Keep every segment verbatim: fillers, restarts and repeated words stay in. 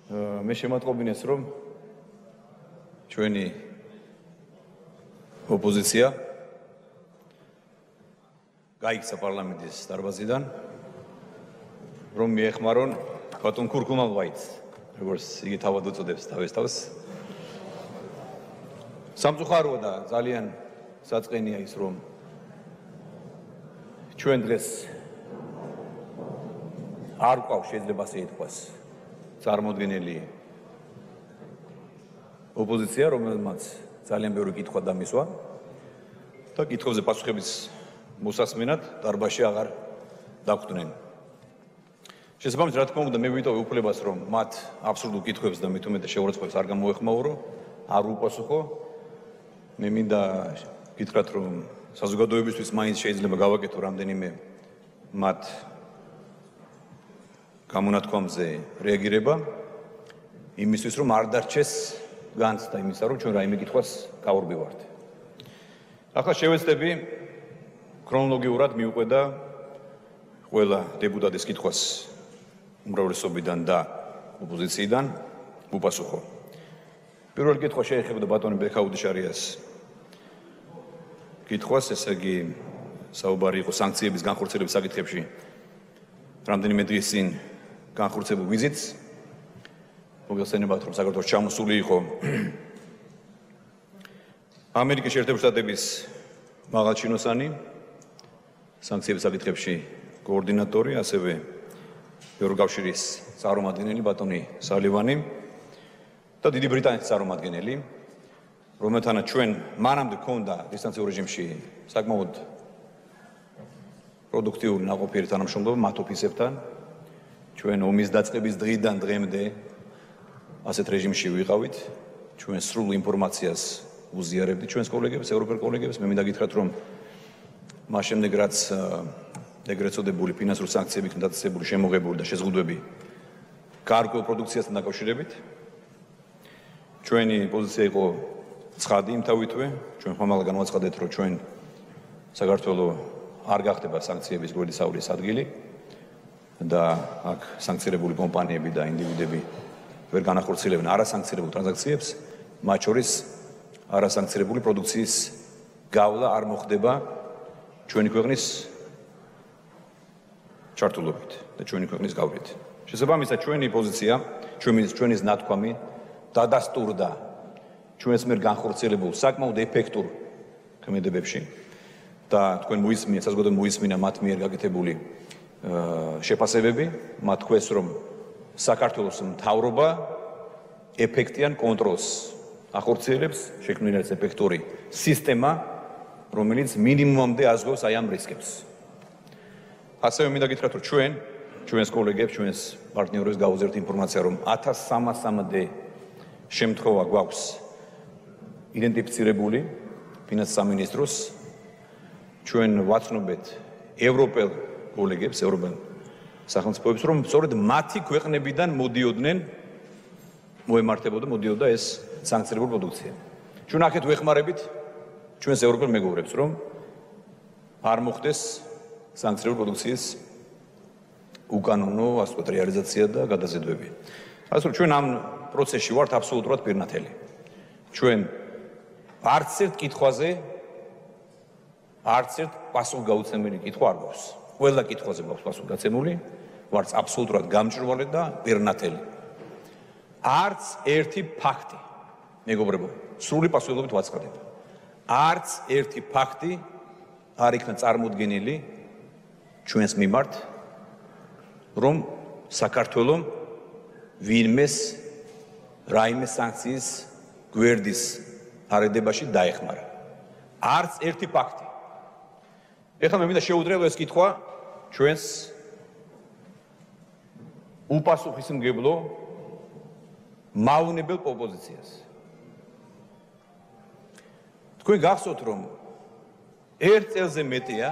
მე შემატყობინეს, რომ ჩვენი ოპოზიცია გაიქცა პარლამენტის დარბაზიდან, რომ მიეხმარონ ბატონ ქურქუმალვაიც, როგორც იგი თავად უწოდებს თავის თავს. სამწუხაროა და ძალიან საწყენია ის, რომ ჩვენ დღეს არ გვყავს, შეიძლება ასე ითქვას, წარმოდგენილი ოპოზიცია, რომელმაც ძალიან ბევრი კითხვა დამისვა და კითხვებზე პასუხების მოსასმენად დარბაზში აღარ დაგვხვდნენ. შესაბამისად, რა თქმა უნდა, მე ვიტოვე უფლებას, რომ მათ აბსურდულ კითხვებს და მით უმეტეს შეურაცხყოფებს არ გამოეხმაურო, არ უპასუხო. მე მინდა გითხრათ, რომ საზოგადოებისთვის მაინც შეიძლება გავაკეთო რამდენიმე მათ გამონათქვამზე რეაგირება, იმისთვის, რომ არ დარჩეს განცდა იმისა, რომ ჩვენ რაიმე კითხვას გავურბივართ. ახლა შევეცდები ქრონოლოგიურად მიუყვედა ყველა დეპუტატის კითხვას უმრავლესობიდან და ოპოზიციიდან უპასუხო. პირველი კითხვა შეეხებოდა ბატონ ბექაუდიშარიას კითხვას, ესე იგი საუბარი იყო სანქციების განხორციელების საკითხებში რამდენიმე დღის წინ განხორციელებულ ვიზიტს. მოგეხსენებათ, რომ საქართველოს ჩამოსული იყო ამერიკის შეერთებული შტატების მაღალჩინოსანი, სანქციების საკითხებში კოორდინატორი, ასევე ევროკავშირის წარმომადგენელი ბატონი სალივანი და დიდი ბრიტანეთის წარმომადგენელი, რომელთანაც ჩვენ მანამდე ჰქონდა დისტანციურ რეჟიმში საკმაოდ პროდუქტიული ნაყოფიერი თანამშრომლობა მათ ოფისებთან. ჩვენ ომის დაწყების დღიდან დღემდე ასეთ რეჟიმში ვიყავით. ჩვენ სრულ ინფორმაციას უზიარებდით ჩვენს კოლეგებს, ევროპელ კოლეგებს. მე მინდა გითხრათ, რომ მას შემდეგ რაც ეგრეთ წოდებული ფინანსური სანქციები იქნა დაწესებული, შემოღებული და შეზღუდვები გარკვეულ პროდუქციასთან დაკავშირებით, ჩვენი პოზიცია იყო ცხადი იმთავითვე. ჩვენ ხომალდა განვაცხადეთ, რომ ჩვენ საქართველოს არ გახდება სანქციების გვერდისავლის ადგილი და აქ სანქცირებული კომპანიები და ინდივიდები ვერ განახორციელებენ არასანქცირებულ ტრანზაქციებს, მათ შორის არასანქცირებული პროდუქციის გავლა არ მოხდება ჩვენი ქვეყნის ჩართულობით და ჩვენი ქვეყნის გავლით. შესაბამისად, ჩვენი პოზიცია, ჩვენი ჩვენის ნათქვამი დადასტურდა ჩვენს მიერ განხორციელებულ საკმაოდ ეფექტურ ქმედებებში და თქვენ მოისმინეთ, საზოგადოებამ მოისმინა მათ მიერ გაკეთებული შეფასებები, მათ თქვეს, რომ საქართველოს მთავრობა ეფექტიან კონტროლს ახორციელებს, შექმნილი არის ეფექტური სისტემა, რომელიც მინიმუმამდე აზღვევს აი ამ რისკებს. ასევე მინდა გითხრათ, რომ ჩვენ, ჩვენს კოლეგებს, ჩვენს პარტნიორებს გავუზიარეთ ინფორმაცია, რომ ათას სამასამდე შემთხვევა გვაქვს იდენტიფიცირებული ფინანსის სამინისტროს. ჩვენ ვაცნობთ ევროპელ კოლეგებს, ევროპელ სახელმწიფოებს, რომ სწორედ მათი ქვეყნებიდან მოდიოდნენ, მოემართებოდა, მოდიოდა ეს სანქცირებული პროდუქცია. ჩვენ აქეთ ვეხმარებით ჩვენს ევროპელ მეგობრებს, რომ არ მოხდეს სანქცირებული პროდუქციის უკანონო, ასე ვთქვათ, რეალიზაცია და გადაზიდვები. ასე რომ ჩვენ ამ პროცესში ვართ აბსოლუტურად პირნათელი. ჩვენ არც ერთ კითხვაზე, არც ერთ პასუხგაუცემელი კითხვა არ გვაქვს. ყველა კითხვაზე გვაქვს პასუხგაცემული, ვართ აბსოლუტურად გამჭვირვალე და პირნათელი. არც ერთი ფაქტი, მეგობრებო, სრული პასუხისმგებლობით ვაცხადებ. არც ერთი ფაქტი არ იქნა წარმოდგენილი ჩვენს მიმართ, რომ საქართველოს ვინმეს რაიმე სანქციის გვერდის არედებაში დაეხმარა. არც ერთი ფაქტი. ეხლა მე მინდა შეუდრევო ეს კითხვა ჩვენს უპასუხისმგებლო მავნებელ ოპოზიციას. თქვენ გახსოვთ, რომ ერთ წელზე მეტია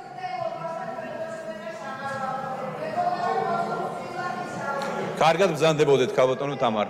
კარგად ბრძანდებოდეთ, ქალბატონო თამარ.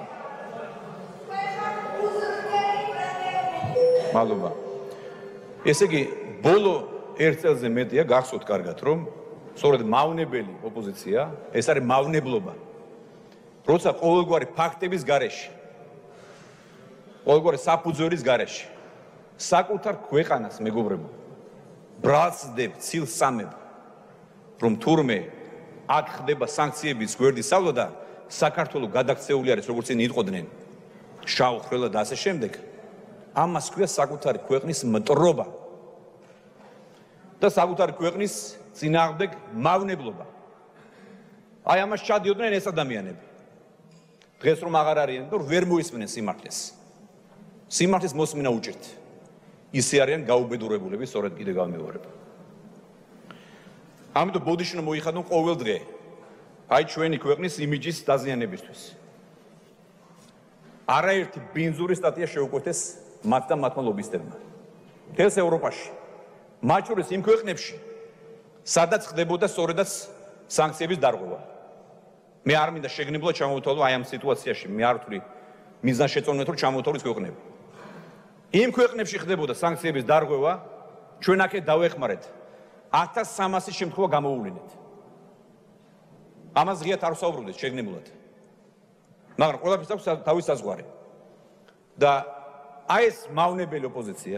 მადლობა. ესე იგი, ბოლო ერთ წელზე მეტია გახსოვთ კარგად, რომ სწორედ მავნებელი ოპოზიცია, ეს არის მავნებლობა. როცა ყოველგვარი ფაქტების გარეშე, ყოველგვარი საფუძვლის გარეშე, საკუთარ ქვეყანას მეგობრებო, ბრალსდებ, ცილსამებ, რომ თურმე აქ ხდება სანქციების გვერდისავლა და საქართველო გადაქცეული არის, როგორც წინ იტყოდნენ, შავ ხვრელა და ასე შემდეგ, ამას ქვია საკუთარი ქვეყნის მტრობა და საკუთარი ქვეყნის წინააღმდეგ მავნებლობა. აი ამას ჩადიოდნენ ეს ადამიანები. დღეს რომ აღარ არიან და ვერ მოისმენენ სიმართლეს. სიმართლეს მოსმენა უჭირთ. ისე არიან გაუბედურებულები, სწორედ კიდე გამეორებ. ამიტომ ბოდიში რომ მოიხადონ ყოველ დღე აი ჩვენი ქვეყნის იმიჯის დაზიანებისთვის. არაერთი ბინძური სტატია შეუკვეთეს მათ და მათმა ლობისტებმა. მთელს ევროპაში, მათ შორის იმ ქვეყნებში, სადაც ხდებოდა სწორედაც სანქციების დარღვევა. მე არ მინდა შეგნებულად ჩამოვთვალო აი ამ სიტუაციაში, მე არ ვთვლი მიზანშეწონილად რომ ჩამოვთვალოს ქვეყნები. იმ ქვეყნებში ხდებოდა სანქციების დარღვევა, ჩვენ აქეთ დავეხმარეთ ათას სამასი შემთხვევა გამოუვლინეთ. ამას ღიად არ ვსაუბრობდით შეგნებულად. მაგრამ ყველაფერს აქვს თავის საზღვარი. და აი ეს მავნებელი ოპოზიცია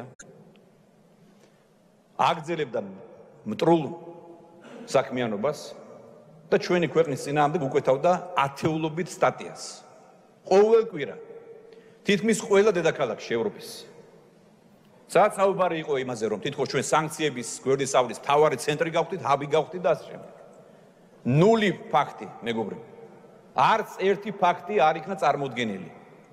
აგრძელებდა მტრულ საქმიანობას და ჩვენი ქვეყნის წინააღმდეგ უკვეთავდა ათეულობით სტატიას. ყოველ კვირა თითქმის ყველა დედაქალაქში ევროპის. სადაც საუბარი იყო იმაზე, რომ თითქოს ჩვენ სანქციების გვერდისავლის მთავარი ცენტრი გავხდით, ჰაბი გავხდით და ასე შემდეგ. ნული ფაქტი, მეგობრებო. არც ერთი ფაქტი არ იქნა წარმოდგენილი.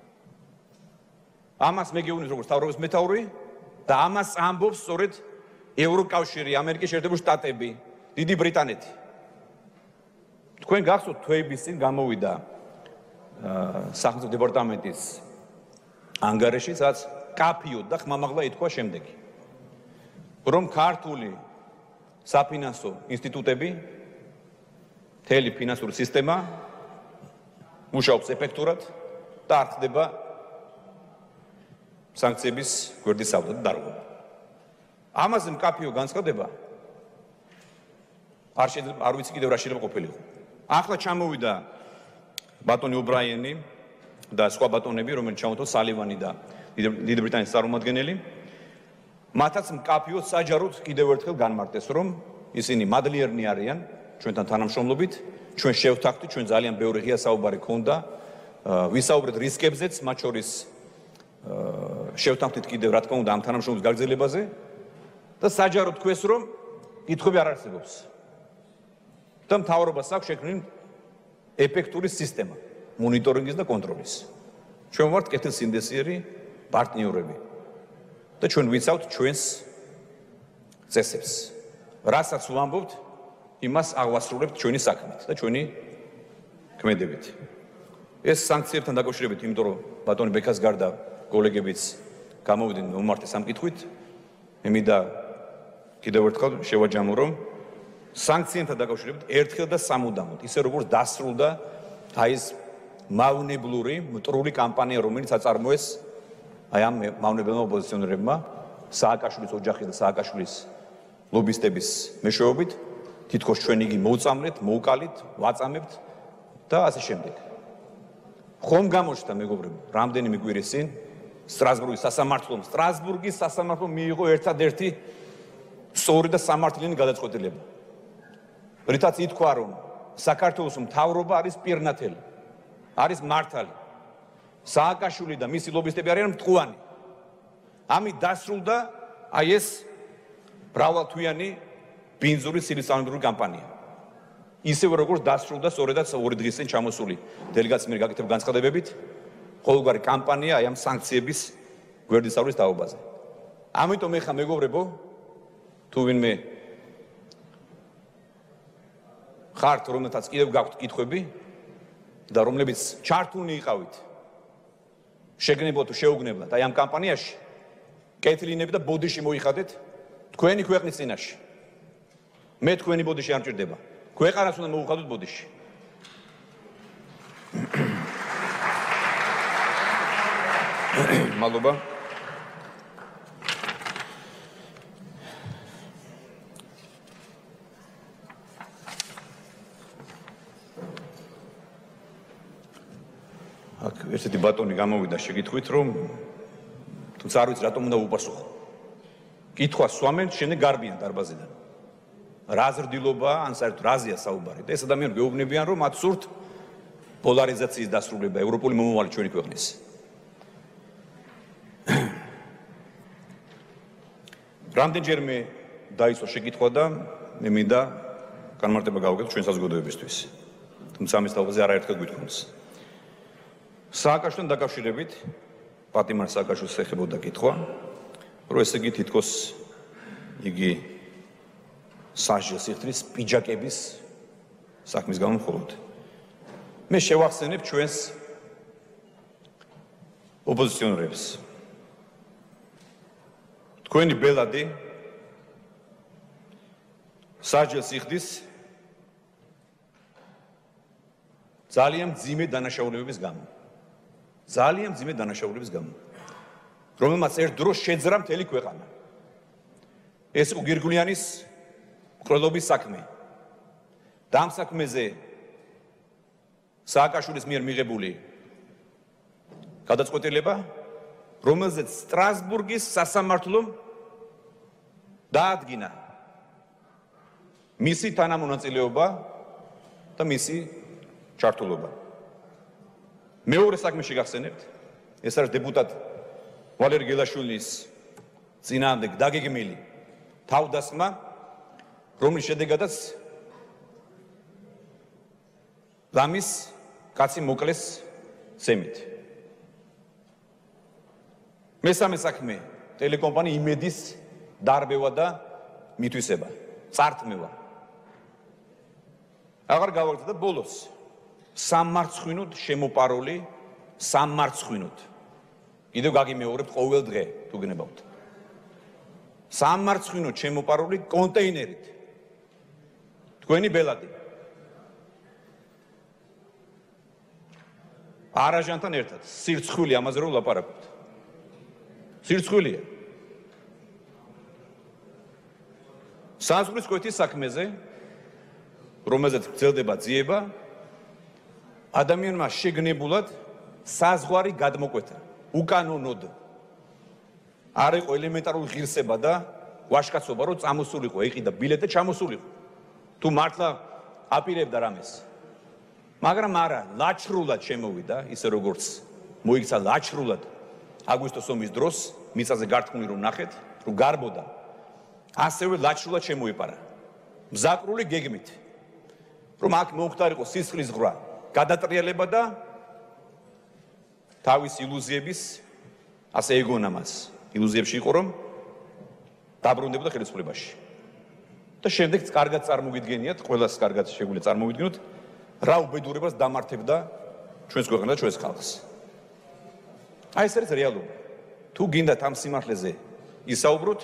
ამას მე გეუბნები როგორც მთავრობის მეთაური და ამას ამბობს სწორედ ევროკავშირი, ამერიკის შეერთებული შტატები, დიდი ბრიტანეთი. თქვენ გახსოვთ თვეების წინ გამოვიდა სახელმწიფო დეპარტამენტის ანგარიში, სადაც კაფიოდ და ხმამაღლა ითქვა შემდეგი, რომ ქართული საფინანსო ინსტიტუტები, მთელი ფინანსური სისტემა მუშაობს ეფექტურად და არ ხდება სანქციების გვერდისავლა და დარღვევა. ამაზე მკაფიო განცხადება არ შეიძლება, არ ვიცი კიდევ რა შეიძლება ყოფილიყო. ახლა ჩამოვიდა ბატონი ობრაიანი და სხვა ბატონები, რომელნი ჩამოვიდა სალივანი და დიდი ბრიტანეთის წარმომადგენელი, მათაც მკაფიოდ საჯაროდ კიდევ ერთხელ განმარტეს, რომ ისინი მადლიერნი არიან ჩვენთან თანამშრომლობით, ჩვენ შევთანხმდით, ჩვენ ძალიან ბევრი ღია საუბარი ქონდა, ვისაუბრეთ რისკებზეც, მათ შორის შევთანხმდით კიდევ რა თქმა უნდა ამ თანამშრომლობის გაგრძელებაზე და საჯაროდ თქვეს, რომ კითხვები არ არსებობს. და მთავრობას აქვს შექმნილი ეფექტური სისტემა მონიტორინგის და კონტროლის. ჩვენ ვართ კეთილსინდესიერი პარტნიორები და ჩვენ ვიცავთ ჩვენს წესებს. რასაც ვამბობთ, იმას აღვასრულებთ ჩვენი საქმით და ჩვენი ქმედებით. ეს სანქციებთან დაკავშირებით, იმიტომ რომ ბატონი ბექას გარდა კოლეგებიც გამოვიდნენ მომართეს ამ კითხვით, მე მინდა კიდევ ერთხელ შევაჯამო, რომ სანქციებთან დაკავშირებით ერთხელ და სამუდამოდ, ისე როგორც დასრულდა აი ეს მავნებლური, მტრული კამპანია, რომელიც აწარმოეს აი ამ მავნებელმა ოპოზიციონერებმა, სააკაშვილის ოჯახის და სააკაშვილის ლობისტების მეშვეობით, თითქოს ჩვენ იგი მოვწამლეთ, მოვკალით, ვაწამებთ და ასე შემდეგ. ხომ გამოჩნდა მეგობრებო, რამდენიმე კვირის წინ სტრასბურგის სასამართლომ, სტრასბურგის სასამართლომ მიიღო ერთადერთი სწორი და სამართლიანი გადაწყვეტილება. რითაც ითქვა, რომ საქართველოს მთავრობა არის პირნათელი, არის მართალი. სააკაშვილი და მისი ლობისტები არიან მტყუანი. ამით დასრულდა აი ეს მრავალთვიანი ბინძური სილისწამებრივი კამპანია. ისევე როგორც დასრულდა სწორედაც ორი დღის წინ ჩამოსული დელეგაციის მიერ გაკეთებულ განცხადებებით, ყოველგვარი კამპანია აი ამ სანქციების გვერდისავლის თაობაზე. ამიტომ ეხლა მეგობრებო, თუ ვინმე ხართ, რომელთაც კიდევ გაქვთ კითხვები და რომლებიც ჩართულნი იყავით შეგნებოთ თუ შეუგნებლად აი ამ კამპანიაში, კეთილინები და ბოდიში მოიხადეთ თქვენი ქვეყნის წინაშე. მე თქვენი ბოდიში არ მჭირდება. ქვეყანას უნდა მოუხადოთ ბოდიში. მადლობა. აქ ერთ-ერთი ბატონი გამოვიდა შეკითხვით, რომ თუმცა არ ვიცი რატომ უნდა უპასუხო. კითხვა სვამენ, შემდეგ გარბიან დარბაზიდან. რა ზრდილობა, ან საერთოდ რაზეა საუბარი. და ეს ადამიანები გეუბნებიან, რომ მათ სურთ პოლარიზაციის დასრულება, ევროპული მომავალი ჩვენი ქვეყნის. რამდენჯერმე დაიწყო შეკითხვა და მე მინდა განმარტება გავაკეთო ჩვენ საზოგადოებისთვის. თუმცა ამის თავზე არაერთხელ გვითხოვს. სააკაშვილთან დაკავშირებით პატიმარ სააკაშვილს ეხებოდა კითხვა, რომ ესე იგი თითქოს იგი სასჯელს იხდრის პიჯაკების საქმის გამო მხოლოდ. მე შევახსენებ ჩვენს ოპოზიციონერებს. თქვენი ბელადი სასჯელს იხდის ძალიან მძიმე დანაშაულებების გამო. ძალიან მძიმე დანაშაულებების გამო. რომელმაც ერთ დროს შეძრა მთელი ქვეყანა. ეს იყო გირგვლიანის მკვლელობის საქმე. და ამ საქმეზე სააკაშვილის მიერ მიღებული გადაწყვეტილება, რომელზეც სტრასბურგის სასამართლომ დაადგინა მისი თანამონაწილეობა და მისი ჩართულობა. მეორე საქმე შეგახსენებთ, ეს არის დეპუტატ ვალერი გელაშვილის წინააღმდეგ დაგეგმილი თავდასხმა, რომლის შედეგადაც ლამის კაცი მოკლეს სემით. მესამე საქმე ტელეკომპანია იმედის დარბევა და მითვისება, წართმევა. აღარ გავაკეთე და ბოლოს სამარცხვინოდ შემოპარული, სამარცხვინოდ. კიდევ გაგიმეორებთ ყოველ დღე თუ გნებავთ. სამარცხვინოდ შემოპარული კონტეინერით. თქვენი ბელადი. არაჟანთან ერთად, სირცხვილი ამაზე რომ ლაპარაკობთ. სირცხვილია. საზღვრის კვეთის საქმეზე, რომელზეც გრძელდება ძიება, ადამიანმა შეგნებულად საზღვარი გადმოკვეთა. უკანონოდ. არ იყო ელემენტარული ღირსება და ვაჟკაცობა, რომ წამოსულიყო, ეყიდა ბილეტი და ჩამოსულიყო. თუ მართლა აპირებდა რამეს. მაგრამ არა, ლაჩრულად შემოვიდა, ისე როგორც მოიქცა ლაჩრულად აგვისტოს ომის დროს, მიწაზე გართქმული რომ ნახეთ, რომ გარბოდა. ასევე ლაჩრულად შემოიპარა. მზაკრული გეგმით. რომ აქ მომხდარიყო სისხლის ზღვრა, გადატრიალება და თავის ილუზიების ასე ეგონა მას. ილუზიებში იყო რომ დაბრუნდებოდა ხელისუფლებაში. და შემდეგ კარგად წარმოგიდგენიათ, ყველას კარგად შეგვიძლია წარმოვიდგინოთ, რა უბედურებას დამართებდა ჩვენს ქვეყანას და ჩვენს ხალხს. აი ეს არის რეალობა. თუ გინდათ ამ სიმართლეზე ისაუბროთ,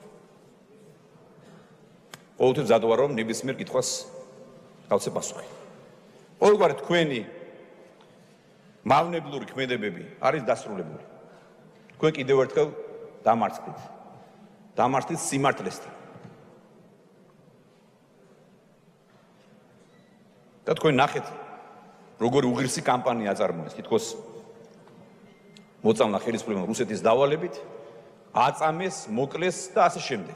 ყოველთვის მზად ვარ რომ ნებისმიერ კითხვას გავცე პასუხი. ყოველგვარი თქვენი მავნებლური ქმედებები არის დასრულებული. თქვენ კიდევ ერთხელ დამარცხდით. დამარცხდით სიმართლესთან. და თქვენ ნახეთ, როგორი უღირსი კამპანია აწარმოეს, თითქოს მოწამლა ხელისუფლებამ რუსეთის დავალებით, აწამეს, მოკლეს და ასე შემდეგ.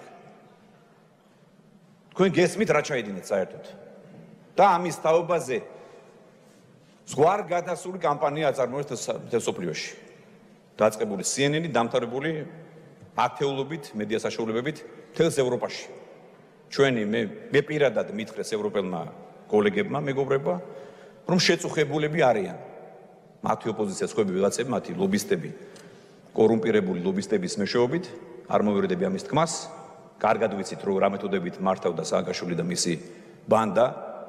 თქვენ გესმით რა ჩაიდინეთ საერთოდ. და ამის თაობაზე ზღვარგადასული კამპანია აწარმოეს მთელ სოფლიოში. დაწყებული C N N-ი, დამთავრებული ათეულობით მედია საშუალებებით მთელს ევროპაში. ჩვენი მე მე პირადად მითხრეს ევროპელმა კოლეგებმა, მეგობრებმა, რომ შეწუხებულები არიან. მათი ოპოზიცია სხვები ვიღაცები, მათი ლობისტები, კორუმპირებული ლობისტების მეშვეობით, არ მოვერდები ამის თქმას, კარგად ვიცით, რომ რა მეთოდებით მართავდა სააკაშვილი და მისი ბანდა.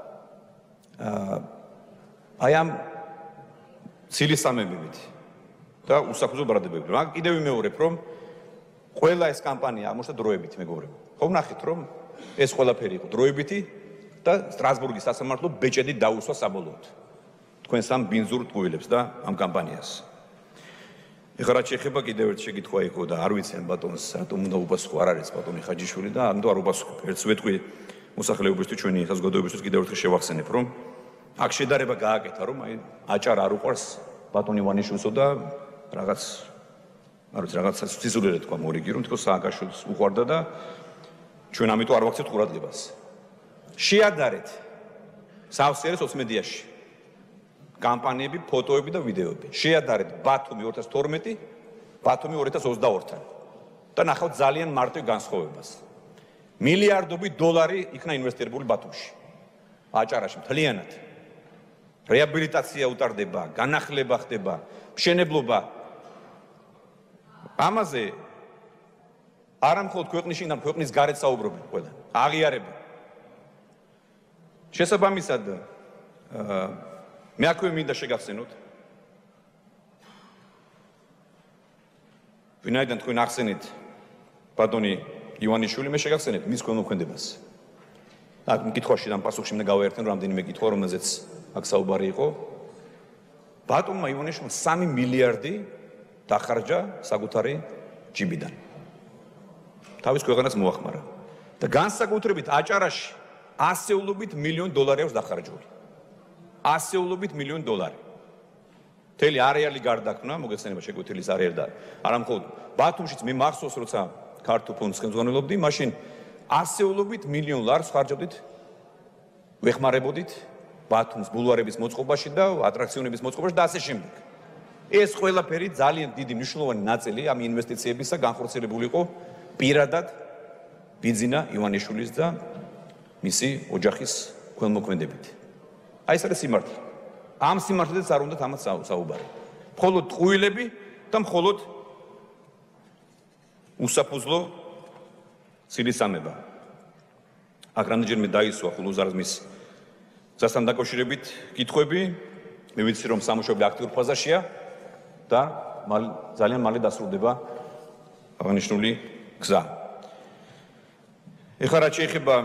აი ამ ცილისამებებით და უსაფუძო ბრალდებებით. მაგრამ კიდევ ვიმეორებ, რომ ყველა ეს კამპანია აღმოჩნდა დროებით, მეგობრებო. ხო ვნახეთ, რომ ეს ყველაფერი იყო დროებითი და სტრასბურგის სასამართლო ბეჭედით დაუსვა საბოლოოდ. თქვენ სამ ბინზურ ტყუილებს და ამ კამპანიას. ეხლა რაც შეეხება კიდევ ერთ შეკითხვა იყო და არ ვიცი ამ ბატონს რატომ უნდა უპასუხო, არ არის ბატონი ხაჯიშვილი და ამიტომ არ უპასუხებ. ერთს ვეთქვი მოსახლეობისთვის, ჩვენი საზოგადოებისთვის კიდევ ერთხელ შევახსენებ, რომ აქ შედარება გააკეთა, რომ აი აჭარა არ უყვარს ბატონი ივანიშვილსო და რაღაც არ ვიცი რაღაც სიზულელე თქვა მორიგი რომ თქო სააკაშვილს უყვარდა და ჩვენ ამიტომ არ ვაქცევთ ყურადღებას. შეადარეთ სავსეარე სოციმედიაში კამპანიები, ფოტოები და ვიდეოები. შეადარეთ ბათუმი ორი ათას თორმეტი, ბათუმი ორი ათას ოცდაორი-თან და ნახავთ ძალიან მარტივ განსხვავებას. მილიარდობით დოლარი იქნა ინვესტირებული ბათუმში. აჭარაში მთლიანად. რეაბილიტაცია უტარდება, განახლება ხდება, მშენებლობა. ამაზე არა მხოლოდ ქვეყნის შინ, არამედ ქვეყნის გარეთ საუბრობენ ყველა. აღიარება. შესაბამისად მე აქვე მინდა შეგახსენოთ. ვინაიდან თქვენ ახსენეთ ბატონი ივანიშვილი, მე შეგახსენეთ მის ქველმოქმედებას. აქ მკითხვაში და პასუხში მინდა გავაერთენ რამდენიმე კითხვა, რომელზეც აქ საუბარი იყო. ბატონმა ივანიშვილმა სამი მილიარდი დახარჯა საკუთარი ჯიბიდან. თავის ქვეყანას მოახმარა. და განსაკუთრებით აჭარაში ასეულობით მილიონი დოლარი აქვს დახარჯული. ასეულობით მილიონი დოლარი. მთელი არეალი გარდაქმნა, მოგეხსენება შეგვეთილის არეალი და არა მხოლოდ ბათუმშიც მე მახსოვს როცა ქართულ ფონდს ხელმძღვანელობდი, მაშინ ასეულობით მილიონ ლარს ხარჯავდით, ვეხმარებოდით ბათუმის ბულვარების მოწყობაში და ატრაქციონების მოწყობაში და ასე შემდეგ. ეს ყველაფერი ძალიან დიდი მნიშვნელოვანი ნაწილი ამ ინვესტიციებისა განხორციელებული იყო პირადად ბიძინა ივანიშვილის და მისი ოჯახის ქველმოქმედებით. აი ეს არის სიმართლე. ამ სიმართლედაც არ უნდა თამაც საუბარი. მხოლოდ ტყუილები და მხოლოდ უსაფუძვლო ცილისამება. აქ რამდენჯერმე დაისვა ხულუზარზმის გზასთან დაკავშირებით კითხვები. მე ვიცი რომ სამუშაოები აქტიურ ფაზაშია და ძალიან მალე დასრულდება აღნიშნული გზა. ეხლა რაც შეეხება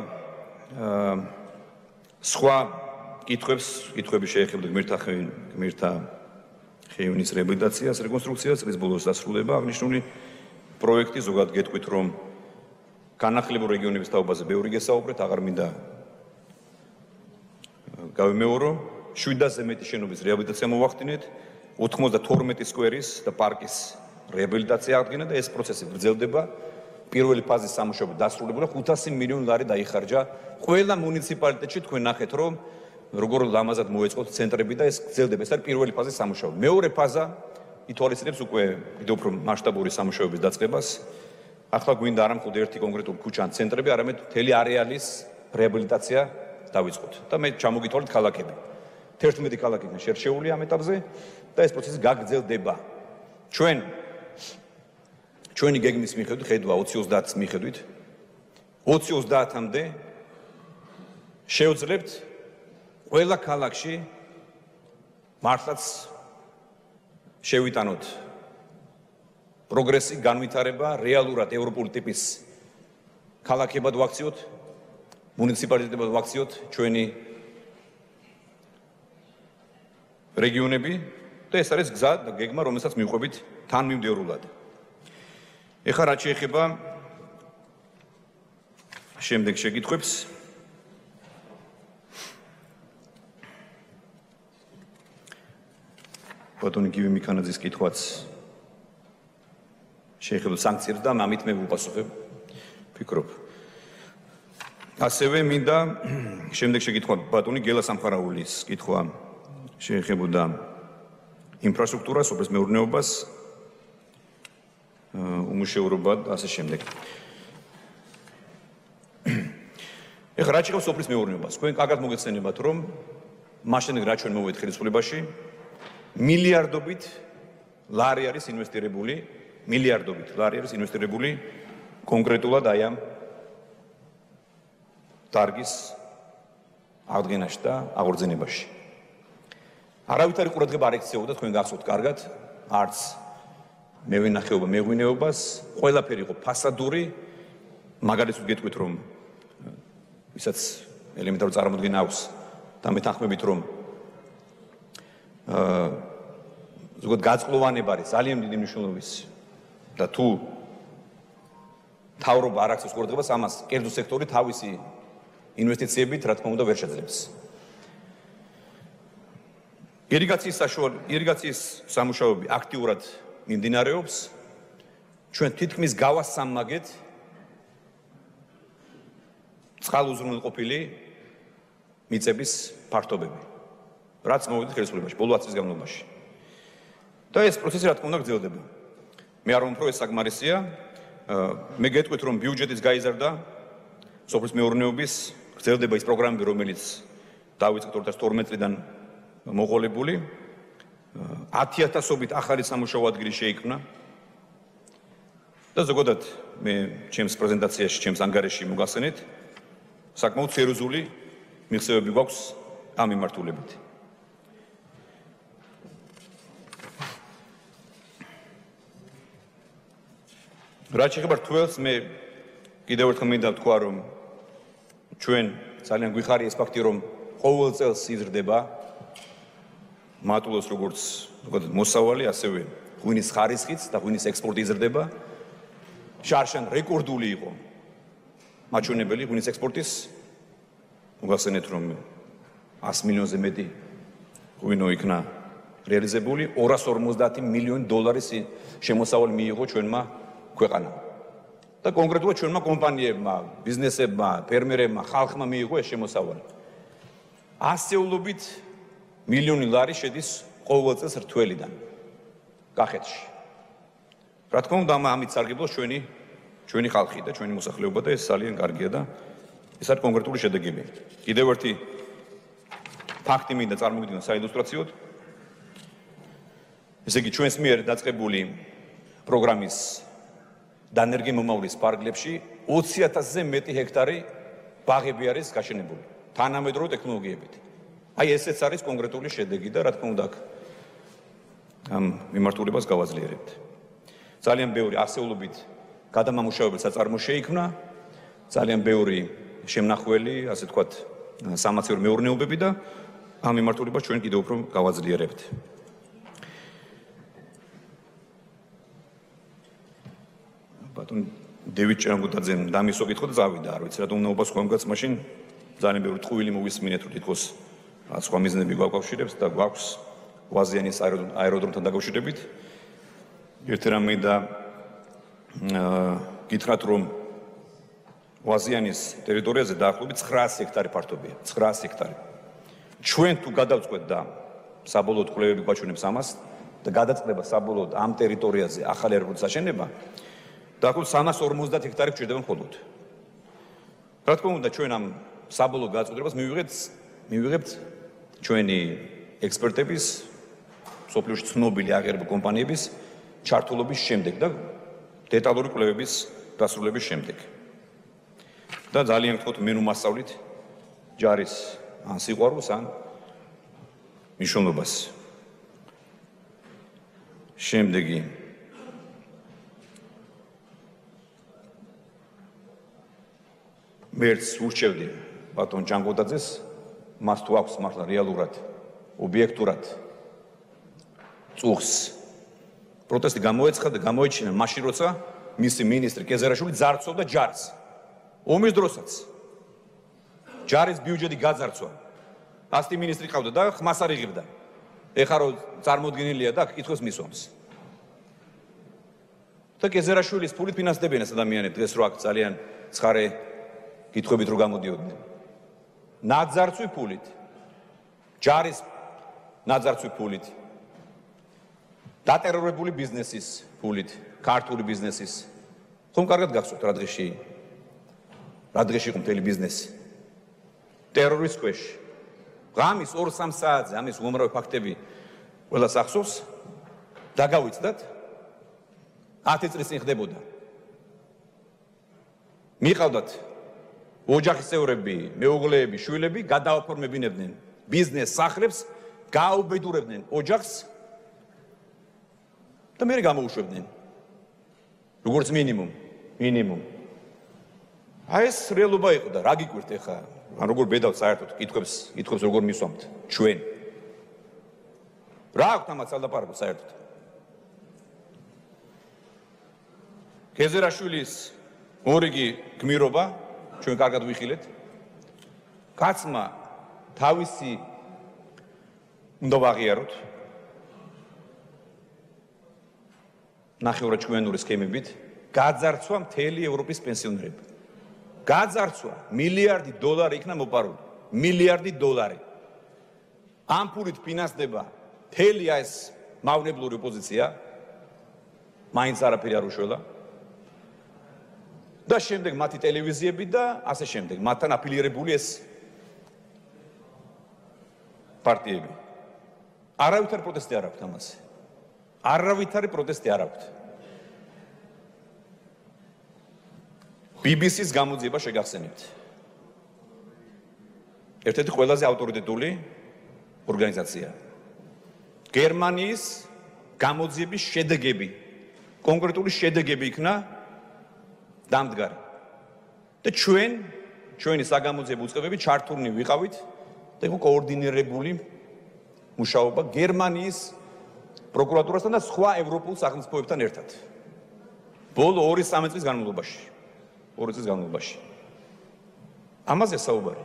სხვა კითხვებს, კითხვები შეეხება გმირთა გმირთა ხეივნის რეაბილიტაციას, რეკონსტრუქციას, წლის ბოლოს დასრულდება აღნიშნული პროექტი. ზოგადად გეტყვით რომ განახლებულ რეგიონების თაობაზე ბევრი გესაუბრეთ, აღარ მინდა გავიმეორო. შვიდასზე მეტი შენობის რეაბილიტაცია მოვახდინეთ, ოთხმოცდათორმეტი სკვერის და პარკის რეაბილიტაცია აღდგენა და ეს პროცესი გრძელდება. პირველი ფაზის სამუშაოები დასრულებული, ხუთასი მილიონი ლარი დაიხარჯა. ყველა მუნიციპალიტეტში თქვენ ნახეთ რომ როგორ ლამაზად მოეწყოთ ცენტრები და ეს გრძელდება. ეს არის პირველი ფაზის სამუშაოები. მეორე ფაზა ითვალისწინებს უკვე კიდევ უფრო მასშტაბური სამუშაოების დაწყებას. ახლა გვინდა არა მხოლოდ ერთი კონკრეტული ქუჩა ან ცენტრები, არამედ მთელი არეალის რეაბილიტაცია დავიწყოთ. და მე ჩამოგითვალეთ ქალაქები. თერთმეტი ქალაქი იქნა შერჩეული ამ ეტაპზე და ეს პროცესი გაგრძელდება. ჩვენ ჩვენი გეგმის მიხედვით, ხედვა ოცი ოცდაათის მიხედვით, ოცი ოცდაათამდე შევძლებთ ყველა ქალაქში მართლაც შევიტანოთ პროგრესი, განვითარება, რეალურად ევროპული ტიპის ქალაქებად ვაქციოთ, მუნიციპალიტეტებად ვაქციოთ ჩვენი რეგიონები და ეს არის გზა და გეგმა, რომელსაც მივყვებით თანმიმდევრულად. ეხლა რაც შეეხება შემდეგ შეკითხვებს, ბატონი გივი მიქანაძის კითხვაც შეეხება სანქციებს და ამით მე ვუპასუხებ, ვფიქრობ. ასევე მინდა შემდეგ შეკითხვა ბატონი გელა სამხარაულის კითხვა შეეხებოდა ინფრასტრუქტურას, სოფლის მეურნეობას, უმუშევრობა და ასე შემდეგ. ეხლა რაც შეეხება სოფლის მეურნეობას, თქვენ კარგად მოგეხსენებათ რომ მაშინ რა ჩვენ მოვედით ხელისუფლებაში, მილიარდობით ლარი არის ინვესტირებული, მილიარდობით ლარი არის ინვესტირებული კონკრეტულად აი ამ დარგის აღდგენაში და აღორძინებაში. არავითარი ყურადღება არ ექცეოდა, თქვენ გახსოვთ კარგად, არც მევენახეობა, მეღვინეობას, ყველაფერი იყო ფასადური, მაგალითად გეტყვით რომ ვისაც ელემენტარული წარმოდგენა აქვს და მეთანხმებით რომ აა ზოგადად გაწყლოვანება არის ძალიან დიდი მნიშვნელობის და თუ თავრობა არ აქცევს ყურადღებას ამას, კერძო სექტორი თავისი ინვესტიციებით, რა თქმა უნდა, ვერ შეძლებს. ირიგაციის საშუალო ირიგაციის სამუშაოები აქტიურად მიმდინარეობს. ჩვენ თითქმის გავასამმაგეთ წყალუზრუნველყოფილი მიწების ფართობები, რაც მოვიდა ხელისუფლებაში ბოლო ათი წლის განმავლობაში. და ეს პროცესი რა თქმა უნდა გრძელდება. მე არ ვამბობ, რომ ეს საკმარისია. მე გეტყვით, რომ ბიუჯეტიც გაიზარდა, სოფლის მეურნეობის გრძელდება ის პროგრამები, რომელიც დავიწყეთ ორი ათას თორმეტი წლიდან მოყოლებული. ათი ათასობით ახალი სამუშაო ადგილი შეიქმნა. და ზოგადად მე ჩემს პრეზენტაციაში, ჩემს ანგარიში მოგახსენეთ, საკმაოდ სერიოზული მიღწევები გვაქვს ამ მიმართულებით. რაც შეეხება რთველს, მე კიდევ ერთხელ მინდა ვთქვა, რომ ჩვენ ძალიან გვიხარია ეს ფაქტი, რომ ყოველ წელს იზრდება მატულოს როგორც ზოგადად მოსავალი, ასევე ღვინის ხარისხიც და ღვინის ექსპორტი იზრდება. შარშან რეკორდული იყო მაჩვენებელი ღვინის ექსპორტის. მოგახსენეთ, რომ ათი მილიონზე მეტი ღვინო იქნა რეალიზებული, ორას ორმოცდაათი მილიონი დოლარის შემოსავალი მიიღო ჩვენმა ქვეყანამ. და კონკრეტულად ჩვენმა კომპანიებმა, ბიზნესებმა, ფერმერებმა, ხალხმა მიიღო ეს შემოსავალი. ასეულობით მილიონი ლარი შედის ყოველ წელს რთველიდან კახეთში. რა თქმა უნდა, ამით სარგებლობს ჩვენი ჩვენი ხალხი და ჩვენი მოსახლეობა და ეს ძალიან კარგია და ეს არის კონკრეტული შედეგები. კიდევ ერთი ფაქტი მინდა წარმოგიდგინო საილუსტრაციოდ. ესე იგი, ჩვენს მიერ დაწყებული პროგრამის დანერგი მომავლის ფარგლებში ოცი ათასზე მეტი ჰექტარი ბაღები არის გაშენებული თანამედროვე ტექნოლოგიებით. აი ესეც არის კონკრეტული შედეგი და რა თქმა უნდა ამ მიმართულებას გავაძლიერებთ. ძალიან ბევრი ასეულობით გადამამუშავებელი საწარმო შეიქმნა, ძალიან ბევრი შემნახველი, ასე ვთქვათ, სამაცივრო მეურნეობები და ამ მიმართულებას ჩვენ კიდევ უფრო გავაძლიერებთ. ბატონ დევიდ ჭრანგუტაძემ დამისვა კითხვა და წავიდა, არ ვიცი რატომ უნდა უპასუხოს, მაშინ ძალიან ბევრი ტყუილი მოვისმინეთ, რომ თითქოს სხვა მიზნები გვაკავშირებს და გვაქვს ვაზიანის აეროდრომთან დაკავშირებით. ერთი რამე და გითხრათ, რომ ვაზიანის ტერიტორიაზე დაახლოებით ცხრაასი ჰექტარი ფართობია, ცხრაასი ჰექტარი. ჩვენ თუ გადავწყვეტ და საბოლოოდ კვლევები გვაჩვენებს ამას და გადაწყდება საბოლოოდ ამ ტერიტორიაზე ახალი აეროპორტის აშენება, დაახლოებით სამას ორმოცდაათი ჰექტარი გვჭირდება მხოლოდ. რა თქმა უნდა, ჩვენ ამ საბოლოო გადაწყვეტილებას მივიღებთ მივიღებთ ჩვენი ექსპერტების, სოფლიოში ცნობილი აღიარებულ კომპანიების ჩართულობის შემდეგ და დეტალური კვლევების დასრულების შემდეგ. და ძალიან გთხოვთ, მე ნუ მასწავლით ჯარის ან სიყვარულს ან მნიშვნელობას. შემდეგი მერც ურჩევდი ბატონ ჭანგუტაძეს, მას თუ აქვს მართლა რეალურად, ობიექტურად წუხს პროტესტი გამოეცხადა და გამოიჩინა მაშინ, როცა მისი მინისტრი კეზერაშვილი ძარცვობდა ჯარს. ომის დროსაც ჯარის ბიუჯეტი გაძარცვა. ასეთი მინისტრი ყავდა და ხმას არ იღებდა. ეხლა რომ წარმოუდგენელია და კითხოს მისვამს. და კეზერაშვილის ფულით ფინანსდებიან ეს ადამიანები დღეს რო აქ ძალიან ცხარე კითხვებით რო გამოდიოდნენ. ნაძარცვი ფულით. ჯარის ნაძარცვი ფულით. დატერორებული ბიზნესის ფულით, ქართული ბიზნესის. ხომ კარგად გახსოვთ რა დღეში? რა დღეში იყო მთელი ბიზნესი? ტერორის ქვეშ. ღამის ორ სამ საათზე ამის უამრავი ფაქტები ყველას ახსოვს. დაგავიწყდათ. ათი წლის წინ ხდებოდა. მიყავდათ ოჯახის წევრები, მეუღლეები, შვილები, გადააფორმებინებდნენ ბიზნეს სახლებს, გააუბედურებდნენ ოჯახს და მერე გამოუშვებდნენ. როგორც მინიმუმ, მინიმუმ. აი ეს რეალობა იყო და რა გიკვირთ ეხლა? ან როგორ ბედავთ საერთოდ კითხვებს, კითხვებს როგორ მისვამთ ჩვენ? რა აქვს ამას ალდაპარაკო საერთოდ? კეზერაშვილის მორიგი გმირობა ჩვენ კარგად ვიხილეთ. კაცმა თავისი უნდა ვაღიაროთ ნახევრაჩვენური სქემებით გაძარცვა მთელი ევროპის პენსიონერები. გაძარცვა მილიარდი დოლარი იქნა მოპარული. მილიარდი დოლარი. ამ ფულით ფინანსდება მთელი ეს მავნებლური ოპოზიცია. მაინც არაფერი არ უშველა. და შემდეგ მათი ტელევიზიები და ასე შემდეგ. მათთან აფილირებული ეს პარტიები. არავითარი პროტესტი არ აქვს ამაზე. არავითარი პროტესტი არ აქვს. ბი ბი სის გამოძიება შეგახსენებთ. ერთ-ერთი ყველაზე ავტორიტეტული ორგანიზაცია. გერმანიის გამოძიების შედეგები, კონკრეტული შედეგები იქნა დამდგარი. და ჩვენ, ჩვენი საგამოძიებო უწყებები ჩართულნი ვიყავით და იყო კოორდინირებული მუშაობა გერმანიის პროკურატურასთან და სხვა ევროპულ სახელმწიფოებთან ერთად. ბოლო ორი სამი წლის განმავლობაში. ორი წლის განმავლობაში. ამაზე საუბარი.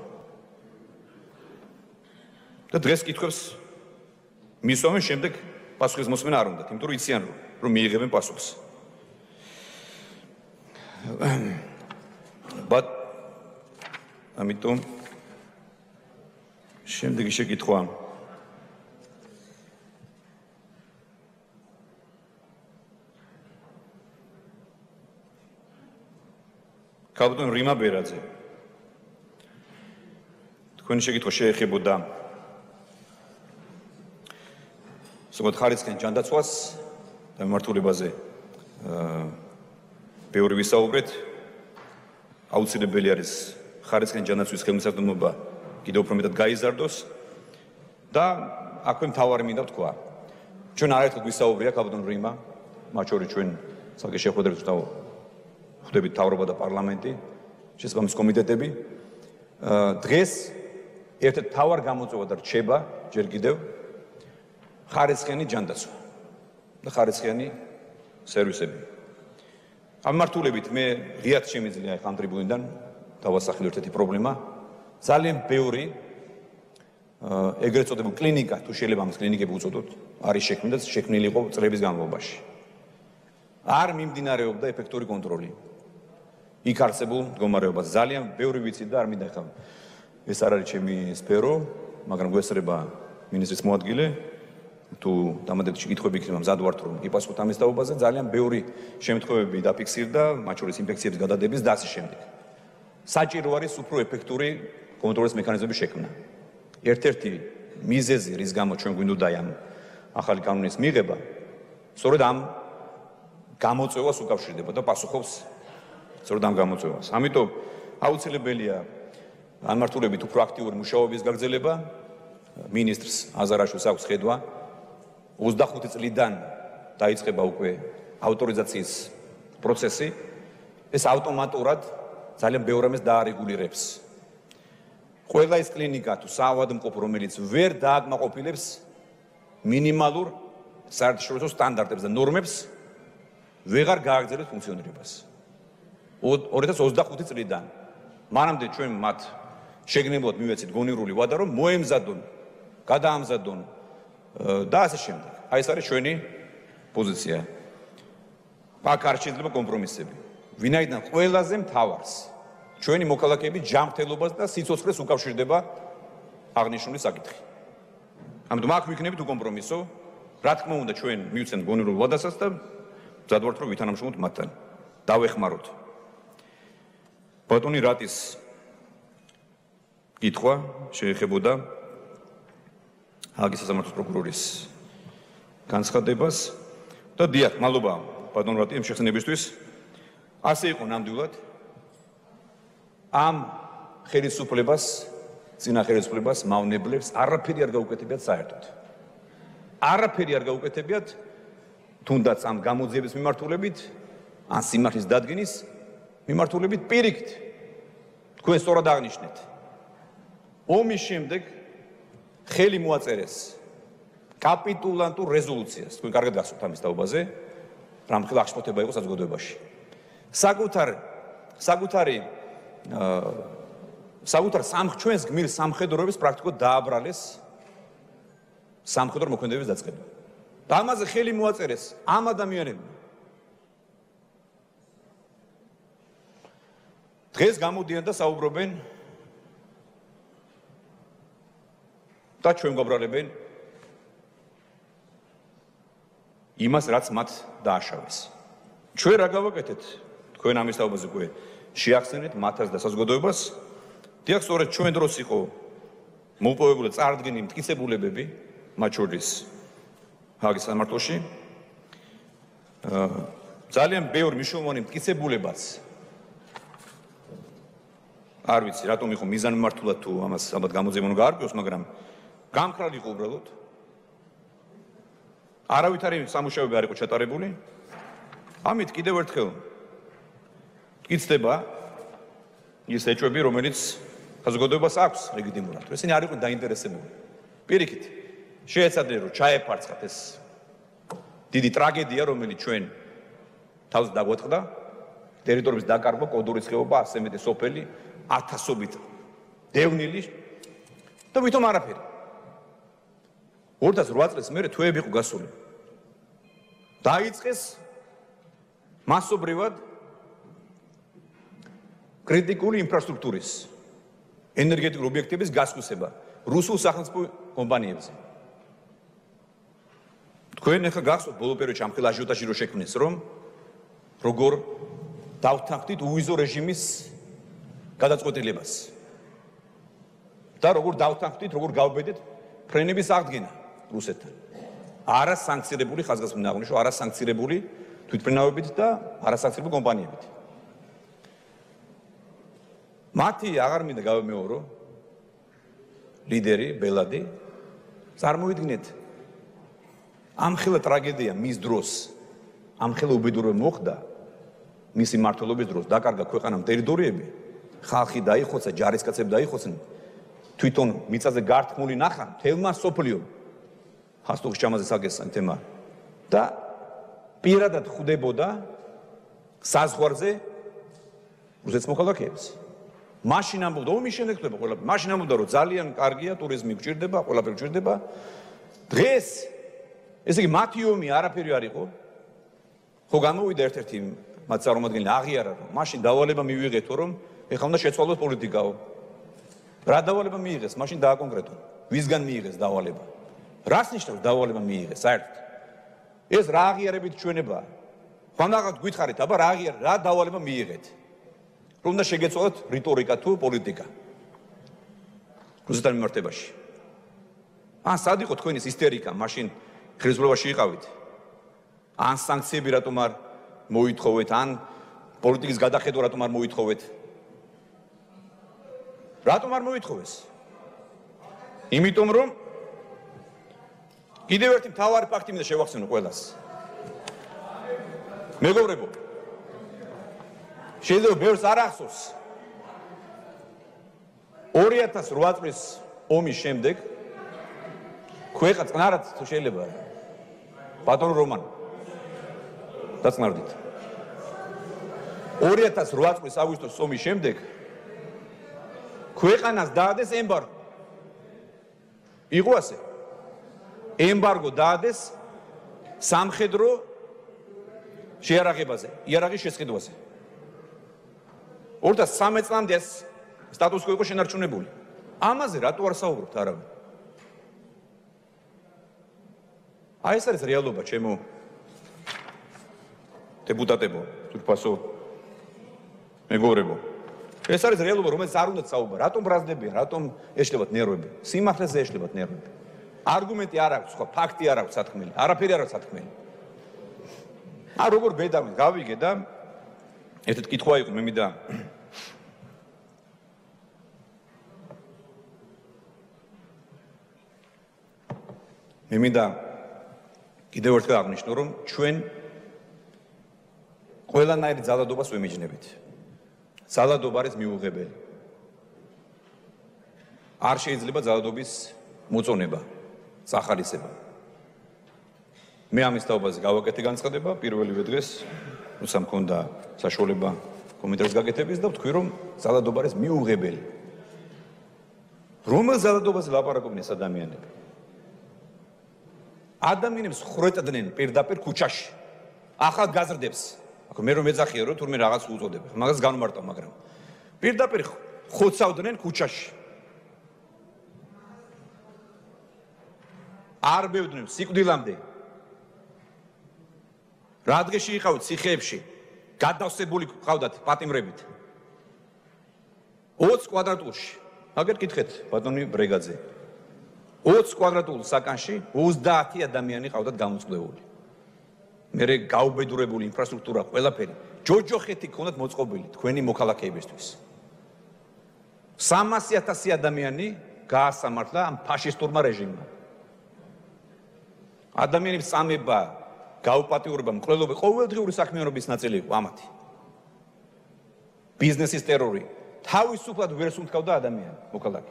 და დღეს კითხვებს მისვამენ, შემდეგ პასუხის მოსმენა არ უნდათ, იმიტომ რომ იციან რომ მიიღებენ პასუხს. But ამიტომ შემდეგი შეკითხვა კაბტონ რიმა ბერაძე. თქვენი შეკითხვა შეეხებოდა ზოგად ხარისხიან ჯანდაცვას და მიმართულებაზე ბევრი ვისაუბრეთ. აუცილებელი არის ხარისხიან ჯანდაცვის ხელმისაწვდომობა კიდევ უფრო მეტად გაიზარდოს და აქვე მთავარი მინდა ვთქვა. ჩვენ არაერთხელ ვისაუბრია კაბტონ რიმა, მათ შორის ჩვენ საკუთარ შეხვედრებს ხვდებით მთავრობა და პარლამენტი, შესაბამის კომიტეტები. დღეს ერთ-ერთი მთავარ გამოწვევა და რჩება ჯერ კიდევ ხარისხიანი ჯანდაცვა და ხარისხიანი სერვისები. ამ მართულებით მე ღიად შემიძლია ახლა ამ ტრიბუნიდან დავასახელო ერთ-ერთი პრობლემა. ძალიან ბევრი ეგრეთ წოდებულ კლინიკა, თუ შეიძლება ამ კლინიკები უწოდოთ, არის შექმნილი და შექმნილი იყო წლების განმავლობაში. არ მიმდინარეობდა ეფექტური კონტროლი. იქ არსებულ მდგომარეობას ძალიან ბევრი ვიცი და არ მინდა ახლა ეს არ არის ჩემი სფერო, მაგრამ გვესწრება მინისტრის მოადგილე. თუ დამატებითი შეკითხვები იქნება, მზად ვართ რომ გიპასუხოთ ამის თაობაზე. ძალიან ბევრი შემთხვევები დაფიქსირდა, მათ შორის ინფექციების გადადების და ასე შემდეგ. საჭირო არის უფრო ეფექტური კონტროლის მექანიზმების შექმნა. ერთ-ერთი მიზეზი, რის გამო ჩვენ გვინდოდა ამ ახალი კანონის მიღება, სწორედ ამ გამოწვევას უკავშირდება და პასუხობს სწორედ ამ გამოწვევას. ამიტომ აუცილებელია ამ მართულებით უფრო აქტიური მუშაობის გაგრძელება. მინისტრს აზარაშვილს აქვს ხედვა ოცდახუთი წლიდან დაიწყება უკვე ავტორიზაციის პროცესი. ეს ავტომატურად ძალიან ბევრ რამეს დაარეგულირებს. ყველა ის კლინიკა თუ საავადმყოფო, რომელიც ვერ დააკმაყოფილებს მინიმალურ საერთაშორისო სტანდარტებს და ნორმებს, ვეღარ გააგრძელებს ფუნქციონირებას. ორი ათას ოცდახუთი წლიდან. მანამდე ჩვენ მათ შეგნებულად მივეცით გონივრული ვადა, რომ მოემზადონ, გადაამზადონ და ასე შემდეგ. აი ეს არის ჩვენი პოზიცია. აქ არ შეიძლება კომპრომისები. ვინაიდან ყველაზე მთავარს ჩვენი მოქალაქეების ჯანმრთელობას და სიცოცხლეს უკავშირდება აღნიშნული საკითხი. ამიტომ აქ ვიქნებით უკომპრომისო. რა თქმა უნდა, ჩვენ მივცემთ გონივრულ ვადასაც და მზად ვართ რომ ვითანამშრომლოთ მათთან. დავეხმაროთ. ბატონი რატის კითხვა შეეხებოდა ჰაგის სასამართლოს პროკურორის განცხადებას და დიახ, მადლობა ბატონ რატი ამ შეხსენებისთვის. ასე იყო ნამდვილად. ამ ხელისუფლებას, წინა ხელისუფლებას, მავნებლებს არაფერი არ გაუკეთებიათ საერთოდ. არაფერი არ გაუკეთებიათ, თუნდაც ამ გამოძიების მიმართულებით, ან სიმართლის დადგენის მიმართულებით პირიქით. თქვენ სწორად აღნიშნეთ. ომის შემდეგ ხელი მოაწერეს კაპიტულანტურ რეზოლუციას. თქვენ კარგად გახსოვთ ამის თაობაზე, რამხელა აღშფოთება იყო საზოგადოებაში. საკუთარ საკუთარი საკუთარ სამხ ჩვენს გმირ სამხედროებს პრაქტიკულად დააბრალეს სამხედრო მოქმედების დაწყება. და ამაზე ხელი მოაწერეს ამ ადამიანებმა. დღეს გამოდიან და საუბრობენ და ჩვენ გვაბრალებენ იმას, რაც მათ დააშავეს. ჩვენ რა გავაკეთეთ? თქვენ ამის თაობაზე უკვე შეახსენეთ მათას და საზოგადოებას. დიახ, სწორედ ჩვენ დროს იყო მოპოვებული წარდგენი მტკიცებულებები, მათ შორის ჰააგის სამართლოში. ძალიან ბევრი მნიშვნელოვანი მტკიცებულებაც არ ვიცი, რატომ იყო მიზანმიმართულად თუ ამას ალბათ გამოძიება უნდა გაარკვიოს, მაგრამ გამქრალი იყო უბრალოდ. არავითარი სამუშაოები არ იყო ჩატარებული. ამით კიდევ ერთხელ მტკიცდება ის ეჭვები, რომელიც საზოგადოებას აქვს ლეგიტიმურად. ესენი არ იყვნენ დაინტერესებული. პირიქით, შეეცადნენ რომ ჩაეფარცხათ ეს დიდი ტრაგედია, რომელიც ჩვენ თავს დაგვეწყდა, ტერიტორიების დაკარგვა, კოდურის ხეობა, ასე მეტი სოფელი, ათასობით დევნილი და ვითომ არაფერი. ორი ათას ოთხ წლის მერე თვეები იყო გასული. დაიწყეს მასობრივად კრიტიკული ინფრასტრუქტურის ენერგეტიკული ობიექტების გასხვისება რუსულ სახელმწიფო კომპანიებზე. თქვენ ახლა გახსოვთ ბოლო პერიოდში ამ ხელ აჟიოტაჟი რო შექმნეს, რომ როგორ დავთანხმდით უვიზო რეჟიმის გადაწყვეტილებას და როგორ დავთანხმდით, როგორ გავბედეთ ფრენების აღდგენა რუსეთთან. არასანქცირებული ხაზგასმული აღნიშნო, არასანქცირებული თვითმფრინავებით და არასანქცირებული კომპანიებით. მათი აღარ მინდა გავემეორო ლიდერი ბელადი, წარმოიდგინეთ ამხელა ტრაგედია მის დროს, ამხელა უბედურება მოხდა მისი მმართველობის დროს, დაკარგა ქვეყანამ ტერიტორიები, ხალხი დაიხოცა, ჯარისკაცები დაიხოცნენ, თვითონ მიწაზე გართმული ნახა მთელმა სოფლიომ. ხასტუხის ჩამაზე საგესან თემა და პირადად ხვდებოდა საზღვარზე რუსეთის მოქალაქეებს. მაშინ ამბობდა, ომის შემდეგ ხდება ყველაფერი. მაშინ ამბობდა, რომ ძალიან კარგია, ტურიზმი გჭირდება, ყველაფერი გჭირდება. დღეს ესე იგი მათი ომი არაფერი არ იყო. ხო გამოვიდა ერთ-ერთი მათ წარმომადგენელი აღიარა, რომ მაშინ დავალება მივიღეთო, რომ ეხლა უნდა შეცვალოს პოლიტიკაო. რა დავალება მიიღეს? მაშინ დააკონკრეტო. ვისგან მიიღეს დავალება? რას ნიშნავს დავალება მიიღეს საერთოდ? ეს რა აღიარებით ჩვენებაა? ხანდახან გითხარით, აბა რა აღიარ, რა დავალება მიიღეთ? რომ უნდა შეგეცვალოთ რიტორიკა თუ პოლიტიკა. რუსეთთან მიმართებაში. ან სად იყო თქვენი ისტერიკა, მაშინ ხელისუფლებაში იყავით? ან სანქციები რატომ არ მოითხოვეთ, ან პოლიტიკის გადახედვა რატომ არ მოითხოვეთ? რატომ არ მოითხოვეს? იმიტომ რომ კიდევ ერთი მთავარი ფაქტი მინდა შევახსენო ყველას. მეგობრებო, შეიძლება ბევრს არ ახსოვს. ორი ათას ოთხ წლის ომის შემდეგ ქვეყა წყნარად თუ შეიძლება ბატონო რომან დაწნარდით. ორი ათას ოთხ წლის აგვისტოს ომის შემდეგ ქვეყანას დაადეს ემბარგო. იყო ასე? ემბარგო დაადეს სამხედრო შეარაღებაზე, იარაღის შესყიდვაზე. ორ ათას სამი წლამდე ეს სტატუს კო იყო შენარჩუნებული. ამაზე რატო არ საუბრობთ არავინ? აი ეს არის რეალობა, ჩემო დეპუტატებო, თურქფასო მეგობრებო. ეს არის რეალობა, რომელიც არ უნდა საუბარ. რატომ ბრაზდებიან, რატომ ეშლებათ ნერვები? სიმართლეზე ეშლებათ ნერვები. არგუმენტი არ აქვს, სხვა ფაქტი არ აქვს სათქმელი, არაფერი არ აქვს სათქმელი. ა როგორ ბედავით, გავიგე და ერთ-ერთი კითხვა იყო, მე მინდა მე მინდა კიდევ ერთხელ აღნიშნო, რომ ჩვენ ყველანაირი ძალადობას ვემიჯნებით. ძალადობა არის მიუღებელი. არ შეიძლება ძალადობის მოწონება, სახალისება. მე ამის თაობაზე გავაკეთე განცხადება პირველივე დღეს, როცა მქონდა საშუალება კომენტარის გაკეთების და ვთქვი, რომ ძალადობა არის მიუღებელი. რომელ ძალადობაზე ლაპარაკობენ ეს ადამიანები? ადამიანებს ხრეტდნენ პირდაპირ ქუჩაში. ახალ გაზრდებს. აქ მე რომ ეძახიერო თურმე რაღაც უწოდებ. მაგას განმარტავ, მაგრამ პირდაპირ ხოცავდნენ ქუჩაში. არ ბევდნენ სიკვდილამდე. რა დღეში იყავით ციხეებში, გადავსებული ყავდათ პატიმრებით. ოცი კვადრატულში. აგერ კითხეთ ბატონი ბრეგაძე. ოცი კვადრატულ საკანში ოცდაათი ადამიანი ყავდათ გამოწყდებული. მერე გაუბედურებული ინფრასტრუქტურა ყველაფერი. ჯოჯოხეთი ქონდათ მოწყობილი თქვენი მოქალაქეებისთვის. სამასი ათასი ადამიანი გაასამართლა ამ ფაშისტურმა რეჟიმმა. ადამიანის წამება, გაუპატიურება, მკვლელობა ყოველდღიური საქმიანობის ნაწილი იყო ამათი. ბიზნესის ტერორი თავისუფლად ვერ სუნთქავდა ადამიანი, მოქალაქე.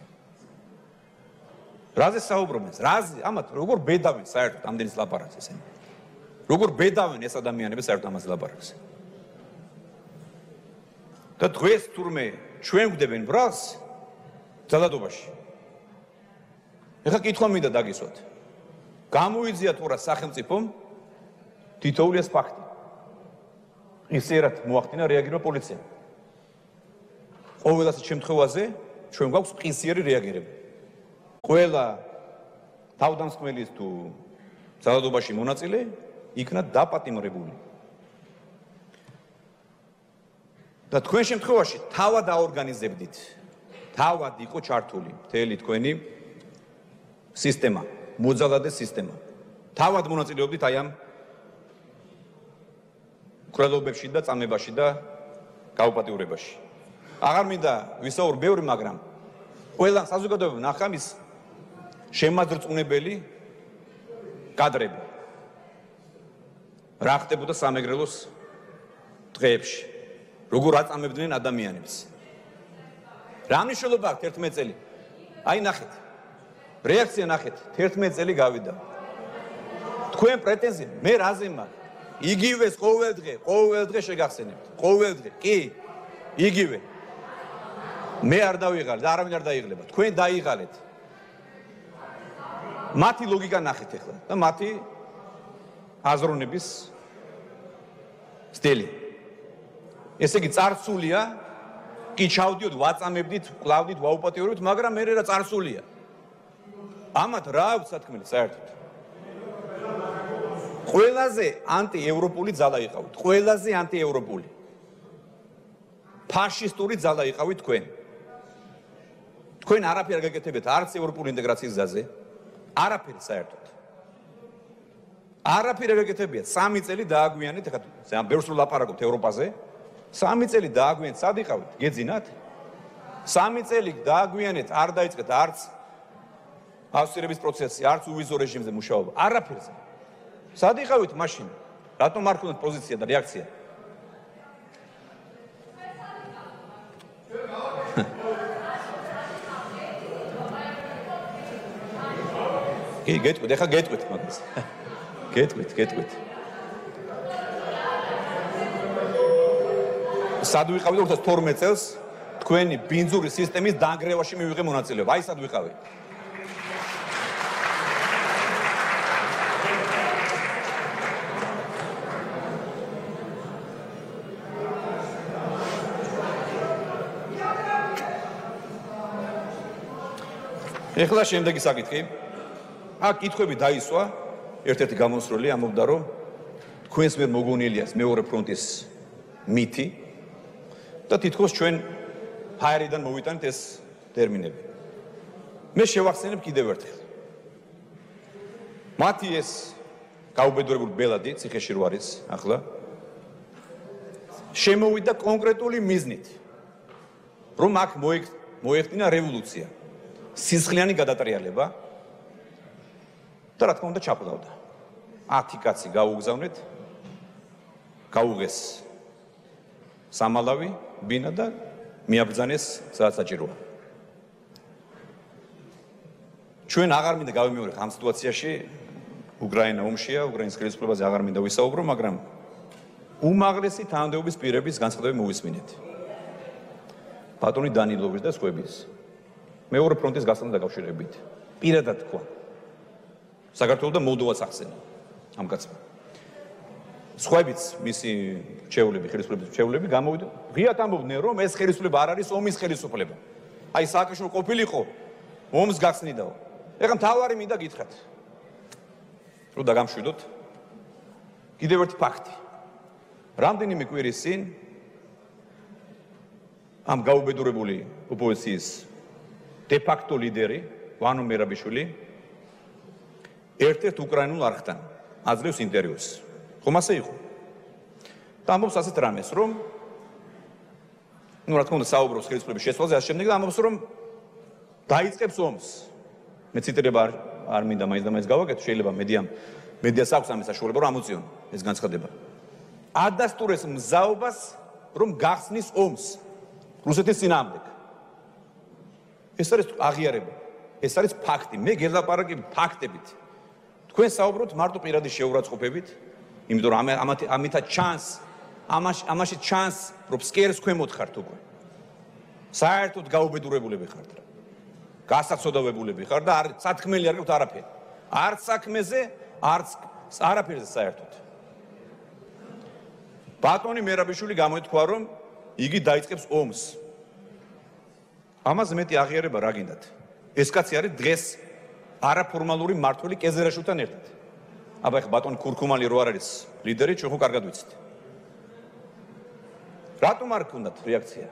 რაზე საუბრობენ? რაზე? ამათ როგორ ბედავენ საერთოდ ამდენის ლაპარაკს ესენი? როგორ ბედავენ ეს ადამიანები საერთოდ ამას ლაპარაკს? და დღეს თურმე ჩვენ გვდებენ ბრალს ძალადობაში. ეხლა კითხვა მინდა დაგისვათ. გამოიძიათ თუ რა სახელმწიფომ თითოეული ეს ფაქტი. ისერად მოახდინა რეაგირება პოლიციამ. ყოველ ასეთ შემთხვევაზე ჩვენ გვაქვს ყისიერი რეაგირება. ყველა თავდამსხმელის თუ ძალადობაში მონაწილე იქნა დაპატიმრებული. და თქვენ შემთხვევაში თავად აორგანიზებდით. თავად იყო ჩართული მთელი თქვენი სისტემა, მოძალადე სისტემა. თავად მონაწილეობდით აი ამ მკვლელობებში და წამებაში და გაუპატიურებაში. აღარ მინდა ვისაუბრ ბევრი, მაგრამ ყველა საზოგადოება ნახა მის შემაძრწუნებელი კადრები. რა ხდებოდა სამეგრელოს დღეებში, როგორ აწამებდნენ ადამიანებს. რა მნიშვნელობა აქვს თერთმეტი წელი? აი ნახეთ. რეაქცია ნახეთ, თერთმეტი წელი გავიდა. თქვენ პრეტენზია მე რაზე მაქვს? იგივეს ყოველდღე, ყოველდღე შეგახსენებთ. ყოველდღე, კი, იგივე. მე არ დავიღალე და არავინ არ დაიღლება. თქვენ დაიღალეთ. მათი ლოგიკა ნახეთ ახლა და მათი აზროვნების სტილი. ესე იგი წარსულია, კი ჩავდიოდ, ვაწამებდით, ვკლავდით, ვაუპატიურებდით, მაგრამ მე რა წარსულია. ამათ რა აქვს სათქმელი საერთოდ? ყველაზე ანტიევროპული ძალა იყავით, ყველაზე ანტიევროპული. ფაშისტური ძალა იყავით თქვენ. თქვენ არაფერი არ გაკეთებიათ არც ევროპული ინტეგრაციის გზაზე, არაფერი საერთოდ. არაფერი არ გაკეთებიათ. სამი წელი დააგვიანეთ, ეხლა ძალიან ბევრს რო ლაპარაკობთ ევროპაზე. სამი წელი დააგვიანეთ, სად იყავით? გეძინათ? სამი წელი დააგვიანეთ, არ დაიწყეთ არც ავსტრიების პროცესი, არც უვიზო რეჟიმზე მუშაობა. არაფერზე. სად იყავით მაშინ? რატომ არ ქონდათ პოზიცია და რეაქცია? კი, გეტყვით, ეხლა გეტყვით მაგას. გეტყვით, გეტყვით. სად ვიყავით ორი ათას თორმეტ წელს თქვენი ბინძური სისტემის დანგრევაში მივიღე მონაწილეობა. აი სად ვიყავი. ეხლა შემდეგი საკითხი. აქ კითხვები დაისვა, ერთ-ერთი გამოსროლი ამბობდა, რომ თქვენს მიერ მოგონილიას მეორე ფრონტის მითი და თითქოს ჩვენ ფაერიდან მოვიტანეთ ეს ტერმინები. მე შევახსენებ კიდევ ერთხელ. მათი ეს გაუბედურებული ბელადი ციხეში რო არის ახლა შემოვიდა კონკრეტული მიზნით, რომ აქ მოეხდინა რევოლუცია. სისხლიანი გადატრიალება და რა თქმა უნდა ჩაყდავდა. ათი კაცი გაუგზავნეთ, გაუღეს სამალავი, ბინა და მიაბრძანეს სადაც საჭიროა. ჩვენ აღარ მინდა გავიმეორებ ამ სიტუაციაში, უკრაინა ომშია, უკრაინის ხელისუფლებაზე აღარ მინდა ვისაუბრო, მაგრამ უმაღლესი თანამდებობის პირების განცხადებები მოვისმინეთ. ბატონი დანილოვის და სხვების. მეორე ფრონტის გასწრებასთან დაკავშირებით. პირადად თქვა. საქართველოს და მოლდოვას ახსენა ამ კაცმა. სხვაებიც მისი ჩვეულები, ხელისუფლების ჩვეულები გამოვიდა. ღიად ამბობდნენ, რომ ეს ხელისუფლება არ არის ომის ხელისუფლება. აი სააკაშვილი ყოფილიყო ომს გახსნიდაო. ეხლა მთავარი მინდა გითხრათ. რომ დაგამშვიდოთ. კიდევ ერთი ფაქტი. რამდენიმე კვირის წინ ამ გაუბედურებული ოპოზიციის de facto ლიდერი ვანო მერაბიშვილი ერთ-ერთ უკრაინულ არხთან აძლევს ინტერვიუს. ხომ ასე იყო? და ამბობს ასეთ რამეს, რომ ну რა თქმა უნდა საუბრობს ხელისუფლების შეცვლაზე, ასე შემდეგ და ამბობს, რომ დაიწყებს ომს. მე ციტირება არ არ მინდა მაინც და მაინც გავაკეთო, შეიძლება მედიამ მედიას აქვს ამის საშუალება, რომ ამოწიონ ეს განცხადება. ადასტურებს მზაობას, რომ გახსნის ომს რუსეთის წინააღმდეგ. ეს არის აღიარება. ეს არის ფაქტი. მე გელაპარაკებ ფაქტებით. თქვენ საუბრობთ მარტო პირადი შეურაცხყოფებით, იმიტომ რომ ამათი ამითაც ჩანს, ამაში ამაში ჩანს, რომ ფსკერს ქვემოთ ხართ უკვე. საერთოდ გაუბედურებულები ხართ. გასაცოდავებულები ხართ და არ სათქმელი არ გაქვთ არაფერი. არც საქმეზე, არც არაფერზე საერთოდ. ბატონი მერაბიშვილი გამოეთქვა, რომ იგი დაიწყებს ომს. ამაზე მეტი აღიარება რა გინდათ? ეს კაცი არის დღეს არაფორმალური მმართველი კეზერაშვილთან ერთად. აბა ეხლა ბატონი ქურქუმალი რო არ არის ლიდერი, ჩვენ ხო კარგად ვიცით. რატომ არ გქონდათ რეაქცია?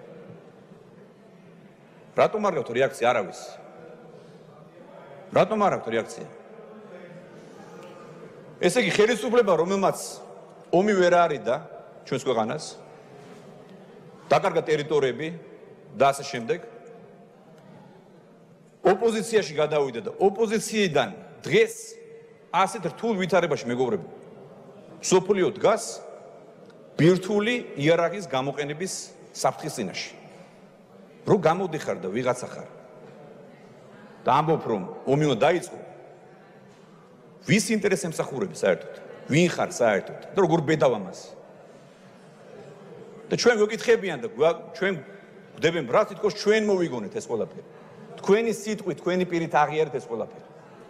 რატომ არ გაქვთ რეაქცია არავის? რატომ არ გაქვთ რეაქცია? ესე იგი ხელისუფლება, რომელმაც ომი ვერ არიდა ჩვენს ქვეყანას, დაკარგა ტერიტორიები და ასე შემდეგ, ოპოზიციაში გადავიდა და ოპოზიციიდან დღეს ასეთ რთულ ვითარებაში მეგობრებო, სოფლიო დგას ბირთვული იარაღის გამოყენების საფრთხის წინაშე. რო გამოდიხარ და ვიღაცა ხარ და ამბობ, რომ ომი უნდა დაიწყო, ვის ინტერესს ემსახურები საერთოდ? ვინ ხარ საერთოდ? და როგორ ბედავ ამას? და ჩვენ გვეკითხებიან და ჩვენ გვდებენ ბრალს, თითქოს ჩვენ მოვიგონეთ ეს ყველაფერი. თქვენი სიტყვით, თქვენი პირით აღიარეთ ეს ყველაფერი.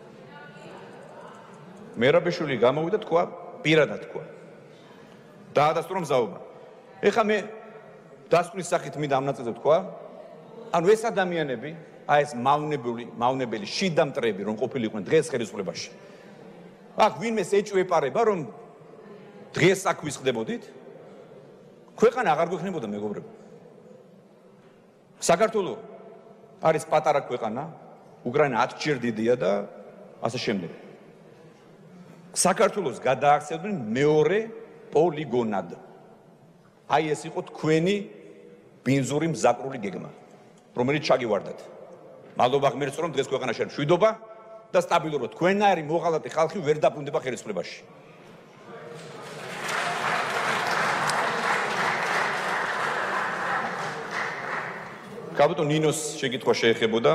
მერაბიშვილი გამოვიდა, თქვა, პირადად თქვა. დაადასტურა მზაობა. ეხლა მე დასკვნის სახით მინდა ამ ნაწილზე თქვა, ანუ ეს ადამიანები, აი ეს მავნებული, მავნებელი შიდა მტრები, რომ ყოფილიყვნენ დღეს ხელისუფლებაში. აქ ვინმეს ეჭვეპარება, რომ დღეს აქ ვისხდებოდით, ქვეყანა აღარ გვექნებოდა მეგობრებო. საქართველო არის პატარა ქვეყანა, უკრაინა ათჯერ დიდია და ასე შემდეგ. საქართველოს გადააქცევდნენ მეორე პოლიგონად. აი ეს იყო თქვენი ბინზური მზაკრული გეგმა, რომელიც ჩაგივარდათ. მადლობა ღმერთს, რომ დღეს ქვეყანაში არის მშვიდობა და სტაბილურობა. თქვენარი მოღალატე ხალხი ვერ დაბრუნდება ხელისუფლებაში. კაბოტო ნინოს შეკითხვა შეეხებოდა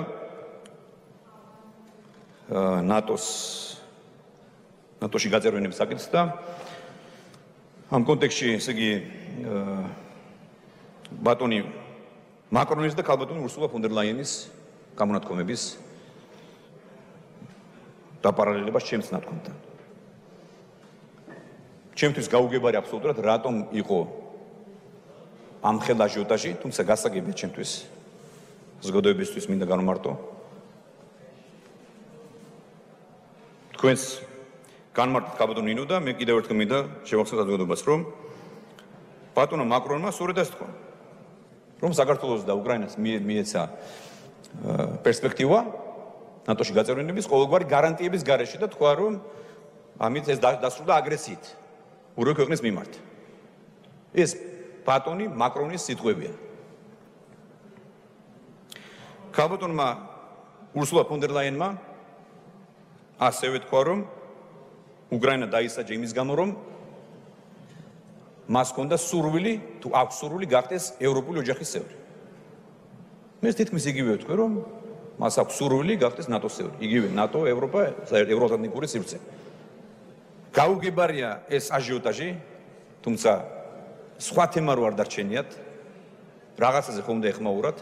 ნატოს ნატოში გაწევრიანების საკითხს და ამ კონტექსტში, ესე იგი, ბატონი მაკრონის და ქალბატონი ურსულა ფონ დერ ლაიენის გამონათქვამების დაპარალელებას ჩემს ნათქვამთან. ჩემთვის გაუგებარი აბსოლუტურად, რატომ იყო ამ ხელ აჟიოტაჟი, თუმცა გასაგებია ჩემთვის. ზოგადოებისთვის მინდა განმარტო. თქვენს განმარტოთ ქალბატონ ნინო და მე კიდევ ერთხელ მინდა შევახსენოთ საზოგადოებას, რომ ბატონო მაკრონმა სწორედ ეს თქვა, რომ საქართველოს და უკრაინას მიეცა პერსპექტივა ნატოში გაწევრიანების ყოველგვარი გარანტიების გარეშე და თქვა, რომ ამით ეს დასრულდა აგრესიით ურო ქვეყნის მიმართ. ეს ბატონი მაკრონის სიტყვებია. ქალბატონმა ურსულა ფონ დერ ლაიენმა ასევე თქვა, რომ უკრაინა დაისაჯა იმის გამო, რომ მას ჰქონდა სურვილი, თუ აქვს სურვილი გახდეს ევროპული ოჯახის წევრი. მე თითქმის იგივე ვთქვი, რომ მას აქვს სურვილი გახდეს ნატოს წევრი. იგივე ნატო, ევროპა, ევროატლანტიკური სივრცე. გაუგებარია ეს აჟიოტაჟი, თუმცა სხვა თემა რო არ დარჩენიათ, რაღაცაზე ხომ და ეხმაურათ,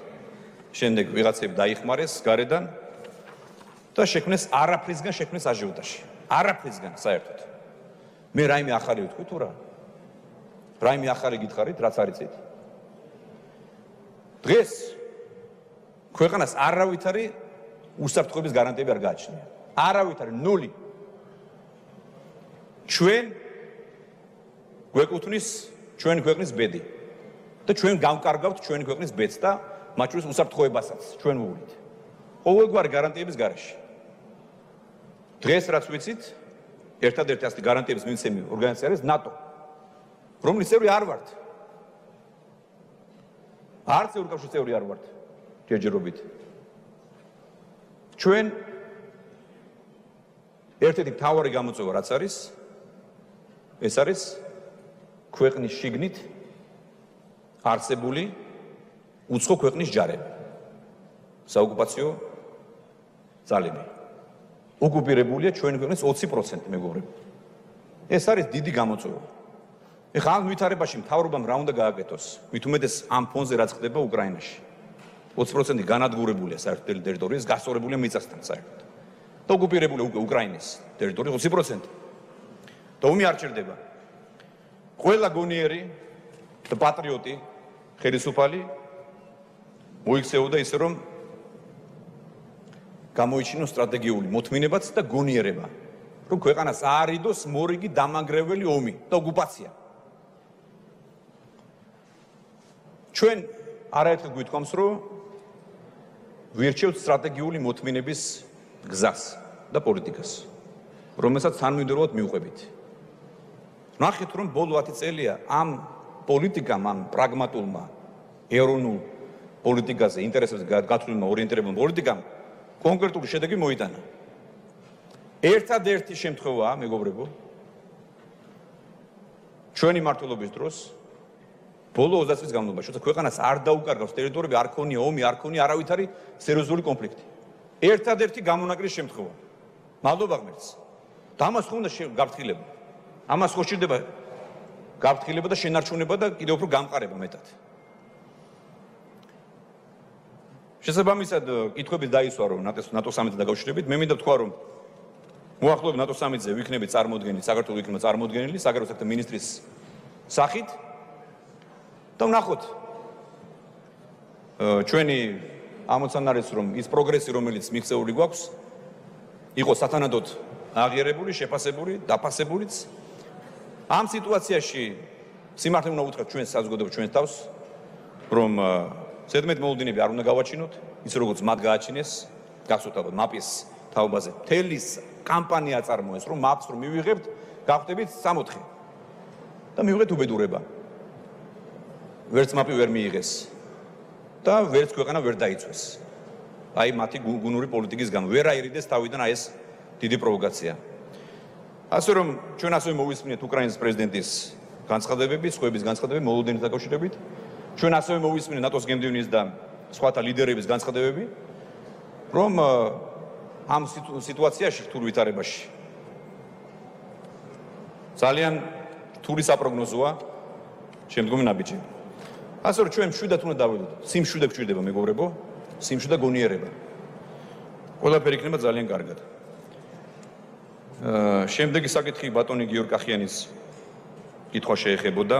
შემდეგ ვიღაცები დაიხმარეს გარედან და შექმნეს არაფრისგან შექმნეს აჟიოტაჟი. არაფრისგან საერთოდ. მე რაიმე ახალი ვთქვი თუ რა? რაიმე ახალი გითხარით, რაც არ იცით? დღეს ქვეყანას არავითარი უსაფრთხოების გარანტიები არ გააჩნია. არავითარი, ნული. ჩვენ გვეკუთვნის ჩვენი ქვეყნის ბედი და ჩვენ გავკარგავთ ჩვენი ქვეყნის ბედს და მათ შორის უსაფრთხოებასაც ჩვენ ვუვლით. ყოველგვარი გარანტიების გარეშე. დღეს რაც ვიცით, ერთადერთი ასეთი გარანტიების მიცემი ორგანიზაცია არის ნატო, რომლის წევრი არ ვართ. არც ევროკავშირის წევრი არ ვართ ჯერჯერობით. ჩვენ ერთ-ერთი მთავარი გამოწვევა რაც არის, ეს არის ქვეყნის შიგნით არსებული უცხო ქვეყნის ჯარები, საოკუპაციო ძალები. ოკუპირებულია ჩვენი ქვეყნის ოცი პროცენტი მეგობრებო. ეს არის დიდი გამოწვევა. ეხლა ამ ვითარებაში მთავრობამ რა უნდა გააკეთოს? მით უმეტეს ამ ფონზე რაც ხდება უკრაინაში. ოცი პროცენტი განადგურებულია საერთოდ ტერიტორიის, გასწორებულია მიწასთან საერთოდ. და ოკუპირებულია უკრაინის ტერიტორია ოცი პროცენტი. და ომი არ ჩერდება. ყველა გონიერი და პატრიოტი ხელისუფალი მოიქცეოდა ისე რომ გამოიჩინოს სტრატეგიული მოთმინებაც და გონიერება, რომ ქვეყანას აარიდოს მორიგი დამანგრეველი ომი და ოკუპაცია. ჩვენ არაერთხელ გვითხოვს, რომ ვირჩევთ სტრატეგიული მოთმინების გზას და პოლიტიკას, რომელსაც თანმიმდევრულად მივყვებით. ნახეთ, რომ ბოლო ათი წელია ამ პოლიტიკამ, ამ პრაგმატულმა ეროვნულ პოლიტიკაზე, ინტერესებზე გათვლილმა ორიენტირებულმა პოლიტიკამ კონკრეტული შედეგი მოიტანა. ერთადერთი შემთხვევაა, მეგობრებო, ჩვენი მმართველობის დროს ბოლო ოცდაათი წლის განმავლობაში, როცა ქვეყანას არ დაუკარგავს ტერიტორიები, არ ქონია ომი, არ ქონია არავითარი სერიოზული კონფლიქტი. ერთადერთი გამონაკლის შემთხვევა. მადლობა ღმერთს. და ამას ხო უნდა გავფრთხილება. ამას ხო სჭირდება გავფრთხილება და შენარჩუნება და კიდევ უფრო გამყარება მეტად. შესაბამისად, კითხვები დაისვა რომ ნატო სამიტთან დაკავშირებით, მე მინდა ვთქვა რომ მოახლოებით ნატო სამიტზე ვიქნებით წარმოდგენილი, საქართველოს იქნება წარმოდგენილი საგარეო საქმეთა მინისტრის სახით და ვნახოთ ჩვენი ამოცანა არის რომ ის პროგრესი რომელიც მიღწეული გვაქვს იყოს სათანადოდ აღიარებული, შეფასებული, დაფასებულიც. ამ სიტუაციაში სიმართლე უნდა ვუთხრათ ჩვენს საზოგადოებას ჩვენს თავს რომ ზედმეტ მოლოდინები არ უნდა გავაჩინოთ, ის როგორც მათ გააჩინეს, გახსოვთ ალბათ მაპის თაობაზე. თელის კამპანია აწარმოეს, რომ მაპს რომ მივიღებთ, გავხდებით სამოთხე. და მივიღეთ უბედურება. ვერც მაპი ვერ მიიღეს და ვერც ქვეყანა ვერ დაიცვეს. აი მათი გუნური პოლიტიკის გამო ვერ აირიდეს თავიდან აი ეს დიდი პროვოკაცია. ასე რომ ჩვენ ასევე მოვისმინეთ უკრაინის პრეზიდენტის განცხადებები, სხვების განცხადებები მოლოდინის დაკავშირებით. ჩვენ ასევე მოვისმინეთ ნატოს გემდივნის და სხვათა ლიდერების განცხადებები, რომ ამ სიტუაციაში რთულ ვითარებაში ძალიან რთული საპროგნოზოა შემდგომი ნაბიჯები. ასე რომ ჩვენ მშვიდად უნდა დავედოთ. სიმშვიდე გვჭირდება მეგობრებო, სიმშვიდე გონიერება. ყველაფერი იქნება ძალიან კარგად. შემდეგი საკითხი ბატონი გიორგი კახიანის კითხვა შეეხებოდა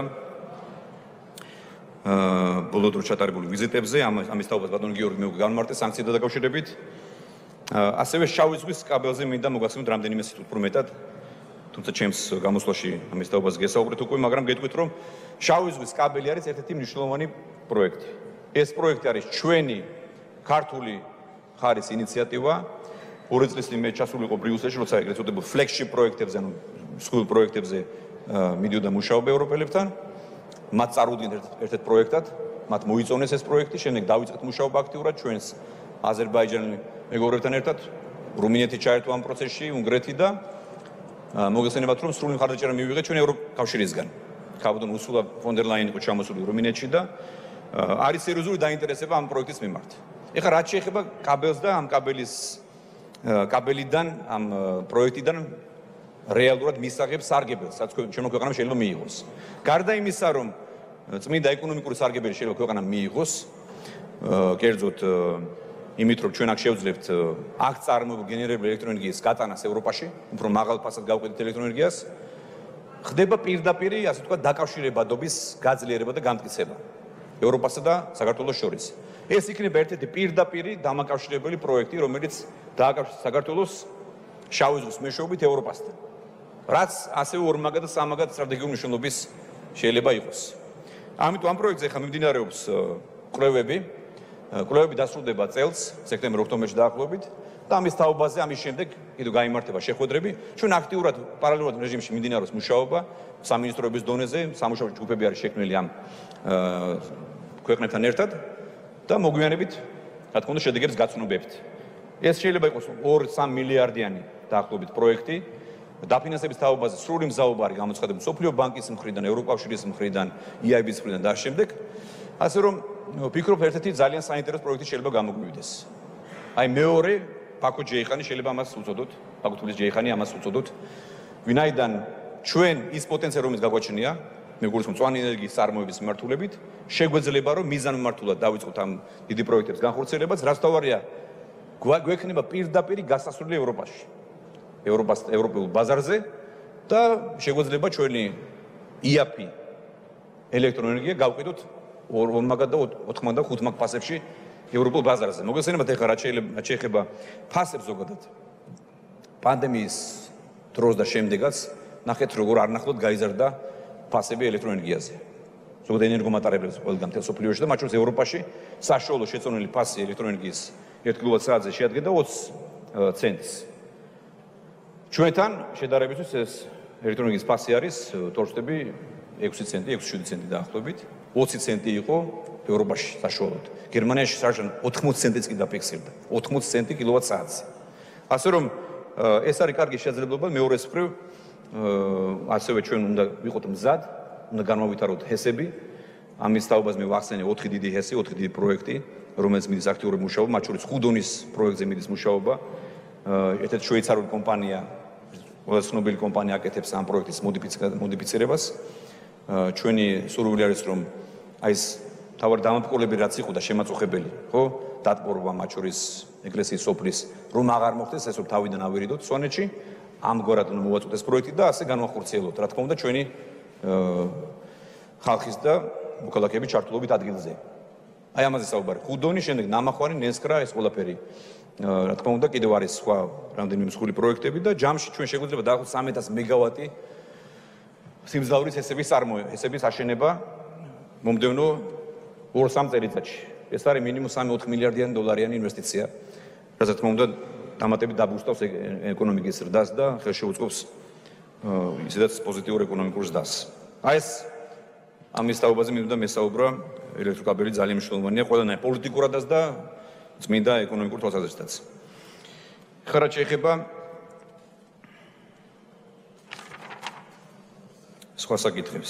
ბოლო დროს ჩატარებული ვიზიტებზე, ამის თაობას ბატონი გიორგი მე განმარტე სანქციებთან დაკავშირებით. ასევე შავი ზღვის კაბელზე მინდა მოგახსენოთ რამდენიმე სიტყვით უფრო მეტად, თუმცა ჩემს გამოსვლაში ამის თაობას გესაუბრეთ უკვე, მაგრამ გეტყვით რომ შავი ზღვის კაბელი არის ერთ-ერთი მნიშვნელოვანი პროექტი. ეს პროექტი არის ჩვენი ქართული ხარის ინიციატივა. ორი წლის წინ მე ჩასული იყო ბრიუსელში, როცა ეგრეთ წოდებულ flagship პროექტებზე, ანუ მსხვილ პროექტებზე მიდიოდა მუშაობა ევროპელებთან. მათ წარუდგინეთ ერთ-ერთ პროექტად, მათ მოიწონეს ეს პროექტი, შემდეგ დავიწყეთ მუშაობა აქტიურად ჩვენს აზერბაიჯანელ მეგობრებთან ერთად, რუმინეთი ჩაერთო ამ პროცესში, უნგრეთი და მოგესალმებათ რომ სრული მხარდაჭერა მივიღეთ ჩვენ ევროკავშირისგან. ქაბოდონ უსულა ფონ დერ ლაიენი იყო ჩამოსული რუმინეთში და არის სერიოზული დაინტერესება ამ პროექტის მიმართ. ეხლა რაც შეეხება კაბელს და ამ კაბელის კაბელიდან, ამ პროექტიდან რეალურად მისაღებს სარგებელს, რაც ჩვენო ქვეყანამ შეიძლება მიიღოს. გარდა იმისა, რომ წმინდა ეკონომიკური სარგებელი შეიძლება ქვეყანამ მიიღოს, კერძოდ იმით რომ ჩვენ აქ შევძლებთ აქ წარმოებულ გენერირებულ ელექტროენერგიის გატანას ევროპაში, უფრო მაღალ ფასად გავყიდეთ ელექტროენერგიას, ხდება პირდაპირ, ასე ვთქვათ, დაკავშირებადობის გაძლიერება და განმტკიცება ევროპასა და საქართველოს შორის. ეს იქნება ერთ-ერთი პირდაპირ დამაკავშირებელი პროექტი, რომელიც დააკავშირებს საქართველოს შავი ზღვის მეშვეობით ევროპასთან. რაც ასევე ორმაგად და სამაგად სტრატეგიული მნიშვნელობის შეიძლება იყოს. ამიტომ ამ პროექტზე ხა მიმდინარეობს კვლევები. კვლევები დასრულდება წელს, სექტემბერ-ოქტომბერში დაახლოებით და ამის თაობაზე ამის შემდეგ კიდევ გაიმართება შეხვედრები. ჩვენ აქტიურად პარალელურად რეჟიმში მიმდინარეობს მუშაობა სამინისტროების დონეზე, სამუშაო ჯგუფები არის შექმნილი ამ ქვეყნებთან ერთად და მოგვიანებით, რა თქმა უნდა, შედეგებს გაცნობებთ. ეს შეიძლება იყოს ორი სამი მილიარდიანი დაახლოებით პროექტი. დაფინანსების თაობაზე სრული მზაობა არის გამოცხადებული მსოფლიო ბანკის მხრიდან, ევროკავშირის მხრიდან, ი აი ბის მხრიდან და ამ შემდეგ. ასე რომ ვფიქრობ, ერთ-ერთი ძალიან საინტერესო პროექტი შეიძლება გამოგვივიდეს. აი მეორე ბაქო ჯეიხანი შეიძლება ამას უწოდოთ, ბაქო თბილისი ჯეიხანი ამას უწოდოთ. ვინაიდან ჩვენ ის პოტენციალი რომელიც გაგვაჩნია, მეგობრებო, მწვანე ენერგიის წარმოების მიმართულებით, შეგვეძლება რომ მიზანმიმართულად დავიწყოთ ამ დიდი პროექტების განხორციელებას, რაც თავარია გვექნება პირდაპირ გასასვლელი ევროპაში. ევროპას ევროპულ ბაზარზე და შეგვეძლება ჩვენი ი-აფ-ი ელექტროენერგია გავყიდოთ ორმაგად და ოთხმოცდახუთ მაგ ფასებში ევროპულ ბაზარზე. მოგესალმებით ახლა რაც შეიძლება შეეხება ფასებს ზოგადად. პანდემიის დროს და შემდეგაც ნახეთ როგორ არნახლოდ გაიზარდა ფასები ელექტროენერგიაზე. ზოგადად ენერგომატარებლებს ყველგან მთელ სოფლიოში და მათ შორის ევროპაში საშუალო შეწონილი ფასი ელექტროენერგიის ერთ კილოვატ-საათზე შეადგენდა ოცი ცენტს. ჩვენთან შედარებისთვის ეს ელექტროენერგიის ფასი არის თორშტები ექვსი ცენტი, ექვსი შვიდი ცენტი დაახლოებით. ოცი ცენტი იყო ევროპაში საშუალოდ. გერმანიაში საშუალოდ ოთხმოცი ცენტიც კი დაფიქსირდა. ოთხმოცი ცენტი კილოვატ-საათზე. ასე რომ ეს არის კარგი შესაძლებლობა მეორეს მხრივ ასევე ჩვენ უნდა ვიყოთ მზად, უნდა განმავითაროთ ჰესები. ამის თაობაზე მე ვახსენე ოთხი დიდი ჰესი, ოთხი დიდი პროექტი, რომელიც მიდის აქტიური მუშაობა, მათ შორის ხუდონის პროექტზე მიდის მუშაობა. ერთ-ერთი შვეიცარიული კომპანია, ყველაზე ცნობილი კომპანია აკეთებს ამ პროექტის მოდიფიცირებას. ჩვენი სურვილი არის რომ აი ეს თავად დამამტკიცებელი რაც იყო და შემაწუხებელი, ხო? დატბორვა მათ შორის ეკლესიის სოფლის რომ აღარ მოხდეს, ეს რომ თავიდან ავირიდოთ სვანეთში, ამგვარად უნდა მოვაწყვეტეს პროექტი და ასე განვახორციელოთ. რა თქმა უნდა, ჩვენი ხალხის და მოქალაქეების ჩართულობით ადგილზე. აი ამაზე საუბარი. ხუდონი, შემდეგ ნამახვარი, ნესკრა, ეს ყველაფერი. რა თქმა უნდა, კიდევ არის სხვა რამდენიმე მსხვილი პროექტები და ჯამში ჩვენ შეგვიძლია დაახლოებით სამი ათას მეგავატი სიმძლავრის ჰესების წარმოება, ჰესების აშენება მომდევნო ორ სამ წელიწადში. ეს არის მინიმუმ სამი ოთხი მილიარდიანი დოლარიანი ინვესტიცია. რაც რა თქმა უნდა, დამატებით დაბუსტავს ეკონომიკის ზრდას და ხელშეუწყობს ისედაც პოზიტიურ ეკონომიკურ ზრდას. აი ეს ამის თაობაზე მინდა მესაუბრა, ელექტროკაბელი ძალიან მნიშვნელოვანია ყველანაირ პოლიტიკურადაც და წმინდა ეკონომიკურ თვალსაზრისითაც. ხა რაც შეეხება სხვა საკითხებს.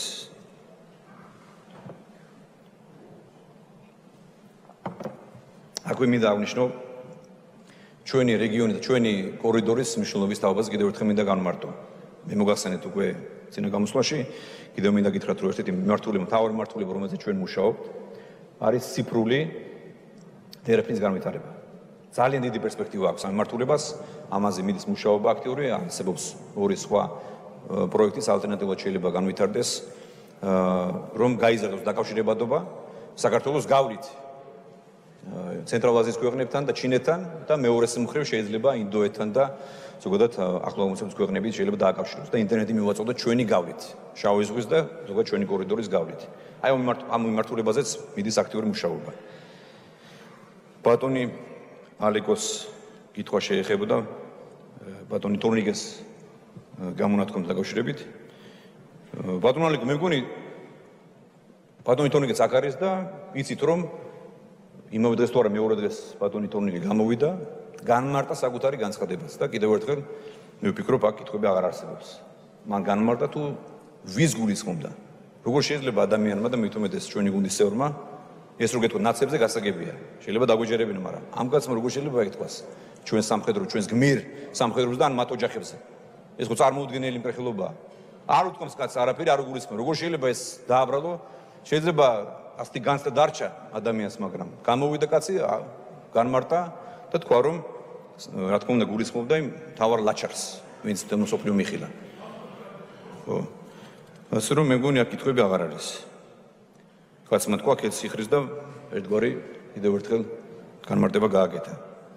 აქვე მინდა აღნიშნო ჩვენი რეგიონი და ჩვენი კორიდორის მნიშვნელობის თაობაზე კიდევ ერთხელ მინდა განმარტო. მე მოგახსენეთ უკვე წინა გამოსვლაში, კიდევ მინდა გითხრათ, რომ ერთ-ერთი მიმართულება, მთავარი მიმართულება, რომელზეც ჩვენ მუშაობთ, არის ციფრული თერაპიის განვითარება. ძალიან დიდი პერსპექტივა აქვს ამ მიმართულებას, ამაზე მიდის მუშაობა აქტიური, არსებობს ორი სხვა პროექტის ალტერნატივად შეიძლება განვითარდეს, რომ გაიზარდოს დაკავშირებადობა საქართველოს გავლით ცენტრალურ აზიის ქვეყნებთან და ჩინეთთან და მეორეს მხრივ შეიძლება ინდოეთთან და ზოგადად ახლომდებარე ქვეყნებით შეიძლება დააკავშიროს და ინტერნეტი მივაწოდოთ ჩვენი გავლით, შავი ზღვის და ზოგადად ჩვენი კორიდორის გავლით. აი ამ მიმართულებაზეც მიდის აქტიური მუშაობა. ბატონი ალეკოს კითხვა შეეხებოდა ბატონი თორნიგეს გამონათქვამთან დაკავშირებით. ბატონი ალეკო, მე მგონი ბატონი თორნიგეც აქ არის და იცით რომ იმავე დღეს თუ არა მეორე დღეს ბატონი თორნიგე გამოვიდა, განმარტა საკუთარი განცხადებაც და კიდევ ერთხელ მე ვფიქრობ აქ კითხვები აღარ არსებობს. მან განმარტა თუ ვის გულისხმობდა. როგორ შეიძლება ადამიანმა და მით უმეტეს ჩვენი გუნდის წევრმა ეს რო გეტყვი ნაცებზე გასაგებია. შეიძლება დაგვეჯერებინა, მაგრამ ამ კაცმა როგორ შეიძლება ეკითხვას ჩვენ სამხედრო, ჩვენს გმირ სამხედროს და ან მათ ოჯახებზე. ეს ხო წარმოუდგენელი მკრხელობაა. არ უთქვამს კაცს არაფერი, არ გულისხმობს. როგორ შეიძლება ეს დააბრალო? შეიძლება ასეთი განცდა დარჩა ადამიანს, მაგრამ გამოვიდა კაცი, განმარტა და თქვა რომ რა თქმა უნდა გულისხმობდა იმ თავარ ლაჩარს, ვინც მსოფლიო მიხილა. ხო. ასე რომ მე მგონი აქ კითხვები აღარ არის. თქვაც მათ თქვა კეთ სიხრის და ერთგვარი კიდევ ერთხელ განმარტება გააკეთა.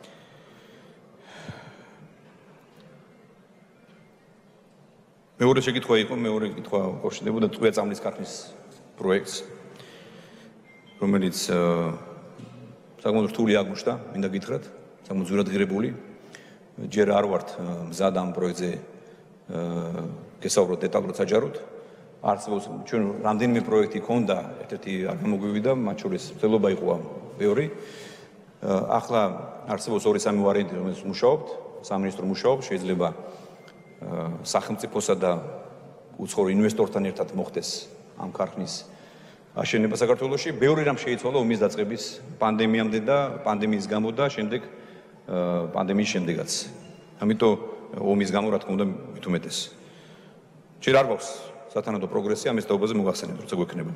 მეორე შეკითხვა იყო, მეორე კითხვა უკავშირდებოდა წვია წამლის ქარხნის პროექტს, რომელიც საკმაოდ რთული აღმოჩნდა, მინდა გითხრათ, საკმაოდ ძვირადღირებული. ჯერ არ ვართ მზად ამ პროექტზე გესაუბროთ დეტალურად საჯაროდ. არსებობს ჩვენ რამდენიმე პროექტი ქონდა, ერთ-ერთი არ გამოგვივიდა, მათ შორის მცდელობა იყო ამ ბევრი. ახლა არსებობს ორი სამი ვარიანტი, რომელზეც მუშაობთ, სამინისტრო მუშაობს, შეიძლება სახელმწიფოსა და უცხოურ ინვესტორთან ერთად მოხდეს ამ ქარხნის აშენება საქართველოში. ბევრი რამ შეიცვალა ომის დაწყების პანდემიამდე და პანდემიის გამო და შემდეგ პანდემიის შემდეგაც. ამიტომ ომის გამო რა თქმა უნდა მით უმეტეს. ჯერ არ გვაქვს სათანადო პროგრესი ამის თაობაზე მოგახსენებთ, როცა გვექნება.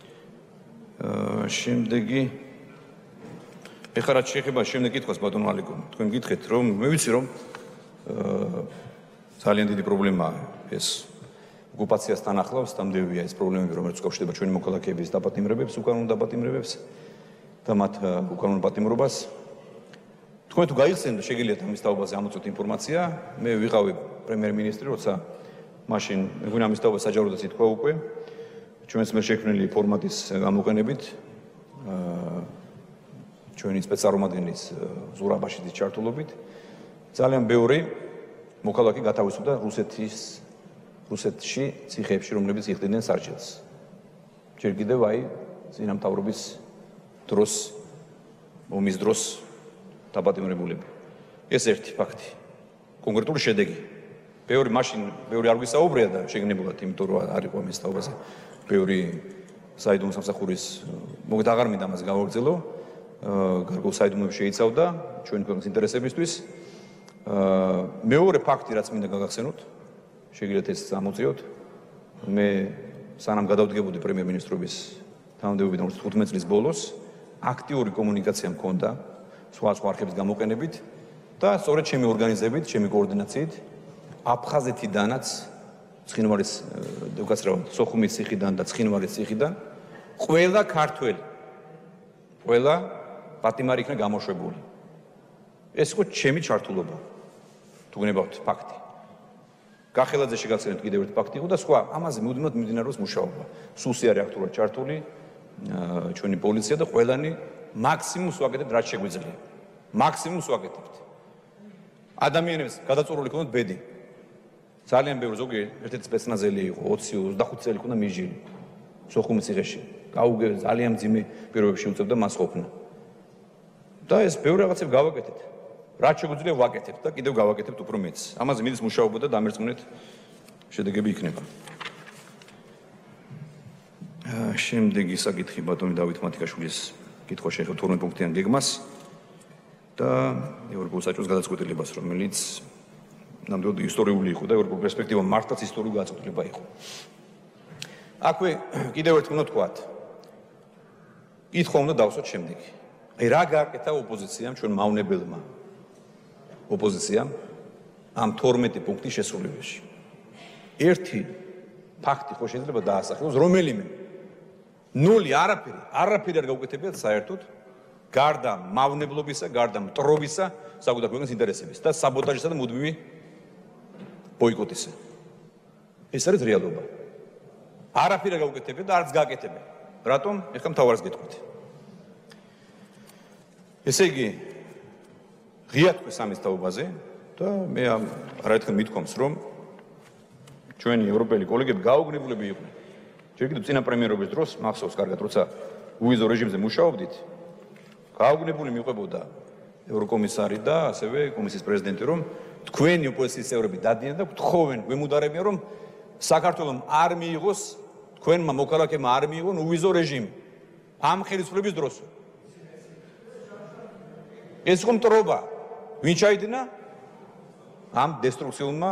შემდეგი ეხლა რაც შეეხება შემდეგ კითხვას ბატონო ალიკო, თქვენ გითხეთ რომ მე ვიცი რომ ძალიან დიდი პრობლემაა ეს ოკუპაციასთან ახლავს, დამდებია ეს პრობლემები, რომელიც უკავშირდება ჩვენი მოქალაქეების დაპატიმრებებს, უკანონო დაპატიმრებებს და მათ უკანონო პატიმრობას. თქვენ თუ გაიხსენებთ, შეგიძლიათ ამის თაობაზე ამოწოთ ინფორმაცია. მე ვიყავი პრემიერ-მინისტრი, როცა მაშინ მეგონა ამის თაობა საჯაროდაც ითქვა უკვე. ჩვენს მიერ შექმნილი ფორმატის გამოყენებით ჩვენი სპეცსარომადგენლის ზურაბაშიძის ჩართულობით ძალიან ბევრი მოქალაქე გათავისუფლდა რუსეთის რუსეთში ციხეებში, რომლებიც იხდიდნენ სარჩელს. ჯერ კიდევ აი წინამთავრობის დროს, ომის დროს დაპატიმრებულები. ეს ერთი ფაქტი. კონკრეტული შედეგი. ბევრი მაშინ, ბევრი არ გვისაუბრია და შეგნებულად, იმიტომ რომ არ იყო ამის თაობაზე. ბევრი საიდუმლო სამსახურის მოგეთ აღარ მინდა ამას გავაგრძელო. გარკვეულ საიდუმლოებს შეიცავდა ჩვენი ქვეყნის ინტერესებისთვის. მეორე ფაქტი, რაც მინდა გაგახსენოთ, შეგიძლიათ ეს ამოწიოთ. მე სანამ გადავდგებოდი პრემიერ-მინისტრობის თანამდებობიდან ოცდათხუთმეტი წლის ბოლოს, აქტიური კომუნიკაცია მქონდა სხვა სხვა არხების გამოყენებით და სწორედ ჩემი ორგანიზებით, ჩემი კოორდინაციით აფხაზეთიდანაც ცხინვალის უკაცრავად სოხუმის ციხიდან და ცხინვალის ციხიდან ყველა ქართველი ყველა პატიმარი იქნა გამოშვებული. ეს იყო ჩემი ჩართულობა. თუ გნებავთ ფაქტი. გახელაძე შეგახსენებთ კიდევ ერთი ფაქტი იყო და სხვა ამაზე მუდმივად მიმდინარეობს მუშაობა. სუსი არის აქტიურად ჩართული ჩვენი პოლიცია და ყველანი მაქსიმუმს ვაკეთებთ რაც შეგვიძლია. მაქსიმუმს ვაკეთებთ. ადამიანებს გადაწურული ქონდათ ბედი. ძალიან ბევრი ზოგი ერთ-ერთი სპეცნაზელი იყო, ოცი ოცდახუთი წელი ქონდა მიჟილი. სოხუმის ციხეში. გაუგე ძალიან მძიმე პირობებში უწევდა მას ყოფნა. და ეს ბევრი რაღაცები გავაკეთეთ. რაც შეგვიძლია ვაკეთებთ და კიდევ გავაკეთებთ უფრო მეც. ამაზე მიდის მუშაობა და დამერწმუნეთ შედეგები იქნება. შემდეგი საკითხი ბატონი დავით მათიკაშვილის კითხვა შეეხება თორმეტ პუნქტიან გეგმას და ევროპულ საჭიროს გადაწყვეტილებას, რომელიც ნამდვილად ისტორიული იყო და ევროპულ პერსპექტივა მართლაც ისტორიული გადაწყვეტილება იყო. აქვე კიდევ ერთხელ უნდა ვთქვათ. კითხვა უნდა დავსვათ შემდეგი. აი რა გააკეთა ოპოზიციამ, ჩვენ მავნებელმა ოპოზიციამ ამ თორმეტი პუნქტის შესრულებაში. ერთი ფაქტი ხო შეიძლება დაასახელოს, რომელიმე ნული არაფერი, არაფერი არ გაუკეთებიათ საერთოდ გარდა მავნებლობისა, გარდა მტრობისა საკუთარ ქვეყნის ინტერესების და საბოტაჟისა და მუდმივი ბოიკოტისა. ეს არის რეალობა. არაფერი არ გაუკეთებიათ და არც გააკეთებენ. რატომ? ეხლა მთავარს გეტყვით. ესე იგი ღია თქვის ამის თაობაზე და მე არაერთხელ მithქვამს, რომ ჩვენი ევროპელი კოლეგები გაუგნებულები იყვნენ. ჯერ კიდევ წინა პრემიერობის დროს, მახსოვს კარგად, როცა უვიზო რეჟიმზე მუშაობდით, გაუგნებული მიყვებოდა ევროკომისარი და ასევე კომისიის პრეზიდენტი, რომ თქვენი ოპოზიციის წევრები დადიან და გთხოვენ, გვემუდარებიან, რომ საქართველოს არ მიიღოს, თქვენმა მოქალაქეებმა არ მიიღონ უვიზო რეჟიმი ამ ხელისუფლების დროს. ეს იყო მტრობა. ვინ ჩაიდინა? ამ დესტრუქციულმა,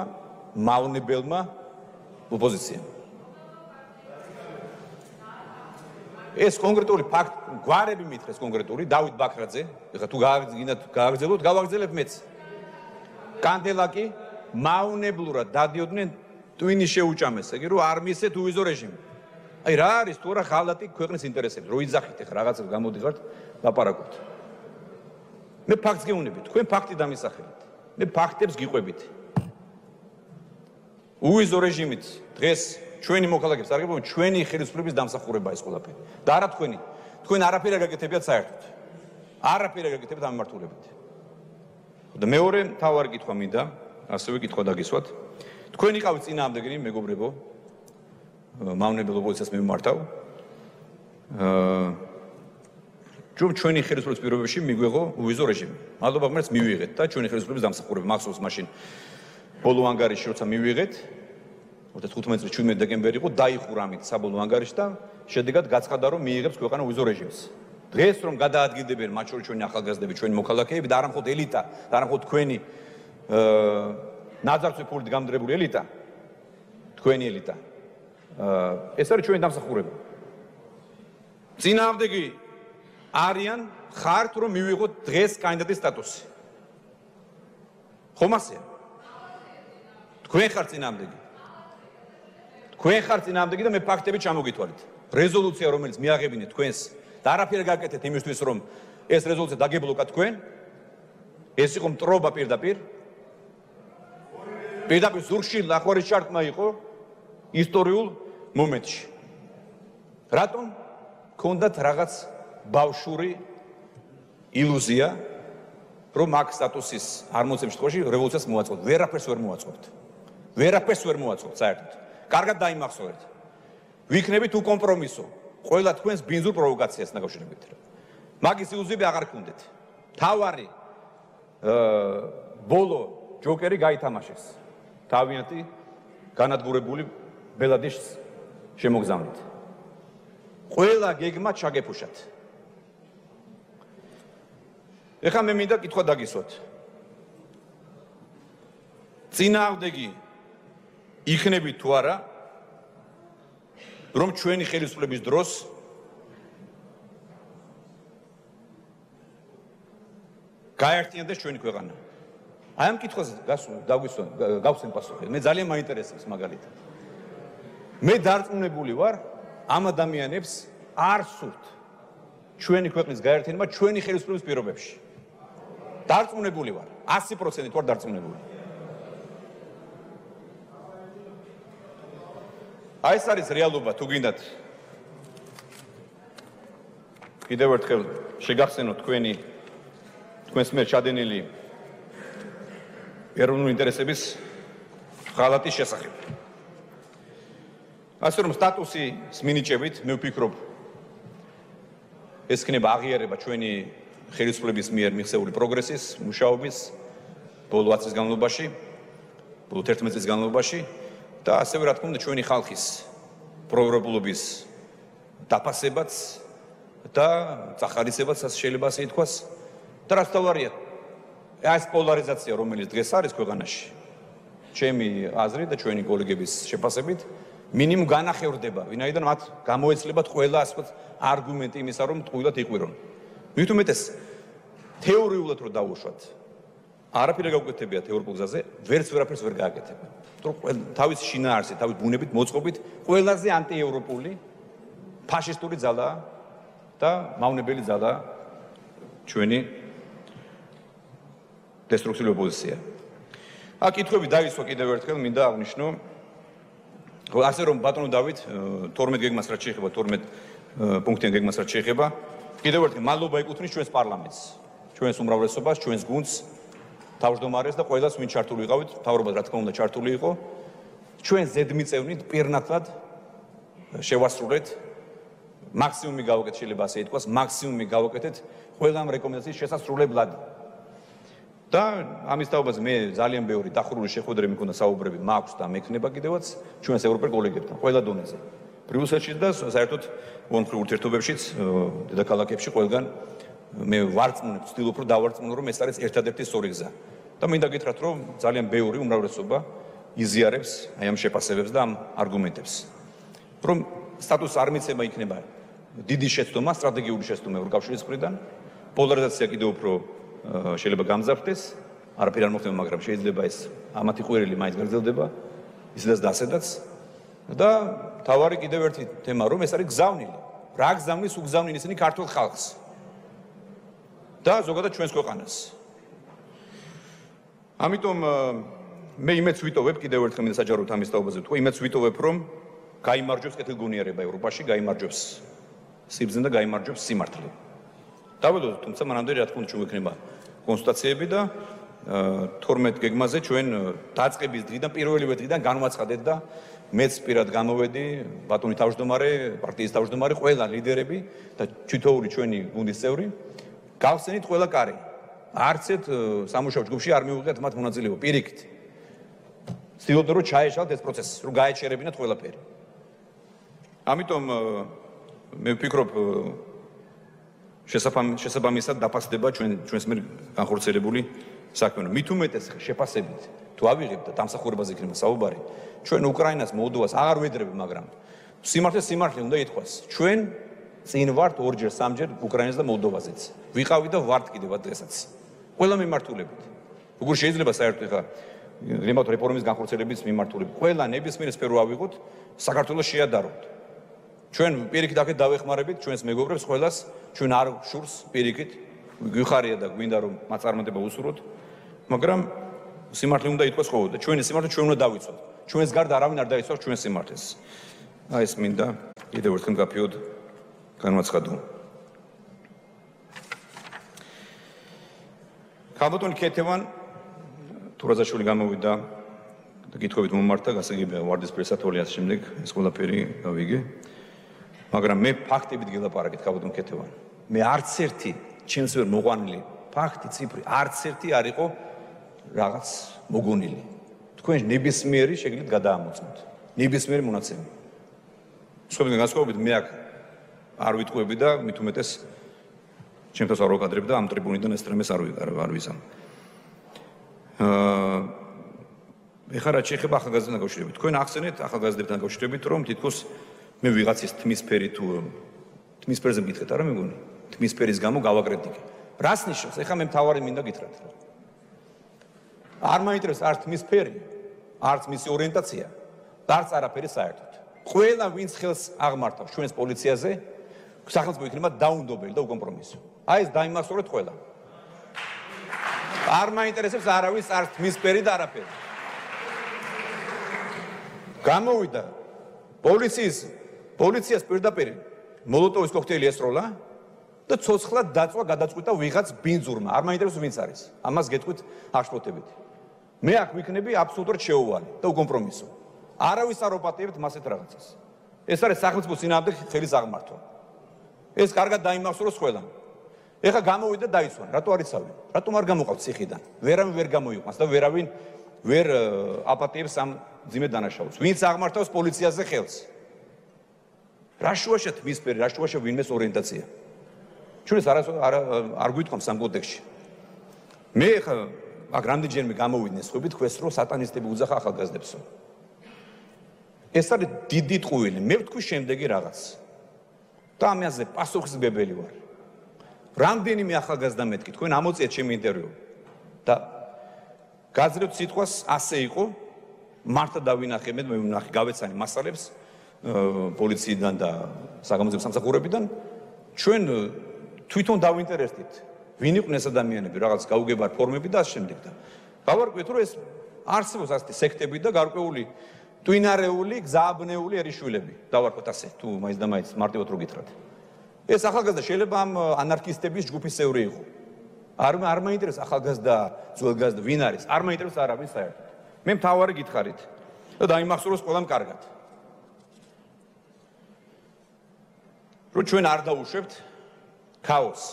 მავნებელმა ოპოზიციამ. ეს კონკრეტული ფაქტი, გვარები მითხრეს კონკრეტული, დავით ბაქრაძე, ეხლა თუ გააგრძელოთ, გავაგრძელებ მეც. კანდელაკი მავნებლურად დადიოდნენ ტვინის შეუჭამეს, ეგ რომ არ მისცეთ უვიზო რეჟიმი. აი რა არის თუ რა ხალხი ქვეყნის ინტერესებს, რო იძახით ეხლა რაღაცას გამოდიხართ, ლაპარაკობთ. მე ფაქტს გეუბნები, თქვენ ფაქტი დამისახელეთ. მე ფაქტებს გიყვებით. უვიზო რეჟიმით დღეს ჩვენი მოქალაქეებს არ გებია ჩვენი ხელისუფლების დამსახურება ეს ყველაფერი. და არა თქვენი. თქვენ არაფერი არ გაკეთებიათ საერთოდ. არაფერი არ გაკეთებიათ ამ მართულებით. და მეორე თავარი კითხვა მინდა, ასევე კითხვა დაგისვათ. თქვენ იყავით წინააღმდეგი მეგობრებო, მავნებელ ოპოზიციას მიმართავ. აა ჯობ ჩვენი ხელისუფლების პირობებში მიგვეღო უვიზო რეჟიმი. მადლობა ღმერთს მივიღეთ და ჩვენი ხელისუფლების დამსახურება მახსოვს მაშინ ბოლო ანგარიში როცა მივიღეთ ოცდათხუთმეტი წლის შვიდმეტი დეკემბერი იყო დაიხურა ამით საბოლოო ანგარიში და შედეგად გაცხადა რომ მიიღებს ქვეყანა უვიზო რეჟიმს. დღეს რომ გადაადგილდებიან მათ შორის ჩვენი ახალგაზრდები, ჩვენი მოქალაქეები და არა მხოლოდ ელიტა, და არა მხოლოდ თქვენი აა ნაძარცვიფულით გამდრებული ელიტა, თქვენი ელიტა. აა ეს არის ჩვენი დამსახურება. წინააღმდეგი არიან ხართ რომ მივიღოთ დღეს კანდიდატის სტატუსი. ხომ ასეა? თქვენ ხართ წინააღმდეგი. თქვენ ხართ წინააღმდეგი და მე ფაქტები ჩამოგითვალეთ. რეზოლუცია რომელიც მიაღებინეთ თქვენს და არაფერი გაკეთეთ იმისთვის რომ ეს რეზოლუცია დაგებლოკათ თქვენ, ეს იყო მტრობა პირდაპირ. პირდაპირ ზურგში ლახვარის ჩარტმა იყო ისტორიულ მომენტში. რატომ? ქონდათ რაღაც ბავშვური ილუზია, რომ აქ სტატუსის არ მოცემ შემთხვევაში რევოლუციას მოაწყობთ. ვერაფერს ვერ მოაწყობთ. ვერაფერს ვერ მოაწყობთ საერთოდ. კარგად დაიმახსოვრეთ. ვიქნებით უკომპრომისო. ყველა თქვენს ბინძურ პროვოკაციას დაკავშირებით. მაგის ილუზიები აღარ გქონდეთ. თავარი აა ბოლო ჯოკერი გაითამაშეს. თავიანთი განადგურებული ბელადის შემოგზავნით. ყველა გეგმა ჩაგეფუშათ. ეხლა მე მინდა კითხვა დაგისვათ. წინააღმდეგი იქნებით თუ არა, რომ ჩვენი ხელისუფლების დროს გაერთიანდეს ჩვენი ქვეყანა. აი ამ კითხვაზე გავსვენ პასუხი. მე ძალიან მაინტერესებს მაგალითად. მე დარწმუნებული ვარ, ამ ადამიანებს არ სურთ ჩვენი ქვეყნის გაერთიანება ჩვენი ხელისუფლების პირობებში. დარწმუნებული ვარ, ასი პროცენტით ვარ დარწმუნებული. აი ეს არის რეალობა, თუ გინდათ. კიდევ ერთხელ შეგახსენოთ თქვენი თქვენს მიერ ჩადენილი ეროვნული ინტერესების ღალატის შესახებ. ასე რომ სტატუსის მინიჭებით, მე ვფიქრობ, ეს იქნება აღიარება ჩვენი ხელისუფლების მიერ მიღწეული პროგრესის, მუშაობის ბოლო ათი წლის განმავლობაში, ბოლო თერთმეტი წლის განმავლობაში და ასევე რა თქმა უნდა ჩვენი ხალხის პროევროპულობის დაფასებაც და წახალისებაც შეიძლება ასე ითქვას. და რაც თავარია, ეს პოლარიზაცია, რომელიც დღეს არის ქვეყანაში, ჩემი აზრით და ჩვენი კოლეგების შეფასებით, მინიმუმ განახევრდება, ვინაიდან მათ გამოეცლებათ ყველა ასე ვთქვათ არგუმენტი იმისა, რომ ტყუილად იყვირონ. მით უმეტეს თეორიულად რო დავუშვათ, არაფერი გაუკეთებია თეორიულ გზაზე, ვერც ვერაფერს ვერ გააკეთება. თუმცა თავის შინაარსით, თავის ბუნებით, მოწყობით, ყველაზე ანტიევროპული ფაშისტური ძალა და მავნებელი ძალა ჩვენი დესტრუქციული ოპოზიცია. აქ კითხვები დაისვა კიდევ ერთხელ, მინდა აღნიშნო, ასე რომ ბატონო დავით, თორმეტ გეგმას რაც შეეხება, თორმეტ პუნქტიან გეგმას რაც შეეხება, კიდევ ერთხელ მადლობა ეკუთვნის ჩვენს პარლამენტს, ჩვენს უმრავლესობას, ჩვენს გუნდს, თავმჯდომარეს და ყველას, ვინ ჩართული იყავით, მთავრობა რა თქმა უნდა ჩართული იყო. ჩვენ ზედმიწევნით პირნათლად შევასრულეთ, მაქსიმუმი გავაკეთეთ, შეიძლება ასე ითქვას, მაქსიმუმი გავაკეთეთ ყველა ამ რეკომენდაციის შესასრულებლად. და ამის თაობაზე მე ძალიან ბევრი დახურული შეხვედრები მქონდა საუბრები მაქვს და მექნება კიდევაც ჩვენს ევროპელ კოლეგებთან, ყველა დონეზე. ბრიუსელში და საერთოდ ორმხრივ ურთიერთობებშიც, დედაქალაქებში ყველგან მე ვარწმუნებ, ვცდილობ რომ დავარწმუნო, რომ ეს არის ერთადერთი სწორი გზა. და მინდა გითხრათ, რომ ძალიან ბევრი უმრავლესობა იზიარებს აი ამ შეფასებებს და ამ არგუმენტებს. რომ სტატუსს არ მიცემა იქნება დიდი შეცდომა, სტრატეგიული შეცდომა ევროკავშირის მხრიდან, პოლარიზაცია კიდევ უფრო შეიძლება გამძაფრდეს, არაფერი არ მოხდება, მაგრამ შეიძლება ეს ამათი ყვირილი მაინც გაგრძელდება, ისედაც და ასედაც და თავარი კიდევ ერთი თემა, რომ ეს არის გზავნილი. რა გზავნის უგზავნილ ისინი ქართულ ხალხს და ზოგადად ჩვენს ქვეყანას. ამიტომ მე იმედს ვიტოვებ, კიდევ ერთხელ მინდა საჯაროდ ამის თაობაზე ვთქვა, იმედს ვიტოვებ, რომ გაიმარჯვებს კეთილგონიარება ევროპაში, გაიმარჯვებს სიბრძნე და გაიმარჯვებს სიმართლე. დავედოთ, თუმცა მანამდე რა თქმა უნდა ჩვენ გვექნება კონსულტაციები და თორმეტ გეგმაზე ჩვენ დაწყების დღიდან, პირველივე დღიდან განვაცხადეთ და მეც პირად გამოვედი, ბატონი თავმჯდომარე, პარტიის თავმჯდომარე, ყველა ლიდერები და თითოეული ჩვენი გუნდის წევრი, გავხსენით ყველა კარი. არც ერთ სამუშაო ჯგუფში არ მივიღეთ მათ მონაწილეობა, პირიქით. ვცდილობთ, რომ ჩაეშალოთ ეს პროცესი, რომ გაეჩერებინათ ყველაფერი. ამიტომ მე ვფიქრობ, შესაბამისად დაფასდება ჩვენ ჩვენს მიერ განხორციელებული საქმე. მით უმეტეს შეფასებით თუ ავიღებთ და დამსახურებაზე იქნება საუბარი, ჩვენ უკრაინას, მოლდოვას აღარ ვედრებ, მაგრამ სიმართლე სიმართლე უნდა ითქვას. ჩვენ წინ ვართ ორჯერ, სამჯერ უკრაინას და მოლდოვაზეც. ვიყავით და ვართ კიდევ დღესაც. ყველა მიმართულებით. როგორ შეიძლება საერთოდ ხა კლიმატური რეფორმის განხორციელების მიმართულებით. ყველა ნებისმიერ სფერო ავიღოთ, საქართველოს შეადაროთ. ჩვენ პირიქით აქეთ დავეხმარებით ჩვენს მეგობრებს ყველას, ჩვენ არ შურს პირიქით, გვიხარია და გვინდა რომ მაწარმოება უსურვოთ, მაგრამ სიმართლე უნდა ითქვას ყოველდღე. ჩვენი სიმართლე ჩვენ უნდა დავიცვათ. ჩვენს გარდა არავინ არ დაიცვავს ჩვენს სიმართლეს. აი ეს მინდა კიდევ ერთხელ გაფიოდ განვაცხადო. ქალბატონი ქეთევან თურაზაშვილი გამოვიდა და კითხვებით მომართა, გასაგებია ვარდისფერი სათვალე ამ შემდეგ ეს ყველაფერი გავიგე. მაგრამ მე ფაქტებით გელაპარაკეთ ქალბატონ ქეთევან. მე არც ერთი ჩემს ვერ მოყვანილი ფაქტი, ციფრი, არც ერთი არ იყო რაღაც მოგონილი. თქვენ ნებისმიერი შეგიძლიათ გადაამოწმოთ. ნებისმიერი მონაცემი. სხვებთან განსხვავებით მე აქ არ ვიტყვები და მით უმეტეს ჩემთვის არ ვაკადრებ და ამ ტრიბუნიდან ეს რამეს არ არ ვიზამ. აა ეხლა რაც შეეხება ახალგაზრდებთან დაკავშირებით. თქვენ ახსენეთ ახალგაზრდებთან დაკავშირებით, რომ თითქოს მე ვიღაცის თმისფერი თუ თმისფერზე მკითხეთ, არა მეგონი? თმისფერის გამო გავაკრიტიკე. რას ნიშნავს? ეხლა მე მთავარი მინდა გითხრათ. არ მაინტერესებს არც თმისფერი, არც მისი ორიენტაცია, არც არაფერი საერთოდ. ყველა ვინც ხელს აღმართავს ჩვენს პოლიციაზე, სახელმწიფო იქნება დაუნდობელი და უკომპრომისო. აი ეს დაიმახსოვრეთ ყველა. არ მაინტერესებს არავის არც თმისფერი და არაფერი. გამოვიდა პოლიციის პოლიციას პირდაპირ მოლოტოვის კოქტეილი ესროლა და ცოცხლად დაწვა გადაწყვიტა ვიღაც ბინძურმა. არ მაინტერესებს ვინც არის. ამას გეტყვით აღშფოთებით. მე აქ ვიქნები აბსოლუტურად შეუვალი და უკომპრომისო. არავის არ ოპატიებთ მასეთ რაღაცას. ეს არის სახელმწიფოს წინააღმდეგ ხელის აღმართვა. ეს კარგად დაიმახსოვროს ყველამ. ეხლა გამოვიდა დაიცვან. რატო არ იცავენ? რატომ არ გამოყავთ ციხიდან? ვერავინ ვერ გამოიყვანს და ვერავინ ვერ აპატიებს ამ ძიმე დანაშაულს. ვინც აღმართავს პოლიციაზე ხელს? რა შუაშია თმისფერი, რა შუაშია ვინმეს ორიენტაცია? ჩვენ ეს არ არ გვიტყვამს ამ კოდექსში. მე ხა აქ რამდენჯერმე გამოვიდნენ სხვები თქვენს რომ სატანისტები უძახა ახალგაზრდებსო. ეს არის დიდი ტყუილი. მე ვთქვი შემდეგი რაღაც. და ამაზე პასუხისმგებელი ვარ. რამდენიმე ახალგაზრდა მეთქი, თქვენ ამოწიეთ ჩემი ინტერვიუ და გაძლევთ სიტყვას ასე იყო, მართა დავინახე მე, მე ვნახე გავეცანი მასალებს პოლიციიდან და საგამოძიებო სამსახურებიდან, ჩვენ თვითონ დავინტერესდით, ვინ იყვნენ ეს ადამიანები, რაღაც გაუგებარ ფორმები და ამ შემდეგ და გავარკვიეთ, რომ ეს არსებობს ასეთი სექტები და გარკვეული ტვინარეული, გზააბნეული ერიშვილები, დავარქვათ ასე, თუ მაინც და მაინც მარტივად რო გითხრათ. ეს ახალგაზრდა შეიძლება ამ ანარქისტების ჯგუფის წევრი იყო. არ არ მაინტერესებს ახალგაზრდა, ძველგაზრდა, ვინ არის? არ მაინტერესებს არავინ საერთოდ. მე მთავარი გითხარით და დაიმახსოვროს ყველამ კარგად. რომ ჩვენ არ დაუშვებთ ქაოსს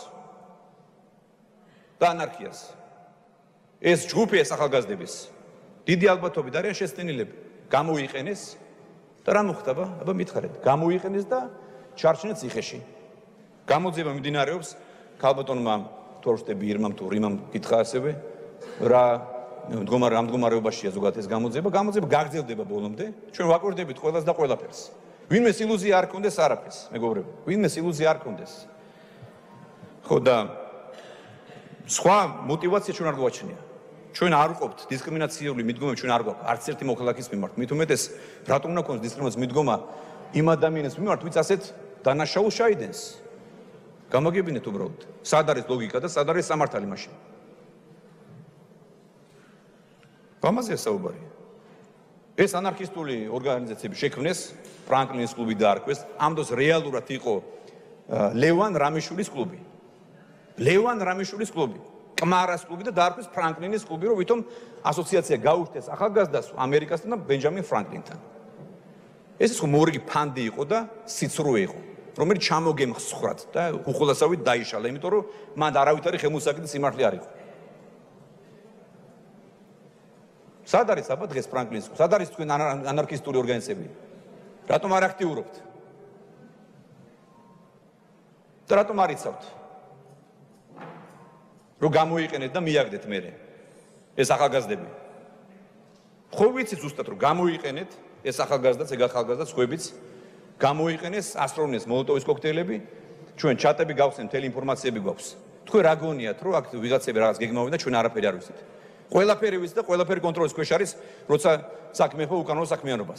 და ანარქიას. ეს ჯგუფი ეს ახალგაზრდების დიდი ალბათობით არიან შეცდენილები. გამოიყენეს და რა მოხდება? აბა მითხარით, გამოიყენეს და ჩარჩნეს ციხეში. გამოძიება მიმდინარეობს ქალბატონმა თორშტები ირმამ თუ რიმამ კითხა ასევე რა მდგომარე ამ მდგომარეობაშია ზოგადად ეს გამოძიება. გამოძიება გაგრძელდება ბოლომდე. ჩვენ ვაკვირდებით ყველას და ყველაფერს. ვინმეს ილუზია არ ქონდეს არაფერს, მეგობრებო. ვინმეს ილუზია არ ქონდეს. ხო და სხვა мотивация ჩვენ არ გვაჩნია. ჩვენ არ ვყოფთ დისკრიმინაციული მიდგომები, ჩვენ არ გვაქვს არც ერთი მოქალაქის მიმართ. მით უმეტეს, რატომ უნდა ქონდეს დისკრიმინაციის მიდგომა იმ ადამიანის მიმართ, ვინც ასეთ დანაშაულს ჩაიდენს? გამაგებინეთ უბრალოდ. სად არის ლოგიკა და სად არის სამართალი მაშინ? ამაზეა საუბარი. ეს ანარქისტული ორგანიზაციები შექმნეს, ფრანკლინის კლუბი დაარქვეს, ამ დროს რეალურად იყო ლევან რამიშვილის კლუბი. ლევან რამიშვილის კლუბი, კმარას კლუბი და დაარქვეს ფრანკლინის კლუბი, რომ ვითომ ასოციაცია გაუჩნდეს ახალგაზრდას ამერიკასთან და ბენჯამინ ფრანკლინთან. ეს ის მორიგი ფანდი იყო და სიცრუე იყო, რომელიც ჩამოგემხსხრათ და უხოლასავით დაიშალა, იმიტომ რომ მან არავითარი ხელმოსაკიდი სიმართლე არ იყო. სად არის აბა დღეს ფრანკლინის? სად არის თქვენ ანარქისტული ორგანიზაციები? რატომ არ აქტიურობთ? და რატომ არ იცავთ? რომ გამოიყენეთ და მიაგდეთ მერე ეს ახალგაზრდები. ხო ვიცით ზუსტად რომ გამოიყენეთ ეს ახალგაზრდაც, ეგ ახალგაზრდაც ხვებიც გამოიყენეს, ასროვნეს მოლოტოვის კოქტეილები, ჩვენ ჩატები გავხსნით, მთელი ინფორმაციები გვაქვს. თქვენ რა გონიათ რომ აქ ვიღაცები რაღაც გეგმავენ და ჩვენ არაფერი არ ვიცით? ყველაფერი ვიცით და ყველაფერი კონტროლის ქვეშ არის, როცა საქმე ხო უკანონო საქმიანობას.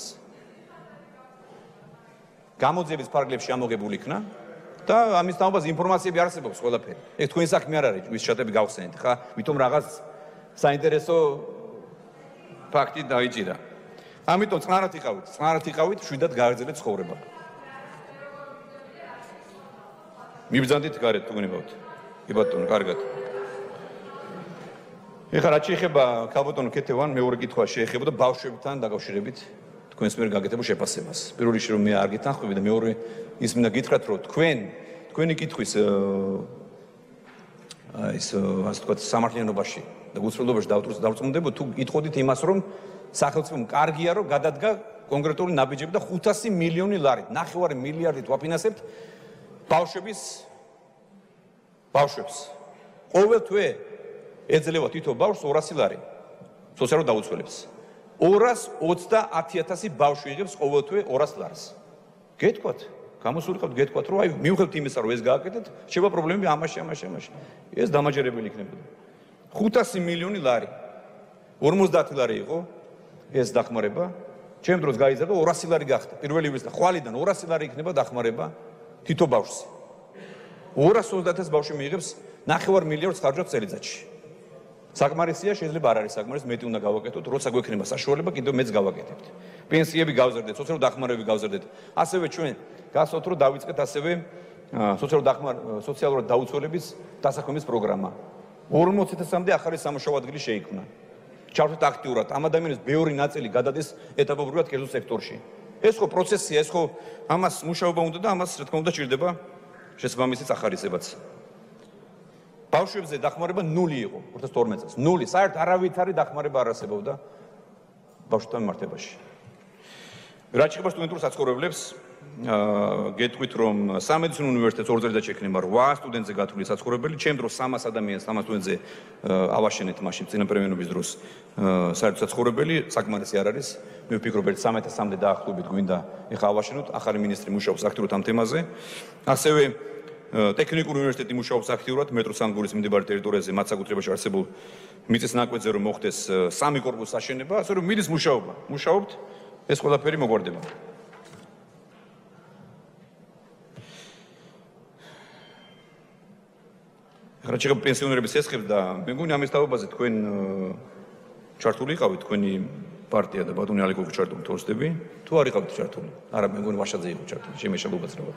გამოძიების ფარგლებში ამოგებული იქნა და ამის თაობას ინფორმაციები არსებობს ყველაფერი. ეგ თქვენი საქმე არ არის, ვის ჩატები გავხსენეთ, ხა? ვითომ რაღაც საინტერესო ფაქტი დაიჭირა. ამიტომ წყნარად იყავით, წყნარად იყავით, შვიდად გააგრძელეთ ცხოვრება. მიბრძანდით გარეთ თუ გნებავთ. კი ბატონო, კარგად. ეხლა რაც შეეხება ქალბატონო ქეთევან, მეორე კითხვა შეეხებოდა ბავშვებთან დაკავშირებით თქვენს მიერ გაკეთებულ შეფასებას. პირველ რიგში რომ მე არ გითანხმები და მეორე ის მინდა გითხრათ, რომ თქვენ თქვენი კითხვის ის ასე ვთქვათ სამართლიანობაში და გულწრფელობაში დავწმუნდებოდ თუ იტყოდით იმას, რომ სახელმწიფომ კარგია რომ გადადგა კონკრეტული ნაბიჯები და ხუთასი მილიონი ლარით, ნახევარი მილიარდით ვაფინანსებთ ბავშვების ბავშვებს. ყოველ თვე ეძლევა თითო ბავშვს ორასი ლარი სოციალურ დაუცველებს. ორას ოცდაათი ათასი ბავშვი იღებს ყოველ თვე ორას ლარს. გეტყვათ, გამოსულიყავთ გეტყვათ, რომ აი მიუხედავად იმისა, რომ ეს გააკეთეთ, შევა პრობლემები ამაში, ამაში, ამაში. ეს დამაჯერებელი იქნებოდა. ხუთასი მილიონი ლარი. ორმოცდაათი ლარი იყო ეს დახმარება. ჩემ დროს გაიზარდა ორასი ლარი გახდა. პირველი ვის და ხვალიდან ორასი ლარი იქნება დახმარება თითო ბავშვს. ორას ოცდაათი ათასი ბავშვი მიიღებს ნახევარ მილიარდს ხარჯავთ წელიწადში. საკმარისია, შეიძლება არ არის საკმარის, მეტი უნდა გავაკეთოთ, როცა გვექნება საშუალება, კიდევ მეც გავაკეთებთ. პენსიები გავზარდეთ, სოციალური დახმარებები გავზარდეთ. ასევე ჩვენ გასწავთ, რომ დავიწყეთ ასევე სოციალური დახმარ სოციალურად დაუცველების დასაქმების პროგრამა. ორმოცი ათასამდე ახალი სამუშაო ადგილი შეიქმნა. ჩავთვით აქტიურად, ამ ადამიანების ბევრი ნაწილი გადადის ეტაპობრივად კერძო სექტორში. ეს ხო პროცესია, ეს ხო ამას მუშაობა უნდა და ამას რა თქმა უნდა ჭირდება შესაბამისი წახარისებაც. ბავშვებზე დახმარება ნული იყო ორი ათას თორმეტ წელს. ნული, საერთოდ არავითარი დახმარება არ არსებობდა ბავშვთა მიმართებაში. რაც შეეხება სტუდენტურ საცხოვრებლებს, გეტყვით რომ სამედიცინო უნივერსიტეტს ორ წელიწადში ექნება რვა სტუდენტზე გათვლილი საცხოვრებელი, ჩემ დროს სამას ადამიანს სამას სტუდენტზე ავაშენეთ მაშინ წინაპრემიანობის დროს საერთო საცხოვრებელი, საკმარისი არ არის. მე ვფიქრობ ერთ სამი ათასამდე დაახლოებით გვინდა ეხლა ავაშენოთ, ახალი მინისტრი მუშაობს აქტიურად ამ თემაზე. ასევე ტექნიკური უნივერსიტეტი მუშაობს აქტიურად მეტროს სამგურის მიმდებარე ტერიტორიაზე, მათ საკუთრებაში არსებულ მიწის ნაკვეთზე რომ მოხდეს სამი კორპუსის აშენება, ასე რომ მიდის მუშაობა. მუშაობთ, ეს ყველაფერი მოგვარდება. რაც შეეხება პენსიონერების ესხებს და მე მგონი ამის თაობაზე თქვენ ჩართული იყავით, თქვენი პარტია და ბატონი ალიკოვი ჩართული თორსტები, თუ არ იყავით ჩართული? არა, მე მგონი ვაშაძე იყო ჩართული, შემეშალობაც რა.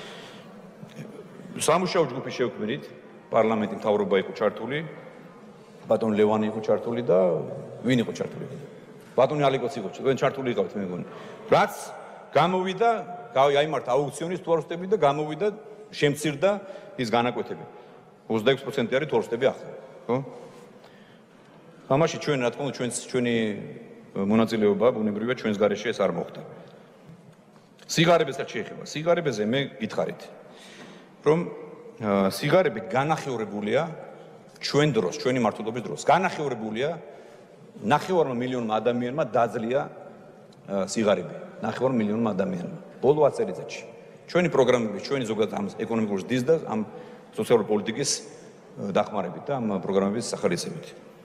სამუშაო ჯგუფი შევქმნით, პარლამენტი მთავრობა იყო ჩართული, ბატონი ლევანი იყო ჩართული და ვინ იყო ჩართული? ბატონი ალიკოც იყო, თქვენ ჩართული იყავით მე მგონი. რაც გამოვიდა, გაიმართა აუქციონის თორსტები და გამოვიდა, შემცირდა ის განაკვეთები. ოცდაექვსი პროცენტი არის თორსტები ახლა, ხო? ამაში ჩვენ რა თქმა უნდა ჩვენს ჩვენი მონაწილეობა ბუნებრივია ჩვენს გარეშე ეს არ მოხდა. სიგარებესაც შეეხება. სიგარებეზე მე გითხარით, რომ სიგარები განახევრებულია ჩვენ დროს, ჩვენი მართლობის დროს. განახევრებულია ნახევარმა მილიონმა ადამიანმა დაძლია სიღარიბე ნახევარ მილიონმა ადამიანმა ბოლო ათი წელიწადში. ჩვენი პროგრამები, ჩვენი ზოგადად ამ ეკონომიკური ზრდის და ამ სოციალური პოლიტიკის დახმარებით და ამ პროგრამების სახალისებით.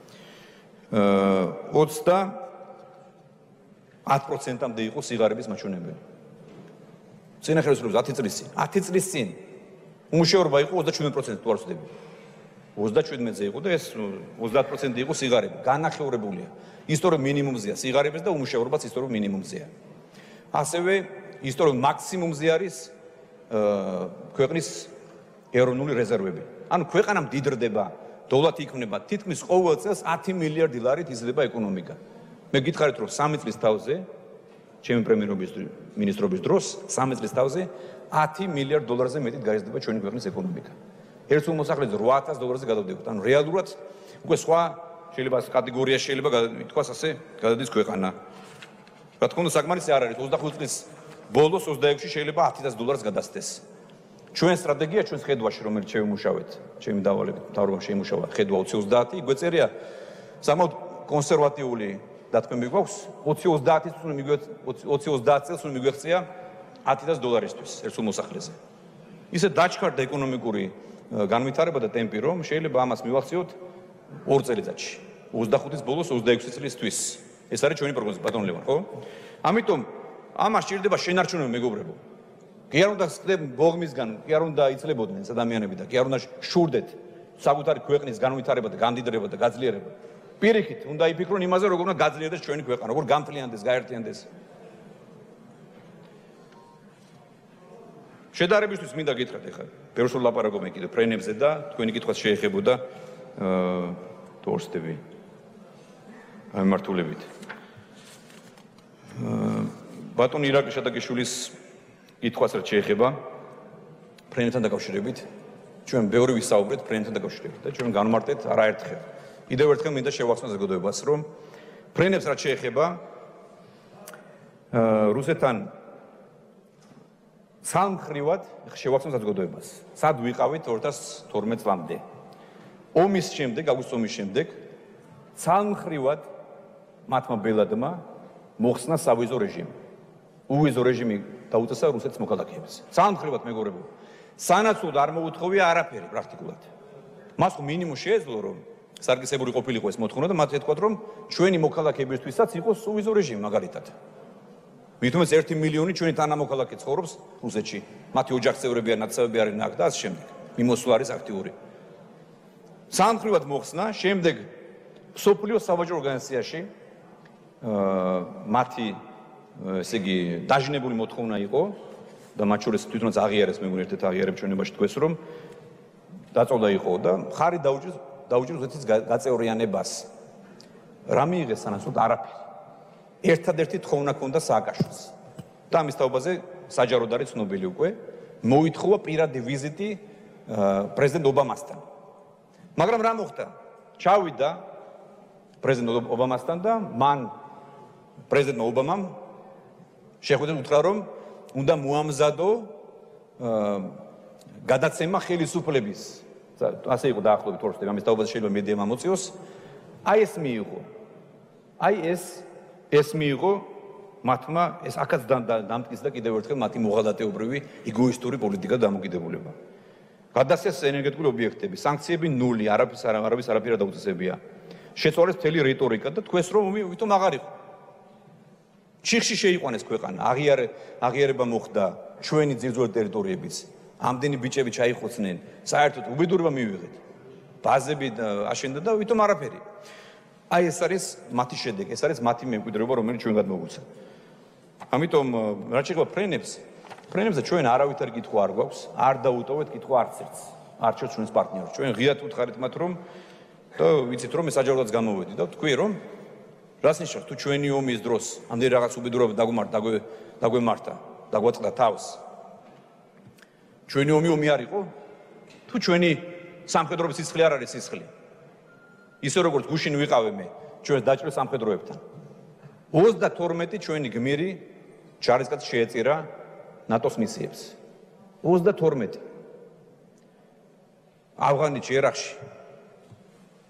ოცდაათ პროცენტამდე იყო სიღარიბის მაჩვენებელი. წინა ხელისუფლების ათი წლის წინ, ათი წლის წინ უმუშევრობა იყო ოცდაშვიდმეტ პროცენტს თუ არ ვცდები. ოცდაშვიდმეტზე იყო და ეს ოცდაათ პროცენტი იყო სიღარიბე. განახევრებულია. ისტორიულ მინიმუმზეა სიღარიბეს და უმუშევრობაც ისტორიულ მინიმუმზეა. ასევე ისტორიულ მაქსიმუმზე არის ქვეყნის ეროვნული რეზერვები. ანუ ქვეყანა მდიდრდება, დოლარი იქმნება, თითქმის ყოველ წელს ათი მილიარდი ლარით იზრდება ეკონომიკა. მე გითხარით რომ სამი წლის თავზე, ჩემი პრემიერობის მინისტრობის დროს, სამი წლის თავზე ათი მილიარდ დოლარზე მეტით გაიზრდება ჩვენი ქვეყნის ეკონომიკა. ერთ სულ მოსახლეზე რვა ათას დოლარზე გადავდებოთ. ანუ რეალურად უკვე სხვა შეიძლება კატეგორია შეიძლება ითქვას ასე გადადის ქვეყანა. რა თქმა უნდა საკმარისი არ არის ოცდახუთი წლის ბოლოს ოცდაექვსში შეიძლება ათი ათას დოლარს გადასცეს. ჩვენ სტრატეგია ჩვენს ხედვაში რომელიც შევიმუშავეთ, ჩემი დავალებით მთავრობამ შეიმუშავა ხედვა ოცი ოცდაათი, გვეწერია სამად კონსერვატიული დათქმები გვაქვს ოცი ოცდაათის უნდა მიგვეც ოცი ოცდაათ წელს უნდა მიგვეღწია ათი ათას დოლარისთვის ერთ სულ მოსახლეზე. ისე დაჩქარდა ეკონომიკური განვითარება და ტემპი რომ შეიძლება ამას მივახციოთ ორ წელიწადში. ოცდახუთის ბოლოს ოცდაექვსი წლისთვის. ეს არის ჩვენი პროგნოზა ბატონ ლევან, ხო? ამიტომ ამას სჭირდება შენარჩუნება მეგობრებო. კი არ უნდა ბოღმისგან, კი არ უნდა იცლებოდნენ ადამიანები და კი არ უნდა შურდეთ საკუთარი ქვეყნის განვითარება და გამდიდრება და გაძლიერება. პირიქით, უნდა იფიქრონ იმაზე, როგორ უნდა გაძლიერდეს ჩვენი ქვეყანა, როგორ გამფრთხილდეს, გაერთიანდეს. შედარებისთვის მინდა გითხრათ ეხლა, ბევრს ვლაპარაკობ კიდევ ფრენებზე და თქვენი კითხვაც შეეხებოდა თორსტები მართულებით. ბატონ ირაკლი შატაკიშვილის კითხვაც რაც შეეხება ფრენებთან დაკავშირებით, ჩვენ ბევრი ვისაუბრეთ ფრენებთან დაკავშირებით და ჩვენ განმარტეთ არაერთხელ. კიდევ ერთხელ მინდა შევახსნათ ზოგადოებას, რომ ფრენებს რაც შეეხება რუსეთთან სამხრივად შევახსნათ საზოგადოებას. სად ვიყავით ორი ათას თორმეტ წლამდე. ომის შემდეგ, აგვისტოს ომის შემდეგ, სამხრივად მათმა ბელადმა მოხსნა სავიზო რეჟიმი. უვიზო რეჟიმი დაუწესა რუსეთის მოქალაქეებს. სამხრივად მეგობრებო, სანაცვლოდ არ მოუთხოვია არაფერი პრაქტიკულად. მას მინიმუმ შეეძლო რომ სარგისებური ყოფილიყო ეს მოთხოვნა და მათ ეთქვათ რომ ჩვენი მოქალაქეებისთვისაც იყოს უვიზო რეჟიმი მაგალითად. მithumes ერთი მილიონი ჩვენი თანამოქალაქე ცხოვრობს რუსეთში. მათი ოჯახწევრები ან ნაცავები არიან აქ და ასე შემდეგ. მიმოსვლა არის აქტიური. სამხრივად მოხსნა, შემდეგ სოფლიო საბაჟო ორგანიზაციაში მათი ესე იგი დაჟინებული მოთხოვნა იყო და მათ შორის თვითონაც აღიარეს მე ერთ-ერთ აღიარებ ჩვენებაში თქვეს რომ დაწოლდა იყო და ხარი დაუჭირს დაუჭირს რუსეთის გაწევრიანებას. რა მიიღეს სანაცვლოდ არაფერი. ერთადერთი თხოვნა ჰქონდა სააკაშვილს. და ამის თაობაზე საჯაროდ არის ცნობილი უკვე მოითხოვა პირადი ვიზიტი პრეზიდენტ ობამასთან. მაგრამ რა მოხდა? ჩავიდა პრეზიდენტ ობამასთან და მან პრეზიდენტ ობამამ შეხვედრა უთხრა რომ უნდა მოამზადო გადაცემა ხელისუფლების ასე იყო დაახლოებით თორსტები ამის თაობაზე შეიძლება მედიამ ამოწიოს აი ეს მიიღო აი ეს ეს მიიღო მათმა ეს აქაც დამტკიცდა კიდევ ერთხელ მათი მოღალატეობრივი ეგოისტური პოლიტიკა დამოკიდებულება. გადასცეს ენერგეტიკული ობიექტები, სანქციები ნული, არაფერს არაფერს არაფერი არ დაუწესებია. შეცვალეს მთელი რიტორიკა და თქვეს რომ ვითომ აღარ იყო. ჩიხში შეიყვანეს ქვეყანა, აღიარე აღიარება მოხდა ჩვენი ძირძველი ტერიტორიებიც. ამდენი ბიჭები ჩაიხოცნენ, საერთოდ უბედურება მივიღეთ. ბაზები აშენდა და ვითომ არაფერი. აი ეს არის მათი შედეგი, ეს არის მათი მემკვიდრეობა, რომელიც ჩვენ გადმოგვიცა. ამიტომ რაც შეეხება ფრენებს, ფრენებზე ჩვენ არავითარი კითხვა არ გვაქვს, არ დაუტოვეთ კითხვა არც ერთს. არჩევთ ჩვენს პარტნიორს. ჩვენ ღიად ვუთხარით მათ რომ და ვიცით რომ ეს საჯაროდაც გამოვედი და თქვი რომ რას ნიშნავს თუ ჩვენი ომის დროს ამდენი რაღაც უბედურება დაგვემართა, დაგვემართა, დაგვაწყდა თავს. ჩვენი ომი ომი არ იყო? თუ ჩვენი სამხედროების სისხლი არ არის სისხლი. ისე როგორც გუშინ ვიყავე მე ჩვენს დაჭრილ სამხედროებთან. ოცდათორმეტი ჩვენი გმირი ჯარისკაცი შეეწირა ნატოს მისიებს. ოცდათორმეტი. ავღანეთში, ერაყში.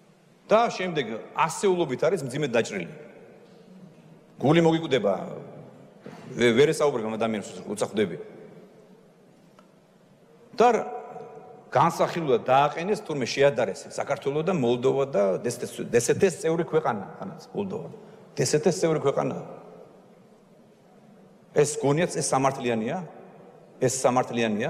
და შემდეგ ასეულობით არის მძიმედ დაჭრილი. გული მოგიკვდება ვერ ესაუბრებ ამ ადამიანს, როცა ხვდები. და განსახილულად დააყენეს თურმე შეადარეს საქართველო და მოლდოვა და დსთ-ს წევრი ქვეყანა, ხანაც მოლდოვა. დსთ-ს წევრი ქვეყანა. ეს გონიათ ეს სამართლიანია? ეს სამართლიანია?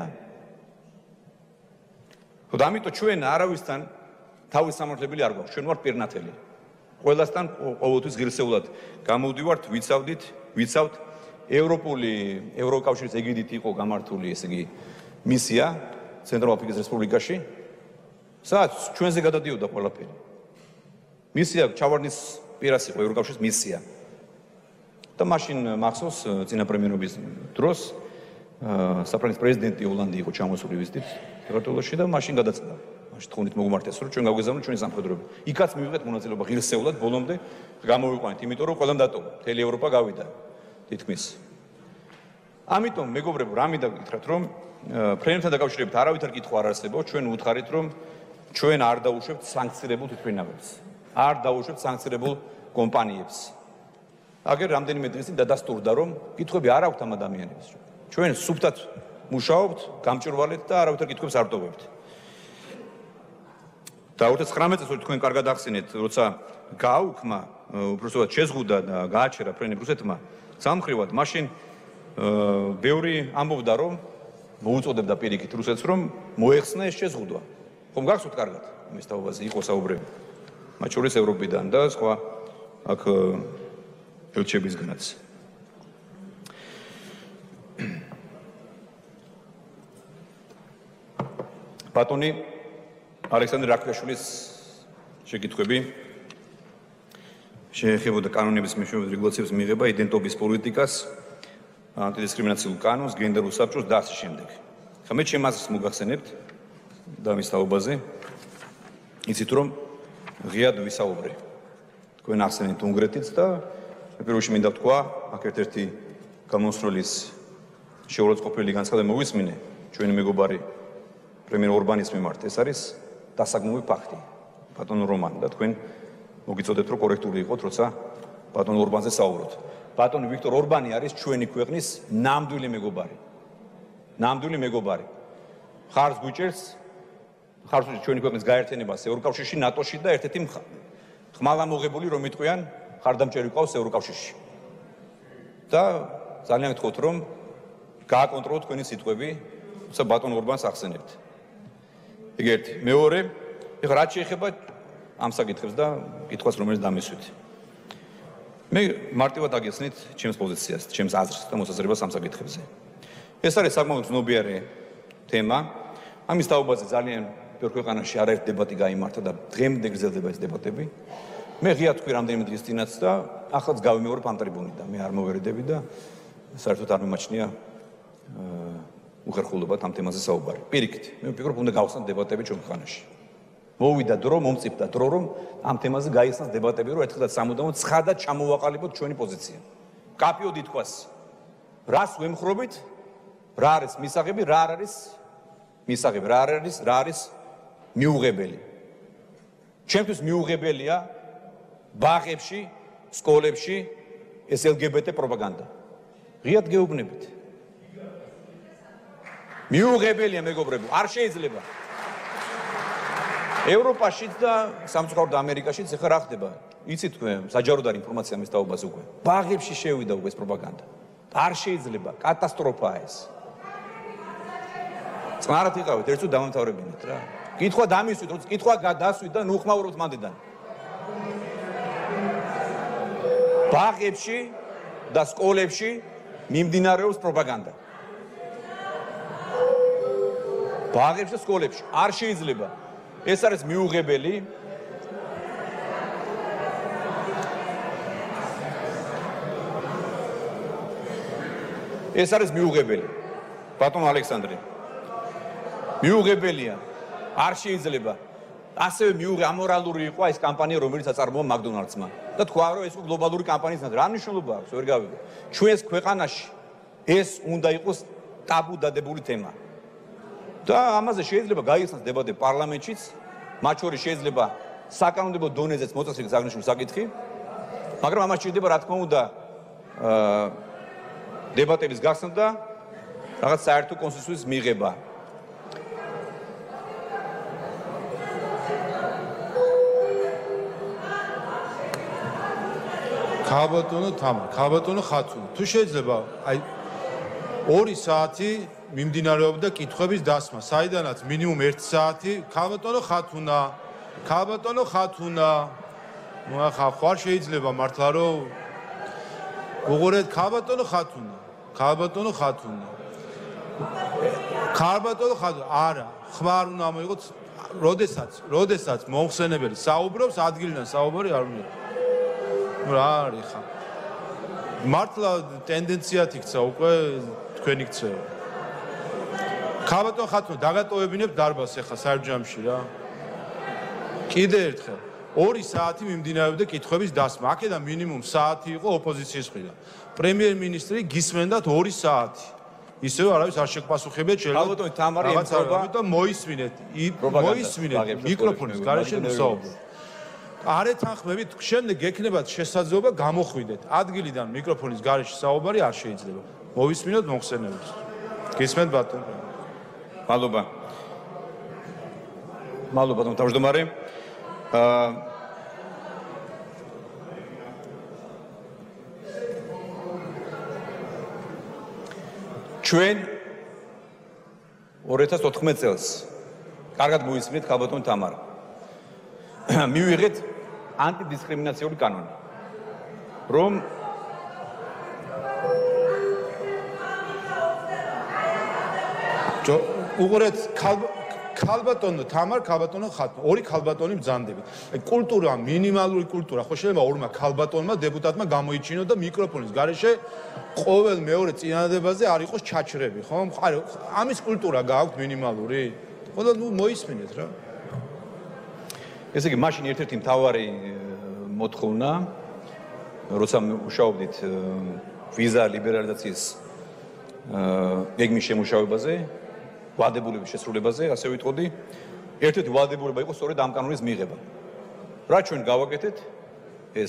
ხო და ამიტომ ჩვენ არავისთან თავის სამართლებელი არ გვაქვს, ჩვენ ვართ პირნათელი. ყველასთან ყოველთვის ღირსეულად გამოვდივართ, ვიცავდით, ვიცავთ ევროპული ევროკავშირის ეგიდით იყო გამართული, ესე იგი, მისია ცენტრალურ აფრიკის რესპუბლიკაში, სადაც ჩვენზე გადადიოდა ყველაფერი. მისია ჩავარდნის პირას იყო ევროკავშირის მისია. და მაშინ მახსოვს წინა პრემიერობის დროს საფრანგეთის პრეზიდენტი ოლანდი იყო ჩამოსული ვიზიტით საქართველოში და მაშინ გადაწყდა. მაშინ თხოვნით მოგმართეს, რომ ჩვენ გავგეზავნოთ ჩვენი სამხედროები. იქაც მივიღეთ მონაწილეობა ღირსეულად ბოლომდე გამოვიყვანეთ, იმიტომ რომ ყველამ დატოვა. მთელი ევროპა გავიდა თითქმის. ამიტომ მეგობრებო, რა მინდა გითხრათ, რომ ფრენებთან დაკავშირებით არავით არ კითხვა არ არსებობს, ჩვენ უთხარით, რომ ჩვენ არ დაუშვებთ სანქცირებულ თვითმფრინავებს. არ დაუშვებთ სანქცირებულ კომპანიებს. აგერ რამდენიმე დღის წინ დადასტურდა, რომ კითხვები არ აქვთ ამ ადამიანებს. ჩვენ სუფთად მუშაობთ, გამჭვირვალეთ და არავითარ კითხვებს არ ვტოვებთ. და ოცდათხმეტ წელს თქვენ კარგად ახსენეთ, როცა გააუქმა, უბრალოდ შეზღუდა და გააჩერა ფრენები რუსეთმა სამხრივად, მაშინ ბევრი ამბობდა, რომ მოუწოდებდა პირიქით რუსეთს, რომ მოეხსნა ეს შეზღუდვა. ხომ გახსოვთ კარგად იმის თაობაზე იყო საუბრები. მათ შორის ევროპიდან და სხვა აქ ელჩებისგანაც. ბატონი ალექსანდრე რაქვიაშვილის შეკითხვები შეეხებოდა კანონების მეშვეობით რეგულაციების მიღება, იდენტობის პოლიტიკას, ანტიდისკრიმინაციულ კანონს, გენდერულ საბჭოს და ასე შემდეგ. ხა მე ჩემ აზრს მოგახსენებთ და მის თაობაზე. იცით რომ ღიად ვისაუბრე. თქვენ ახსენეთ უნგრეთიც და მე პირველში მინდა ვთქვა, აქ ერთ-ერთი გამოსროლის შეურაცხყოფელი განცხადება მოვისმინე ჩვენი მეგობარი პრემიერ ორბანის მიმართ. ეს არის დასაგმოვი ფაქტი. ბატონ რომან და თქვენ მოგიწოდებთ რომ კორექტული იყოთ, როცა ბატონ ორბანზე საუბრობთ. ბატონ ვიქტორ ორბანი არის ჩვენი ქვეყნის ნამდვილი მეგობარი. ნამდვილი მეგობარი. ხარს გვიჭერს, ხარს უჭერს ჩვენი ქვეყნის გაერთიანებას ევროკავშირში, ნატოში და ერთ-ერთი ხმალამოღებული რომ იტყვიან, ხარდამჭერი ყავს ევროკავშირში. და ძალიან გთხოვთ რომ გააკონტროლოთ თქვენი სიტყვები, როცა ბატონ ორბანს ახსენებთ. ეგ ერთი. მეორე, ეხლა რაც შეეხება ამ საკითხებს და კითხვას რომელიც დამისვით. მე მარტივად აგესნით ჩემს პოზიციას, ჩემს აზრს და მოსაზრებას ამ საკითხებზე. ეს არის საკმაოდ ცნობიარე თემა. ამის თაობაზე ძალიან ბევრ ქვეყანაში არაერთი დებატი გაიმართა და დღემდე გრძელდება ეს დებატები. მე ღიად თქვი რამდენიმე დღის წინაც და ახლაც გავიმეორებ ამ ტრიბუნიდან. მე არ მოვერიდები და საერთოდ არ მიმაჩნია უხერხულობად ამ თემაზე საუბარი. პირიქით, მე ვფიქრობ, უნდა გავხსნათ დებატები ჩვენ ქვეყანაში. მოვიდა დრო, მომწიფდა დრო, რომ ამ თემაზე გაიხსნას დებატები, რომ ერთხელ და სამუდამოდ ცხადად ჩამოვაყალიბოთ ჩვენი პოზიცია. კაფეოდ ითქვას, რას ვემხრობით, რა არის მისაღები, რა არ არის მისაღები, რა არის, რა არის მიუღებელი. ჩემთვის მიუღებელია ბაღებში, სკოლებში ეს ელ გი ბე ტე პროპაგანდა. ღიად გეუბნებით. მიუღებელია მეგობრებო, არ შეიძლება. ევროპაშიც და სამწუხაროდ ამერიკაშიც ეხლა რა ხდება? იცით თქვენ, საჯაროდ არის ინფორმაცია მის თაობაზე უკვე. ბაღებში შევიდა უკვე ეს პროპაგანდა. არ შეიძლება, კატასტროფაა ეს. წყნარად იყავით, ერთო დამამთავრებინეთ რა. კითხვა დამისვით, როცა კითხვა გადასვით და ნუ ხმაურობთ მანდიდან. ბაღებში და სკოლებში მიმდინარეობს პროპაგანდა. ბაღებში და სკოლებში არ შეიძლება. ეს არის მიუღებელი. ეს არის მიუღებელი. ბატონ ალექსანდრე. მიუღებელია. არ შეიძლება. ასევე მიუღე ამორალური იყო ეს კამპანია, რომელიც აწარმოა მაკდონალდსმა. და თქვა, რომ ეს გლობალური კამპანიის ნაწილი. რა მნიშვნელობა აქვს? ვერ გავიგე. ჩვენს ქვეყანაში ეს უნდა იყოს ტაბუ დადებული თემა. და ამაზე შეიძლება გაიხსნას დებატი პარლამენტშიც, მათ შორის შეიძლება საკანონმდებლო დონეზეც მოწესრიგოს აღნიშნული საკითხი, მაგრამ ამას სჭირდება რა თქმა უნდა დებატების გახსნა და რაღაც საერთო კონსენსუსის მიღება. ქალბატონო თამარ, ქალბატონო ხათუნი. თუ შეიძლება აი ორი საათი მიმდინარეობდა კითხვების დასმა, საიდანაც მინიმუმ ერთი საათი ქალბატონო ხათუნა, ქალბატონო ხათუნა. ნუ ახლა ხარ შეიძლება მართლა რომ უღურეთ ქალბატონო ხათუნა, ქალბატონო ხათუნა. ქალბატონო ხათუნა, არა, ხმარ უნდა მოიღოთ, როდესაც, როდესაც მომხსენებელი საუბრობს, ადგილიდან საუბარი არ უნდა. რა არის ხა? მართლა ტენდენციად იქცა უკვე თქვენი ქცევა. ქალბატონო ხათუნა, დაგატოვებინებ დარბაზს ახლა საერთო რა. კიდე ერთხელ ორი საათი მიმდინარეობდა კითხვების დასმა. აქედან მინიმუმ საათი იყო ოპოზიციის მხრიდან. პრემიერ-მინისტრი გისმენდათ ორი საათი. ისევ არავის არ შეგპასუხებიათ შეიძლება. ქალბატონი თამარი ემხრობა და მოისმინეთ, მოისმინეთ მიკროფონის გარეშე მოსაუბრე. არ ეთანხმებით, შემდეგ ექნებათ შესაძლებლობა გამოხვიდეთ. ადგილიდან მიკროფონის გარეშე საუბარი არ შეიძლება. მოვისმინოთ მომხსენებელს. გისმენთ ბატონო. მადლობა. მადლობა ბატონო თავმჯდომარე. აა ჩვენ ორი ათას ოთხმეტ წელს კარგად მოვისმინეთ ქალბატონ თამარ. მივიღეთ ანტიდისკრიმინაციული კანონი. რომ უღურეთ ქალბატონო თამარ, ქალბატონო ხათუნა, ორი ქალბატონი ბრძანდებით. აი კულტურა, მინიმალური კულტურა, ხო შეიძლება ორმა ქალბატონმა დეპუტატმა გამოიჩინოს და მიკროფონის გარეშე ყოველ მეორე წინადადებაზე არ იყოს ჩაჩრები, ხო? არა, ამის კულტურა გააქვთ მინიმალური? ხო და ნუ მოისმინეთ რა. ესე იგი, მაშინ ერთ-ერთი მთავარი მოთხოვნა, როცა მუშაობდით ვიზა ლიბერალიზაციის გეგმის შემუშავებაზე, ვადებულების შესრულებაზე, ასე ვიტყოდი, ერთ-ერთი ვადებულება იყო სწორედ ამ კანონის მიღება. რა ჩვენ გავაკეთეთ, ეს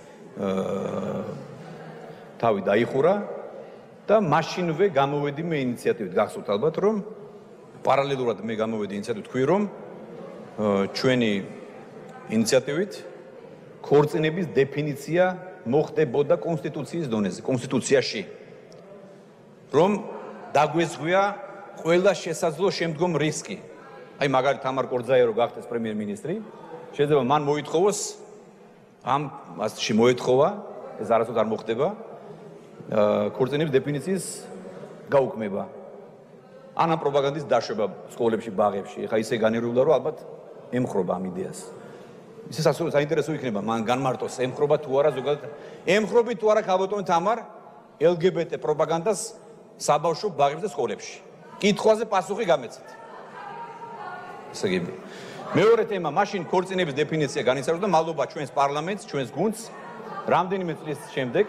თავი დაიხურა და მაშინვე გამოვედი მე ინიციატივით, გახსოვთ ალბათ, რომ პარალელურად მე გამოვედი ინიციატივით, თქვი რომ ჩვენი ინიციატივით ქორწინების დეფინიცია მოხდებოდა კონსტიტუციის დონეზე, კონსტიტუციაში. რომ დაგვეცხვია ყველა შესაძლო შემდგომ რისკი. აი მაგალითად თამარ კორძაიე რო გახდეს პრემიერ-მინისტრი, შეიძლება მან მოითხოვოს ამ მასში მოეთხოვა, ეს არასოდეს არ მოხდება, ქორწინების დეფინიციის გაუქმება. ან ამ პროპაგანდის დაშვება სკოლებში, ბაღებში. ეხა ისე განერულდა რომ ალბათ ემხრობა ამ იდეას. ისე საინტერესო იქნება მან განმარტოს ემხრობა თუ არა ზოგადად ემხრობი თუ არა ქალბატონი თამარ ელ გი ბე ტე პროპაგანდას საბავშვო ბაღებში და სკოლებში. კითხვაზე პასუხი გამეცით. ესე იგი, მეორე თემა, მაშინ ქორწინების დეფინიცია განისაზღვრა და მადლობა ჩვენს პარლამენტს, ჩვენს გუნდს, რამდენიმე წლის შემდეგ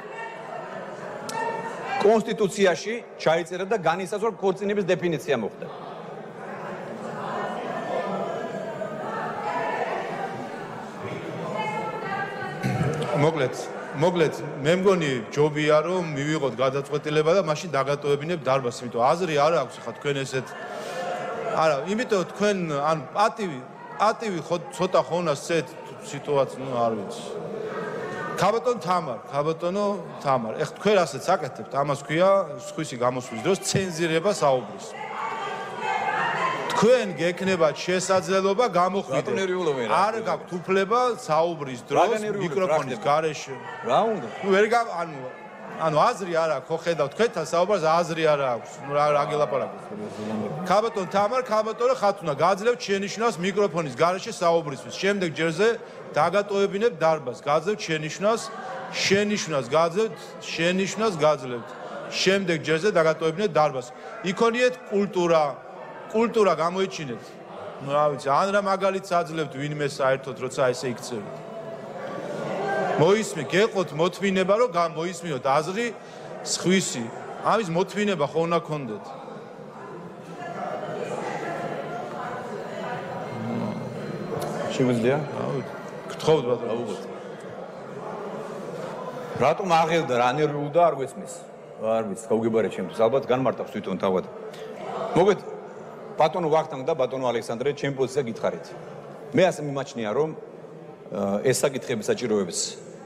კონსტიტუციაში ჩაიწერა და განისაზღვრა ქორწინების დეფინიცია მოხდა. მოკლედ, მოკლედ, მე მგონი ჯობია რომ მივიღოთ გადაწყვეტილება და მაშინ დაგატოვებინებ დარბაზს, იმიტომ აზრი არ აქვს ხა თქვენ ესეთ არა, იმიტომ თქვენ ან პატივი, პატივი ხო ცოტა ხონას წეთ სიტუაცია, ნუ არ ვიცი. ქალბატონო თამარ, ქალბატონო თამარ, ეხ თქვენ ასეც აკეთებთ, ამას ქვია სხვისი გამოსვლის დროს ცენზირება საუბრის. თქვენ გექნებათ შესაძლებლობა გამოხვიდეთ. არ გაქვთ უფლება საუბრის დროს მიკროფონის გარეშე. რა უნდა? ნუ ვერ გა ანუ ანუ აზრი არ აქვს, ხო ხედავთ თქვენთან საუბარს აზრი არ აქვს. ნუ რა რა გელაპარაკოთ. ქალბატონო თამარ, ქალბატონო ხათუნა, გაძლევთ შენიშვნას მიკროფონის გარეშე საუბრისთვის. შემდეგ ჯერზე დაგატოვებინებ დარბაზს. გაძლევთ შენიშვნას, შენიშვნას გაძლევთ, შენიშვნას გაძლევთ. შემდეგ ჯერზე დაგატოვებინებ დარბაზს. იქონიეთ კულტურა კულტურა გამოიჩინეთ. ნუ რა ვიცი, ან რა მაგალითს აძლევთ ვინმე საერთოდ, როცა ესე იქცევით. მოისმე, გეყოთ მოთმინება, რომ გამოისმინოთ აზრი სხვისი. ამის მოთმინება ხო უნდა გქონდეთ. შეგვიძლია? გთხოვთ ბატონო. რატომ აღელდა რა ნერვიულდა არ გვესმის? არ ვიცი, გავგებარეთ ჩემთვის, ალბათ განმარტავს თვითონ თავად. მოგეთ ბატონო ვახტანგ და ბატონო ალექსანდრე, ჩემი პოზიცია გითხარით. მე ასე მიმაჩნია, რომ ეს საკითხები საჭიროებს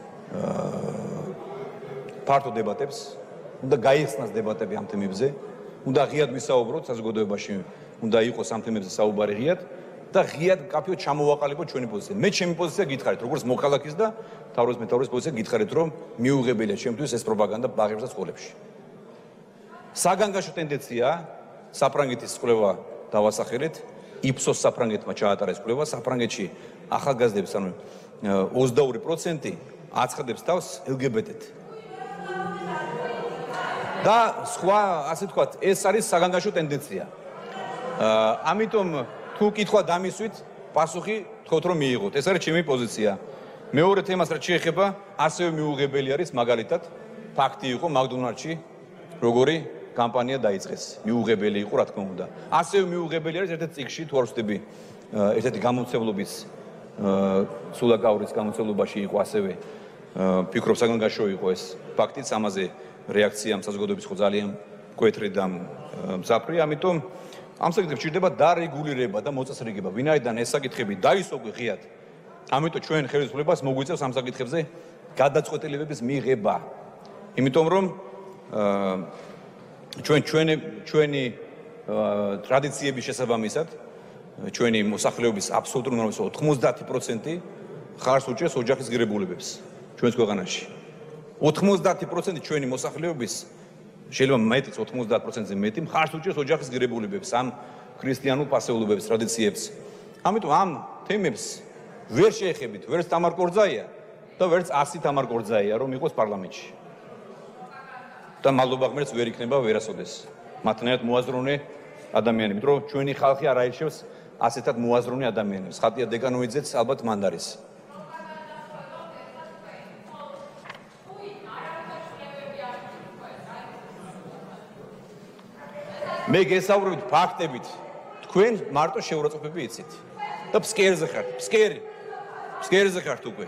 ფართო დებატებს, უნდა გაიხსნას დებატები ამ თემებზე, უნდა ღიად ვისაუბროთ საზოგადოებაში, უნდა იყოს ამ თემებზე საუბარი ღიად და ღიად კაფეო ჩამოვაყალიბოთ ჩვენი პოზიცია. მე ჩემი პოზიცია გითხარით, როგორც მოქალაქის და თავრობის მეთაურის პოზიცია გითხარით, რომ მიუღებელია ჩემთვის ეს პროპაგანდა ბაღებში და სკოლებში. საგანგაშო ტენდენცია საფრანგეთის კვლევა დავასახელეთ, იფსოს საფრანგეთმა ჩაატარა ეს კვლევა, საფრანგეთში ახალგაზრდებს, ანუ ოცდაორი პროცენტი აცხადებს თავს ელ გი ბი ტე-თ. და სხვა, ასე ვთქვათ, ეს არის საგანგაშო ტენდენცია. ამიტომ თუ კითხვა დამისვით, პასუხი თქოთ რომ მიიღოთ. ეს არის ჩემი პოზიცია. მეორე თემას რაც შეეხება, ასევე მიუღებელი არის მაგალითად ფაქტი იყო მაკდონალდში როგორი კამპანია დაიწყეს. მიუღებელი იყო, რა თქმა უნდა. ასევე მიუღებელი არის ერთ-ერთ წიგნში, თუ არ ვწდები, ერთ-ერთი გამომცემლობის სულაკაურის გამომცემლობაში იყო ასევე ფიქრობ საგანგაშო იყო ეს ფაქტიც, ამაზე რეაქცია საზოგადოების ხო ძალიან მკვეთრი და მზაფრი, ამიტომ ამ საკითხებს ჭირდება დარეგულირება და მოწესრიგება. ვინაიდან ეს საკითხები დაისოგვი ღიად, ამიტომ ჩვენ ხელისუფლებას მოგვიწევს ამ საკითხებზე გადაწყვეტილებების მიღება. იმიტომ რომ ჩვენ ჩვენი ჩვენი ტრადიციების შესაბამისად, ჩვენი მოსახლეობის აბსოლუტურ უმრავლესობა ოთხმოცდაათი პროცენტი ხარს უჭერს ოჯახის ღირებულებებს ჩვენს ქვეყანაში. ოთხმოცდაათი პროცენტი ჩვენი მოსახლეობის, შეიძლება მეტიც ოთხმოცდაათი პროცენტზე მეტი, ხარს უჭერს ოჯახის ღირებულებებს, ამ ქრისტიანულ ფასეულობებს, ტრადიციებს. ამიტომ ამ თემებს ვერ შეეხებით, ვერც თამარ კორძაია და ვერც ასი თამარ კორძაია, რომ იყოს პარლამენტში. და მადლობა ღმერთს ვერ იქნება ვერასოდეს. მათნაირად მოაზროვნე ადამიანები, იმიტომ რომ ჩვენი ხალხი არ აირჩევს ასეთად მოაზროვნე ადამიანებს. ხატია დეკანოიძეც ალბათ მანდ არის. მე გესაუბრებით ფაქტებით, თქვენ მარტო შეურაცხყოფები იცით და ფსკერზე ხართ, ფსკერი. ფსკერზე ხართ უკვე.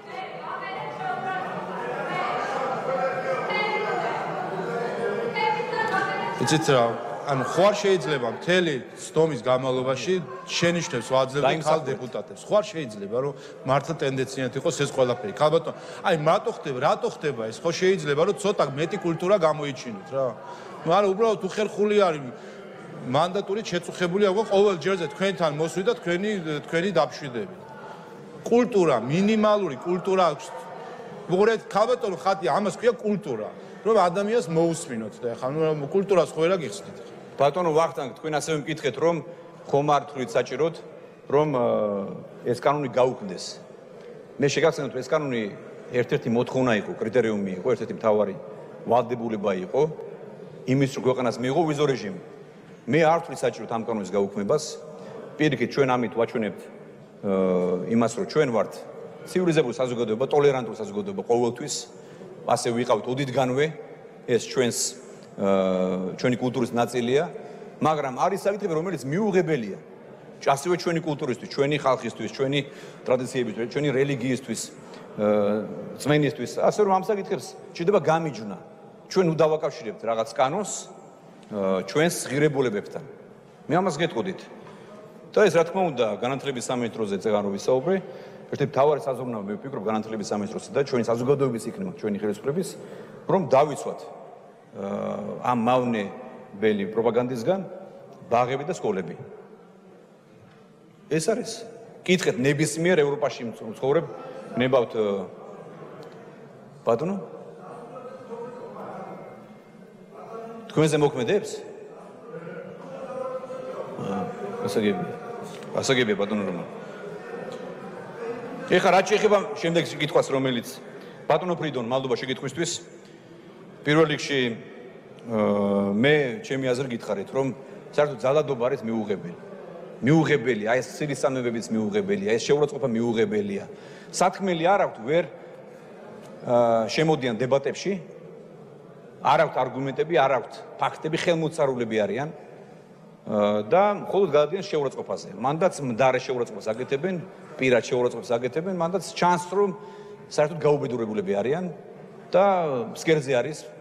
იცით რა, ანუ ხო არ შეიძლება მთელი სტომის განმავლობაში შენიშნებს ვაძლევთ ხალ დეპუტატებს. ხო არ შეიძლება რომ მართლა ტენდენციად იყოს ეს ყველაფერი. ხალბატონ, აი მარტო ხდება, რატო ხდება ეს? ხო შეიძლება რომ ცოტა მეტი კულტურა გამოიჩინოთ რა. ну არა უბრალოდ უხერხული არის მანდატურით შეწუხებული აქვს ყოველ ჯერზე თქვენთან მოსვიდა თქვენი თქვენი დაფშვიდები. კულტურა, მინიმალური კულტურა აქვს. უყურეთ, ხალბატონო ხატია, ამას ქვია კულტურა. რომ ადამიანს მოусმინოთ და ახლა ნუ კულტურას ხო ვერ აგიხსნით. ბატონო ვახტანგ, თქვენ ასევე მკითხეთ, რომ ხომ არ თვლით საჭიროდ, რომ ეს კანონი გაუქმდეს. მე შეგახსენებთ, ეს კანონი ერთ-ერთი მოთხოვნა იყო, კრიტერიუმი იყო, ერთ-ერთი მთავარი ვალდებულება იყო იმის რომ ქვეყანას მიიღო ვიზო რეჟიმი. მე არ ვთვლი საჭიროდ ამ კანონის გაუქმებას. პირიქით ჩვენ ამით ვაჩვენებთ იმას, რომ ჩვენ ვართ ცივილიზებული საზოგადოება, ტოლერანტული საზოგადოება ყოველთვის. ასე ვიყავით ოდითგანვე, ეს ჩვენს ჩვენი კულტურის ნაწილია, მაგრამ არის საკითხები, რომელიც მიუღებელია. ასევე ჩვენი კულტურისთვის, ჩვენი ხალხისთვის, ჩვენი ტრადიციებისთვის, ჩვენი რელიგიისთვის, წმენისთვის, ასე რომ ამ საკითხებს ჭირდება გამიჯვნა. ჩვენ უდავაკავშირებთ რაღაც კანონს ჩვენს ღირებულებებთან. მე ამას გეტყოდით. და ეს რა თქმა უნდა, განათლების სამინისტროზე წეგან რო ვისაუბრე, ერთ-ერთი მთავარი საზრუნავი მე ვფიქრობ განათლების სამინისტროსა და ჩვენი საზოგადოების იქნება, ჩვენი ხელისუფლების, რომ დავიცვათ ამ მავნებელი პროპაგანდისგან ბაღები და სკოლები. ეს არის. კითხეთ ნებისმიერ ევროპაში მცხოვრებ ნებავთ ბატონო თქვენზე მოქმედებს? ასაგები. ასაგები ბატონო რომ. ეხლა რა შეეხება შემდეგ კითხვას, რომელიც ბატონო ფრიდონ, მადლობა შეკითხვისთვის. პირველ რიგში მე ჩემი აზრი გითხარით, რომ საერთოდ ძალადობა არის მიუღებელი. მიუღებელი, აი ეს ცილისამებებიც მიუღებელია, ეს შეურაცხყოფა მიუღებელია. სათქმელი არ აქვთ ვერ შემოდიან დებატებში, არ აქვთ არგუმენტები, არ აქვთ ფაქტები, ხელმოწარულები არიან და მხოლოდ გადადიან შეურაცხყოფაზე. მანდაც მდარე შეურაცხყოფას აკეთებენ, პირად შეურაცხყოფას აკეთებენ, მანდაც ჩანს რომ საერთოდ გაუბედურებულები არიან და ფსკერზე არის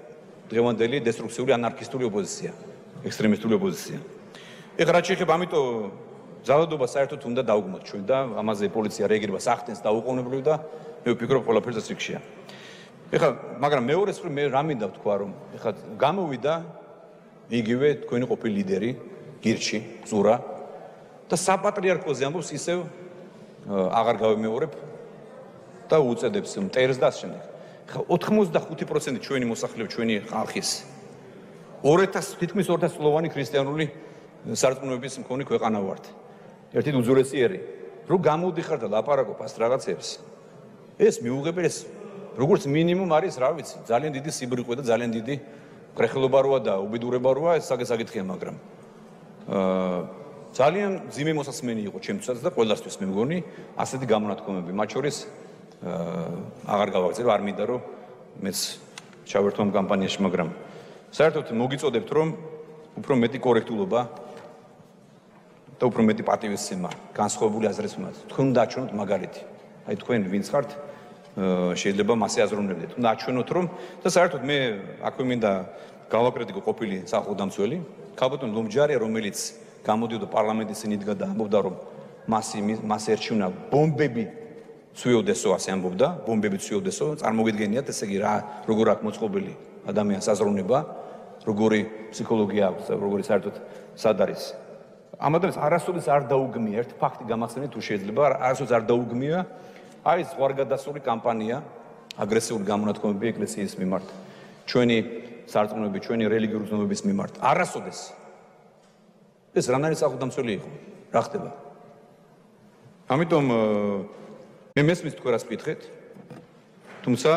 დღევანდელი დესტრუქციული ანარქისტული ოპოზიცია, ექსტრემისტული ოპოზიცია. ეხლა რაც შეეხება ამიტომ ძალადობა საერთოდ უნდა დაუგმოთ ჩვენ და ამაზე პოლიცია რეაგირება სახტენს დაუყოვნებლივ და მე ვფიქრობ ყველაფერზე სიქშეა. ეხლა მაგრამ მეორე მხრივ მე რა მინდა ვთქვა რომ ეხლა გამოვიდა იგივე თქვენი ყოფილი ლიდერი გირჩი ზურა და საპატრიარქოზე ამბობს ისევ აღარ გავიმეორებ და უწედებს მტერს და ასე შემდეგ. ეხლა ოთხმოცდახუთი პროცენტი ჩვენი მოსახლეობის ჩვენი ხალხის ორ ათას თითქმის ორ ათას წლოვანი ქრისტიანული სარწმუნოების მქონე ქვეყანა ვართ. ერთი უძველესი ერი. რო გამოდიხარ და ლაპარაკობ ას რაღაცებს ეს მიუღებელი ეს როგორც მინიმუმ არის რა ვიცი ძალიან დიდი სიბრიყვე და ძალიან დიდი ხრეხილობა როა და უბედურება როა ეს საკითხია მაგრამ აა ძალიან ძიმე მოსასმენი იყო ჩემთვისაც და ყველასთვის მე მგონი ასეთი გამონათქვამები მათ შორის აღარ გავაგზავნე არ მინდა რომ მეც ჩავერთო ამ კამპანიაში მაგრამ საერთოდ მოგიწოდებთ რომ უფრო მეტი კორექტულობა და უფრო მეტი პატივისცემა განსხვავებული აზრის მიმართ თქვენ დაჩვენოთ მაგალითი აი თქვენ ვინც ხართ შეიძლება მასე აზროვნებდეთ უნდა აჩვენოთ რომ და საერთოდ მე აქვე მინდა გავაკრიტიკო ყოფილი სახელმწიფო ქალბატონ ლომჯარია რომელიც გამოდიოდა პარლამენტის წინ იდგა და ამბობდა რომ მას მას ერჩივნა ბომბები ცვიოდესო ასე ამბობდა ბომბები ცვიოდესო წარმოგიდგენიათ ესე იგი რა როგორ აქვს მოწყობილი ადამიანს აზროვნება როგორი ფსიქოლოგია აქვს როგორი საერთოდ სად არის ამ ადამიანს არასოდეს არ დაუგმია ერთ ფაქტი გამახსენეთ თუ შეიძლება არასოდეს არ დაუგმია არის ზღვარგადასული კამპანია აგრესიული გამონათქვამები ეკლესიის მიმართ ჩვენი სარწმუნოების ჩვენი რელიგიური ცნობების მიმართ არასოდეს ეს რანაირი სახელმწიფო იყო რა ხდება ამიტომ მე მესმის თქვენ რას ვკითხეთ თუმცა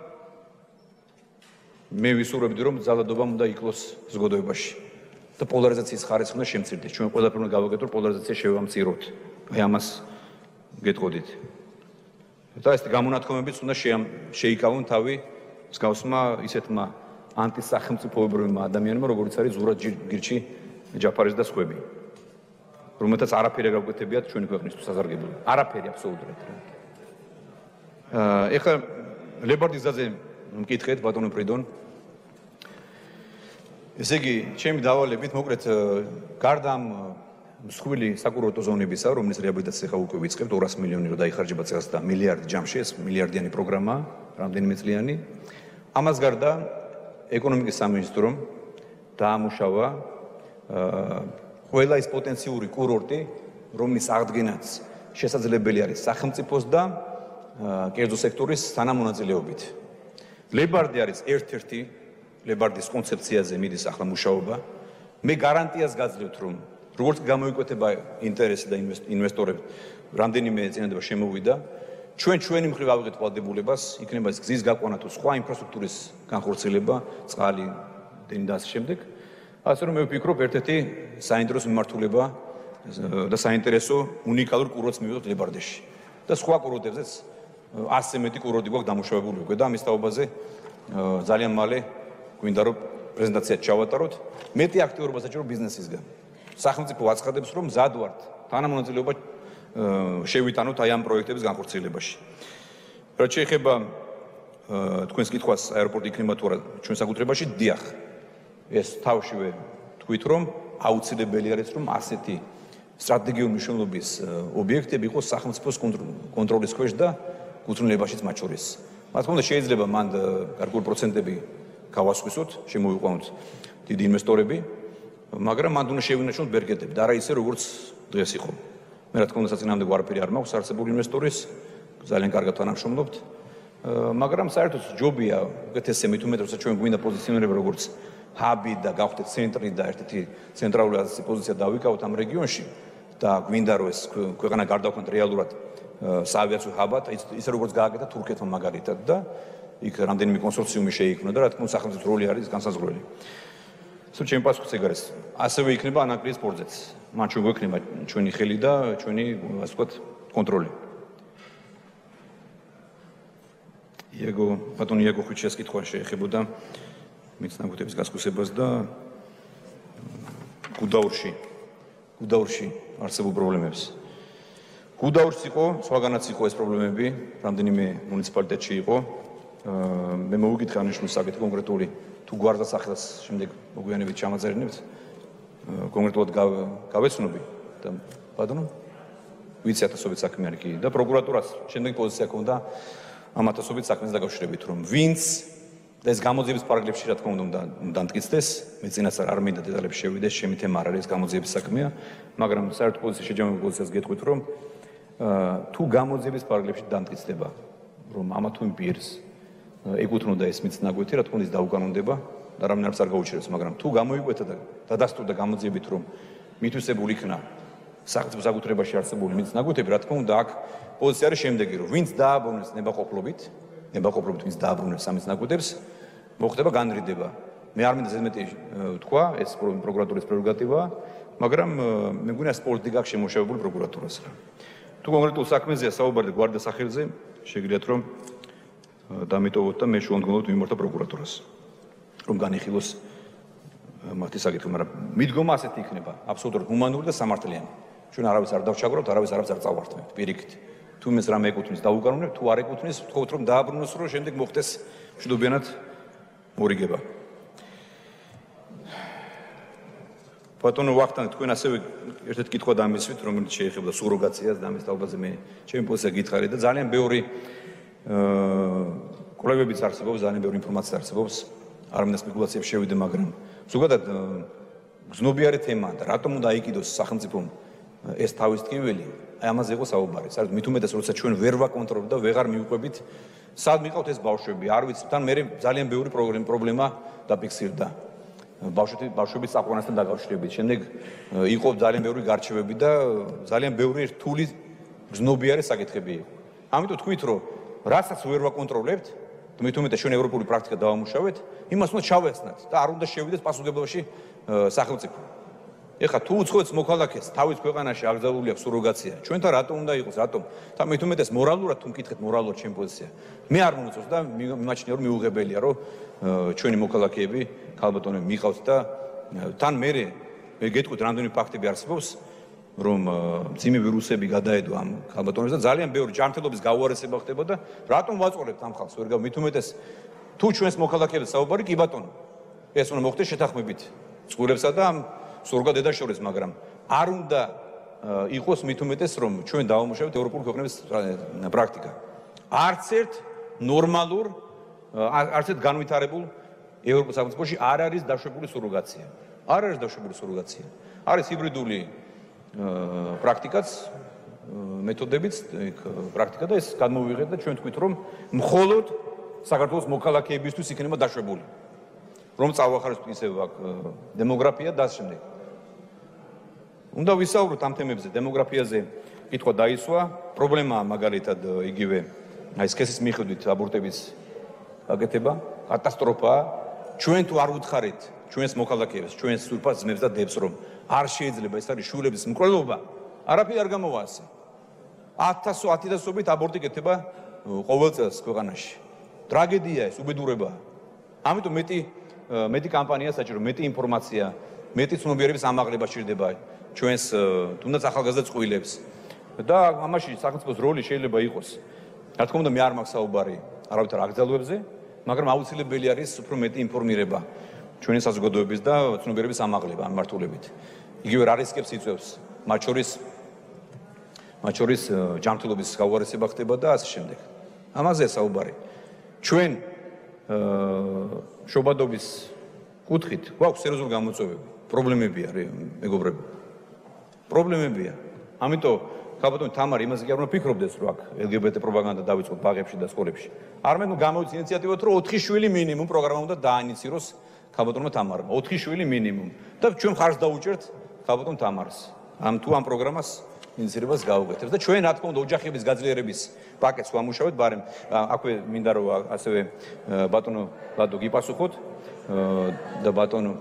მე ვისურვებდი რომ ძალადობამ უნდა იკლოს ზოგადოებაში და პოლარიზაციის ხარისხი უნდა შემცირდეს ჩვენ ყველაფერი უნდა გავაკეთოთ პოლარიზაცია შევამციროთ აი ამას გეტყოდით და ეს გამონათქვამებიც უნდა შეიკავონ თავი მსგავსმა ისეთმა ანტისახელმწიფოებრივმა ადამიანებმა როგორიც არის ზურა გირჩი ჯაფარის და სხვები რომელთაც არაფერი არ გავკვეთებიათ ჩვენი ქვეყნისთვის საზარგებლო არაფერი აბსოლუტურად აა ეხლა ლებარდის გზაზე მკითხეთ ბატონო ფრიდონ ესე იგი ჩემი დავალებით მოკლედ გარდა ამ მსხვილი საკურორტო ზონებისა რომლის რეაბილიტაციას ახლა უკვე ვიწყებთ ორას მილიონი რო დაიხარჯება წელს და მილიარდი ჯამში ეს მილიარდიანი პროგრამა რამდენიმე წლიანი ამას გარდა ეკონომიკის სამინისტრომ დაამუშავა ყველა ის პოტენციური კურორტი რომლის აღდგენაც შესაძლებელი არის სახელმწიფოს და კერძო სექტორის თანამონაწილეობით ლებარდი არის ერთ-ერთი ლებარდის კონცეფციაზე მიდის ახლა მუშაობა მე გარანტიას გაძლევთ რომ როგორც გამოიკვეთება ინტერესი და ინვესტორები რამდენიმე წინადადება შემოვიდა ჩვენ ჩვენი მხრივ ავიღეთ ვალდებულებას იქნება ეს გზის გაყვანა თუ სხვა ინფრასტრუქტურის განხორციელება წყალი დენი და ასე შემდეგ ასე რომ მე ვფიქრობ ერთ-ერთი საინტერესო მიმართულება და საინტერესო უნიკალურ კურორტს მივიღებთ ლებარდეში და სხვა კურორტებზეც ასზე მეტი კურორტი გვაქვს დამუშავებული უკვე და ამის თაობაზე ძალიან მალე გვინდა რომ პრეზენტაციაც ჩავატაროთ მეტი აქტიურობა საჭირო ბიზნესისგან სახელმწიფო აცხადებს რომ მზად ვართ თანამონაწილეობა შევიტანოთ აი ამ პროექტების განხორციელებაში რაც შეეხება თქვენს კითხვას აეროპორტი იქნება თუ არა ჩვენ საკუთრებაში დიახ ეს თავშივე თქვით რომ აუცილებელი არის რომ ასეთი სტრატეგიული მნიშვნელობის ობიექტები იყოს სახელმწიფოს კონტროლის ქვეშ და კუთვნილებაშიც მათ შორის მათ თქმა უნდა შეიძლება მან გარკვეული პროცენტები გავასხვისოთ შემოვიყვანოთ დიდი ინვესტორები მაგრამ მან უნდა შევინარჩუნოთ ბერგეტები და არა ისე როგორც დღეს იყო მე რა თქმა უნდა საწინააღმდეგო არაფერი არ მაქვს არსებული ინვესტორის ძალიან კარგად თანამშრომლობთ მაგრამ საერთოდ ჯობია უკეთესია მით უმეტეს როცა ჩვენ გვინდა პოზიციონირება როგორც ჰაბი და გავხდეთ ცენტრი და ერთ-ერთი ცენტრალური პოზიცია დავიკავოთ ამ რეგიონში და გვინდა რომ ეს ქვეყანა გარდაუქმნათ რეალურად საავიაციო ჰაბად ისე როგორც გააკეთა თურქეთმა მაგალითად და იქ რამდენიმე კონსორციუმი შეიქმნა და რა თქმა უნდა სახელმწიფოს როლი არის განსაზღვრელი სულ ჩემი პასუხიც ეგ არის ასევე იქნება ანაკრიის პორტზეც მან ჩვენ გვექნება ჩვენი ხელი და ჩვენი ასე ვთქვათ კონტროლი იეგო ბატონი იეგო ხუჩიას კითხვა შეეხებოდა მიწნაგუთების გასკვეთებას და გუდაურში გუდაურში არსებულ პრობლემებს გუდაურში იყო სხვაგანაც იყო ეს პრობლემები რამდენიმე მუნიციპალიტეტში იყო მე მოვიკითხე ანიშნულ საკითხი კონკრეტული თუ გვარდასახელს შემდეგ მოგვიანებით ჩამაწერინებთ კონკრეტულად გავეცნობი და ბატონო ვიცი ათასობით საქმიანი კი და პროკურატურას შემდეგ პოზიცია ჰქონდა ამ ათასობით საქმეს დაკავშირებით რომ ვინც და ეს გამოძიების პარაგრაფში რა თქმა უნდა უნდა დამტკიცდეს მე წინასწარ არ მინდა დეტალებში შევიდეს ჩემი თემა არ არის გამოძიების საქმეა მაგრამ საერთო პოზიციაში შეჯამებული პოზიციას გეტყვით რომ თუ გამოძიების პარაგრაფში დამტკიცდება რომ ამა თუ იმ პირს ეკუთვნოდა ეს მიწნაგვეთი რა თქმა უნდა ის დაუკანონდება და რამდენადაც არ გაუჩერებს მაგრამ თუ გამოიკვეთა და დადასტურდა გამოძიებით რომ მითვისებულ იქნა სახელმწიფო საკუთრებაში არსებული მიწნაგვეთები რა თქმა უნდა აქ პოზიცია არის შემდეგი რომ ვინც დააბრუნებს ნებაყოფლობით ნებაყოფლობით ვინც დააბრუნებს ამ მიწნაგვეთებს მოხდება განრიდება მე არ მინდა ზედმეტი თქვა ეს პროკურატურის პრეროგატივაა მაგრამ მე მგონია ეს პოლიტიკა აქვს შემოშევებული პროკურატურას რა თუ კონკრეტულ საქმეზეა საუბარი გვარდასახელზე შეგიძლიათ რომ დამიტოვოთ და მე შუამდგომლად ვიმართა პროკურატურას რომ განიხილოს მათი საკითხი მაგრამ მიდგომა ასეთი იქნება აბსოლუტურად ჰუმანური და სამართლიანი ჩვენ არავის არ დავჩაგვროთ არავის არავის არ წავართმევთ პირიქით თუ იმის რამე ეკუთვნის დაუკანონებ თუ არ ეკუთვნის ვთქვათ რომ დააბრუნოს რომ შემდეგ მოხდეს მშვიდობიანად მორიგება ბატონო ვახტანგ თქვენ ასევე ერთ-ერთი კითხვა დამისვით რომელიც შეეხება სუროგაციას და ამის თაობაზე მე ჩემი პოზიცია გითხარით და ძალიან ბევრი კვლევებიც არსებობს ძალიან ბევრი ინფორმაცია არსებობს არ მინდა სპეკულაციებს შევიდე მაგრამ ზოგადად გზნობიარე თემაა და რატომ უნდა აიკიდოს სახელმწიფომ ეს თავის ტკივილი აი ამაზე იყო საუბარი საერთოდ მით უმეტეს როცა ჩვენ ვერ ვაკონტროლებთ და ვეღარ მივყვებით სად მიყავთ ეს ბავშვები არ ვიცი თან მე ძალიან ბევრი პრობლემა დაფიქსირდა ბავშვები ბავშვების წაყვანასთან დაკავშირებით შემდეგ იყო ძალიან ბევრი გარჩევები და ძალიან ბევრი რთული გზნობიარე საკითხები იყო ამიტომ თქვით რომ რასაც ვერ ვაკონტროლებთ მით უმეტეს ჩვენ ევროპული პრაქტიკა დავამუშავეთ იმას უნდა ჩავეხსნათ და არ უნდა შევიდეს პასუხისმგებლობაში სახელმწიფო ეხლა თუ უცხოეთს მოქალაქეს თავის ქვეყანაში აკრძალული აქვს სუროგაცია ჩვენთან რატომ უნდა იყოს რატომ და მით უმეტეს მორალურად თუ მკითხეთ მორალურად ჩემი პოზიცია მე არ მომწონს და მიმაჩნია რომ მიუღებელია რომ ჩვენი მოქალაქეები ქალბატონები მიყავთ და თან მე მე გეტყვით რამდენი ფაქტები არსებობს რომ მძიმე ვირუსები გადაედო ამ ქალბატონებს და ძალიან ბევრი ჯანმრთელობის გაუარესება ხდება და რატომ ვაწოლებთ ამ ხალხს ვერ გავ მით უმეტეს თუ ჩვენს მოქალაქეებს საუბარი კი ბატონო ეს უნდა მოხდეს შეთანხმებით წყურებსა და ამ სურგადედა შორის მაგრამ არ უნდა იყოს მით უმეტეს რომ ჩვენ დავამუშავებთ ევროპული ქვეყნების პრაქტიკა არც ერთ ნორმალურ არც ერთ განვითარებულ ევროპულ სახელმწიფოში არ არის დაშვებული სუროგაცია არ არის დაშვებული სუროგაცია არის ჰიბრიდული პრაქტიკაც მეთოდებიც პრაქტიკა და ეს გადმოვიღეთ და ჩვენ თქვით რომ მხოლოდ საქართველოს მოქალაქეებისთვის იქნება დაშვებული რომ წავახაროთ ისე დემოგრაფია და ამ შემდეგ უნდა ვისაუბროთ ამ თემებზე დემოგრაფიაზე კითხვა დაისვა პრობლემაა მაგალითად იგივე აი სქესის მიხედვით აბორტების გაკეთება კატასტროფაა ჩვენ თუ არ უთხარით ჩვენს მოქალაქეებს ჩვენს სულფას ძმებს და დებს რომ არ შეიძლება ეს არის შვილების მკვლელობა არაფერი არ გამოვა ასე ათასო ათასობით აბორტი კეთება ყოველ წელს ქვეყანაში ტრაგედია ეს უბედურებაა ამიტომ მეტი მეტი კამპანია საჭირო მეტი ინფორმაცია მეტი ცნობიერების ამაღლება სჭირდება ჩვენს თუნდაც ახალგაზრდა წყვილებს და ამაში სახელმწიფოს როლი შეიძლება იყოს რა თქმა უნდა მე არ მაქვს საუბარი არავითარ აკრძალვებზე მაგრამ აუცილებელი არის უფრო მეტი ინფორმირება ჩვენი საზოგადოების და ცნობიერების ამაღლება ამ მართულებით იგივე რა რისკებს იწვევს მათ შორის მათ შორის ჯანმრთელობის გაუარესება ხდება და ასე შემდეგ ამაზე საუბარი ჩვენ შობადობის კუთხით გვაქვს სერიოზული გამოწვევები პრობლემები არის მეგობრებო პრობლემებია ამიტომ ქალბატონი თამარი იმაზე კი არ უნდა ფიქრობდეს რომ აქ ელგებეტე პროპაგანდა დავიწყოთ ბაღებში და სკოლებში არამედ ნუ გამოვიდეს ინიციატივა რომ ოთხი შვილი მინიმუმ პროგრამა უნდა დაინიციიროს ქალბატონმა თამარმა ოთხი შვილი მინიმუმ და ჩვენ ხარს დაუჭერთ ქალბატონ თამარს ამ თუ ამ პროგრამას ინიციირებას გაუგეთებს და ჩვენ რა თქმა უნდა ოჯახების გაძლიერების პაკეტს ვამუშავებთ ბარემ აქვე მინდა რომ ასევე ბატონო ლადო გიპასუხოთ და ბატონო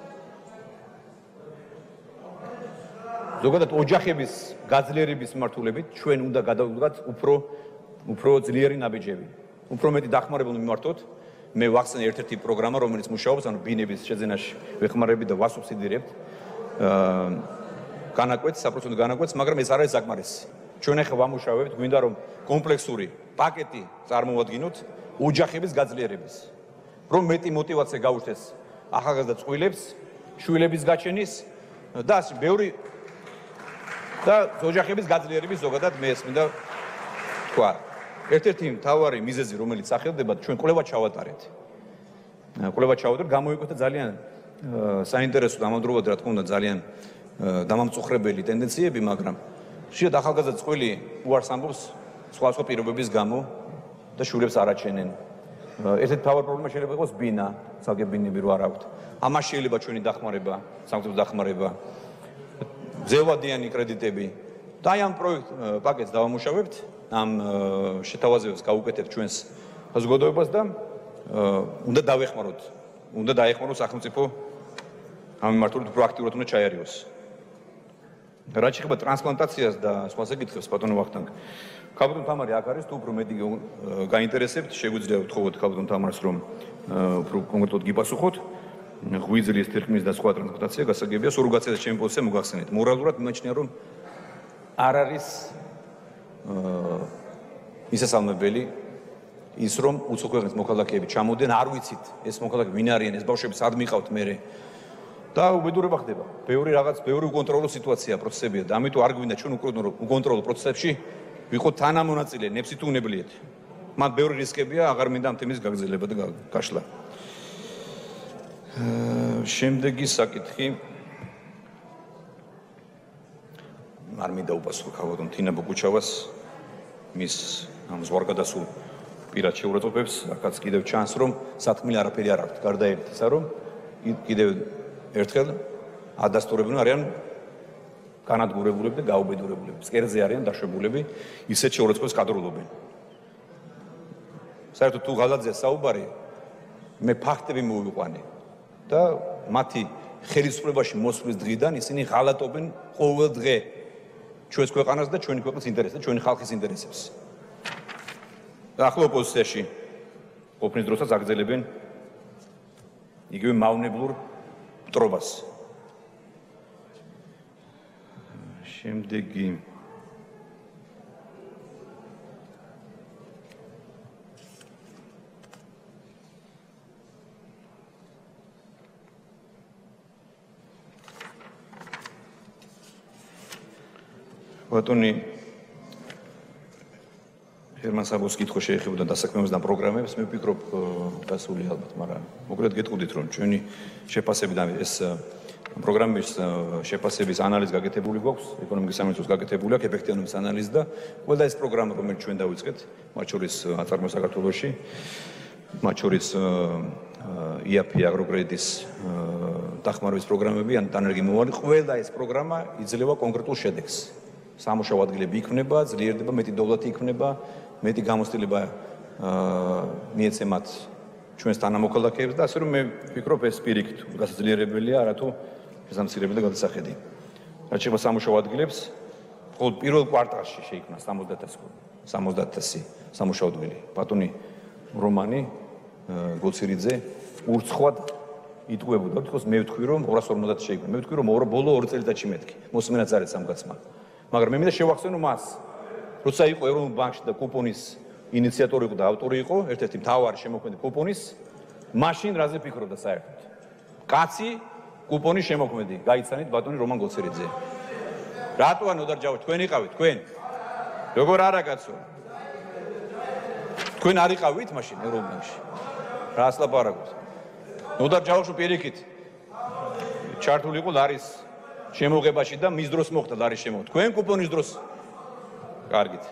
ზოგადად ოჯახების გაძლიერების მართულებით ჩვენ უნდა გადავდგათ უფრო უფრო ძლიერი ნაბიჯები უფრო მეტი დახმარებულ მიმართოთ მე ვახსენე ერთ-ერთი პროგრამა რომელიც მუშაობს ანუ ბინების შეძენაში ვეხმარებით და ვასუბსიდირებთ განაკვეთს საპროცენტო განაკვეთს მაგრამ ეს არ არის საკმარისი ჩვენ ახლა ვამუშავებთ გვინდა რომ კომპლექსური პაკეტი წარმოვადგინოთ ოჯახების გაძლიერების რომ მეტი мотиваცია გაუჩნდეს ახალგაზრდა წყვილებს, შვილების გაჩენის და ასე ბევრი და ოჯახების გაძლიერების ზოგადად მე ესმინდა თქვა. ერთ-ერთი მთავარი მიზეზი, რომელიც სახელდება, ჩვენ კვლევა ჩავატარეთ. კვლევა ჩავატარეთ, გამოიკვეთა ძალიან საინტერესო და ამავდროულად რა თქმა უნდა ძალიან დამამწუხრებელი ტენდენციები, მაგრამ შეიძლება ახალგაზრდა წყვილი უარს ამბობს სხვადასხვა პირობების გამო და შვილებს არ აჩენენ. ერთ-ერთი მთავარი პრობლემა შეიძლება იყოს ბინა, ცალკე ბინები რო არ აქვთ. ამას შეიძლება ჩვენი დახმარება, სამხედრო დახმარება, ძელვადიანი კრედიტები და აი ამ პროექტ პაკეტს დავამუშავებთ, ამ შეთავაზებებს გავუკეთებთ ჩვენს საზოგადოებას და უნდა დავეხმაროთ, უნდა დაეხმაროს სახელმწიფო ამ მიმართულებით პროაქტიულად უნდა ჩაერიოს. რაც შეეხება ტრანსპლანტაციას და სხვა საკითხებს, ბატონო ვახტანგ, ქალბატონ თამარი აქ არის, თუ უფრო მეტი გაინტერესებთ, შეგვიძლია ვთხოვოთ ქალბატონ თამარს, რომ უფრო კონკრეტულად გიპასუხოთ. ღვიძლის, თერხმის და სხვა ტრანსპლანტაცია გასაგებია, სურგაციას ჩემი პოზიცია მოგახსენეთ. მორალურად მიმაჩნია, რომ არ არის მისასალმებელი ის, რომ უცხო ქვეყნის მოქალაქეები ჩამოდენ, არ ვიცით ეს მოქალაქეები ვინ არიან, ეს ბავშვები სად მიყავთ მერე. და უბედურება ხდება. ბევრი რაღაც, ბევრი უკონტროლო სიტუაცია, პროცესებია და ამიტომ არ გვინდა ჩვენ უკონტროლო პროცესებში ვიყოთ თანამონაწილე, ნებსი თუ უნებლიეთ. მათ ბევრი რისკებია, აღარ მინდა ამ თემის გაგრძელება და გაშლა. შემდეგი საკითხი არ მინდა უპასუხო ქალბატონ თინა ბოგუჩავას მის ამ ზღვარგადასულ პირად შეურაცხყოფებს, აქაც კიდევ ჩანს, რომ სათქმელი არაფერი არ აქვს, გარდა ერთისა, რომ კიდევ ერთხელ ადასტურებულნი არიან განადგურებულები და გაუბედურებულები. ფსკერზე არიან დაშვებულები, ისეთ შეურაცხყოფებს კადრულობენ. საერთოდ თუ ღალატზეა საუბარი, მე ფაქტები მოვიყვანე და მათი ხელისუფლებაში მოსვლის დღიდან ისინი ღალატობენ ყოველ დღე ჩვენს ქვეყანას და ჩვენი ქვეყნის ინტერესებს და ჩვენი ხალხის ინტერესებს. და ახლა ოპოზიციაში ყოფნის დროსაც აგრძელებენ იგივე მავნებლურ მტრობას. შემდეგი ბატონი ჰერმან საბოს კითხვა შეეხებოდა დასაქმებასთან პროგრამებს, მე ვფიქრობ დასული ალბათ, მაგრამ მოკლედ გეტყუდით, რომ ჩვენი შეფასები და ეს პროგრამის შეფასების ანალიზი გაკეთებული გვაქვს, ეკონომიკის სამინისტროს გაკეთებული აქვს ეფექტიანობის ანალიზი და ყველა ეს პროგრამა, რომელიც ჩვენ დავიწყეთ, მათ შორის აწარმოა საქართველოში, მათ შორის იაფი აგროკრედიტის დახმარების პროგრამები, ან დანერგიმოვანი, ყველა ეს პროგრამა იძლევა კონკრეტულ შედეგს. სამუშაო ადგილები იქმნება, ძლიერდება, მეტი დოვლათი იქმნება, მეტი გამოცდილება მიეცემათ ჩვენს თანამოქალაქეებს და ასე რომ მე ვფიქრობ ეს პირიქით გასაძლიერებელია, არათუ შესამცირებელი და გადასახედი. რაც შეეხება სამუშაო ადგილებს, მხოლოდ პირველ კვარტალში შეიქმნა სამოცდაათ ათასი სამუშაო ადგილი. ბატონი რომანი გოცირიძე ურცხვად იტყუებოდა, თქოს მე ვთქვი რომ ორას ორმოცდაათ შეიქმნა. მე ვთქვი რომ ბოლო ორი წელიწადში მეთქი. მოსმენაც არის ამ გაცმა. მაგრამ მე მინდა შევახსენო მას, როცა იყო ეროვნულ ბანკში და კუპონის ინიციატორი იყო და ავტორი იყო, ერთ-ერთი მთავარი შემოქმედი კუპონის, მაშინ რაზე ფიქრობდა საერთოდ? კაცი კუპონის შემოქმედი, გაიცანით ბატონი რომან გოცირიძე. რატო არ ნოდარჯავო, თქვენ იყავით, თქვენ? როგორ არა კაცო? თქვენ არ იყავით მაშინ ეროვნულ ბანკში? რას ლაპარაკობთ? ნოდარჯავო პირიქით. ჩართული იყო ლარის შემოღებაში და მის დროს მოხდა ლარის შემოღება. თქვენ კუპონის დროს კარგით.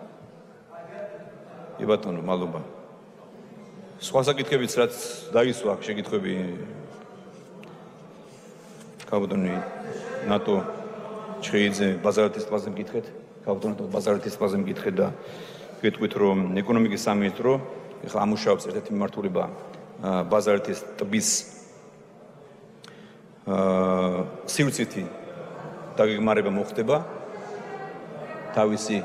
კი ბატონო, მადლობა. სხვა საკითხებიც რაც დაისვა შეკითხვები ქალბატონი ნატო ჩხეიძე ბაზარეთის ტბაზე მკითხეთ, ქალბატონო ბაზარეთის ტბაზე მკითხეთ და გეტყვით რომ ეკონომიკის სამინისტრო ეხლა ამუშავებს ერთ-ერთი მიმართულება ბაზარეთის ტბის სივრცითი დაგეგმარება მოხდება თავისი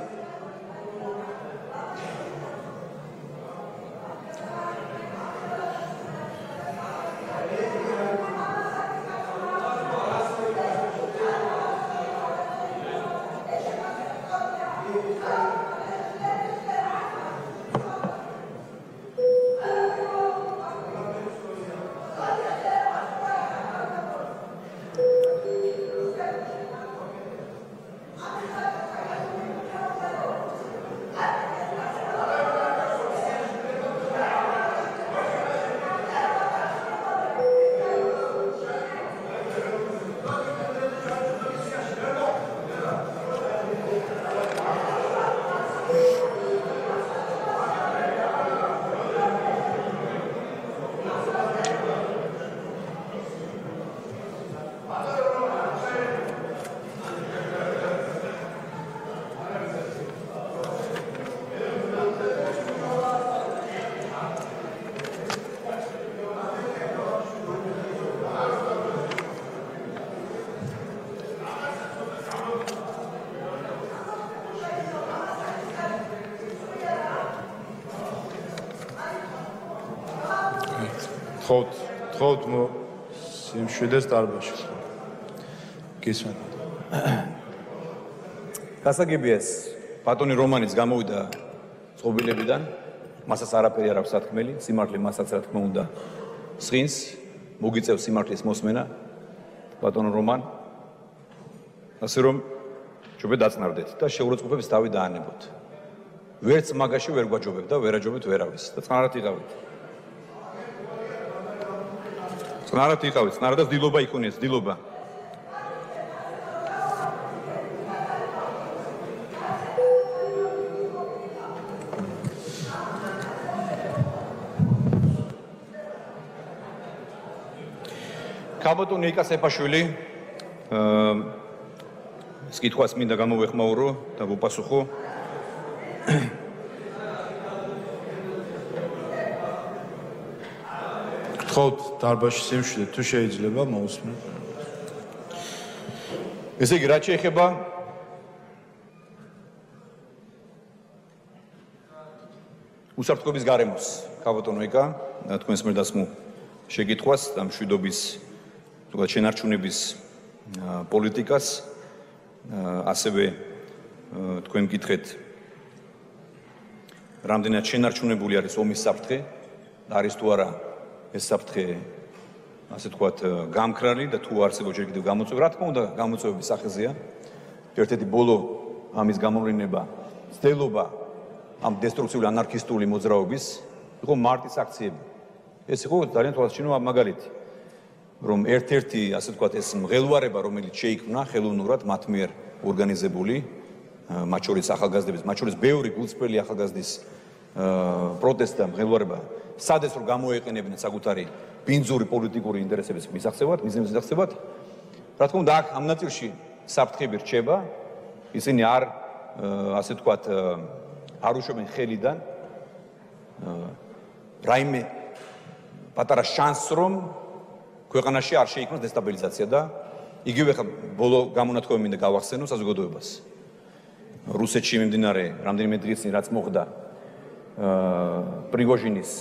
გთხოვთ, გთხოვთ სიმშვიდეს დარბაზში. გისმენთ. გასაგებია ეს ბატონი რომანიც გამოვიდა წყობილებიდან, მასაც არაფერი არ აქვს სათქმელი, სიმართლე მასაც რა თქმა უნდა სხინს, მოგიწევს სიმართლის მოსმენა ბატონო რომან. ასე რომ ჯობია დაწნარდეთ და შეურაცხყოფებს დავით დაანებოთ. ვერც მაგაში ვერ გვაჯობებ და ვერაჯობებთ ვერავის და წყნარად იყავით. წყნარად იყავით, წყნარად და ძილობა იქონიეს, ძილობა. ქალბატონი იკა სეფაშვილი ეს კითხვას მინდა გამოვეხმაურო და ვუპასუხო. გთხოვთ დარბაზში სიმშვიდე თუ შეიძლება მოусმინოთ. ესე იგი, რაც შეეხება უსაფრთხოების გარემოს, ქალბატონო იკა, თქვენს მიერ დასმულ შეკითხვას და მშვიდობის თუნდაც შენარჩუნების პოლიტიკას, ასევე თქვენ გითხეთ რამდენად შენარჩუნებული არის ომის საფრთხე და არის თუ არა ეს საფრთხე ასე თქვათ გამქრალი და თუ არსებობს ჯერ კიდევ გამოწვევა, რა თქმა უნდა გამოწვევების სახეზეა. ერთ-ერთი ბოლო ამის გამომრინება ცდელობა ამ დესტრუქციული ანარქისტული მოძრაობის იყო მარტის აქციები. ეს იყო ძალიან თვალსაჩინო მაგალითი, რომ ერთ-ერთი ასე თქვათ ეს მღელვარება, რომელიც შეიქმნა ხელოვნურად მათ მიერ ორგანიზებული, მათ შორის ახალგაზრდების, მათ შორის ბევრი გულწრფელი ახალგაზრდის პროტესტი და მღელვარება, სადეს რომ გამოეყენებინათ საკუთარი ბინძური პოლიტიკური ინტერესების მისაღწევად, მიზნების მისაღწევად, რა თქმა უნდა, აქ ამ ნაწილში საფრთხები რჩება, ისინი არ ასე თქვათ არ უშვებენ ხელიდან რაიმე პატარა შანსს, რომ ქვეყანაში არ შეიქმნას დესტაბილიზაცია და იგივე ხა ბოლო გამონათქვამი მინდა გავახსენო საზოგადოებას. რუსეთში მიმდინარე რამდენიმე დღის წინ რაც მოხდა პრიგოჟინის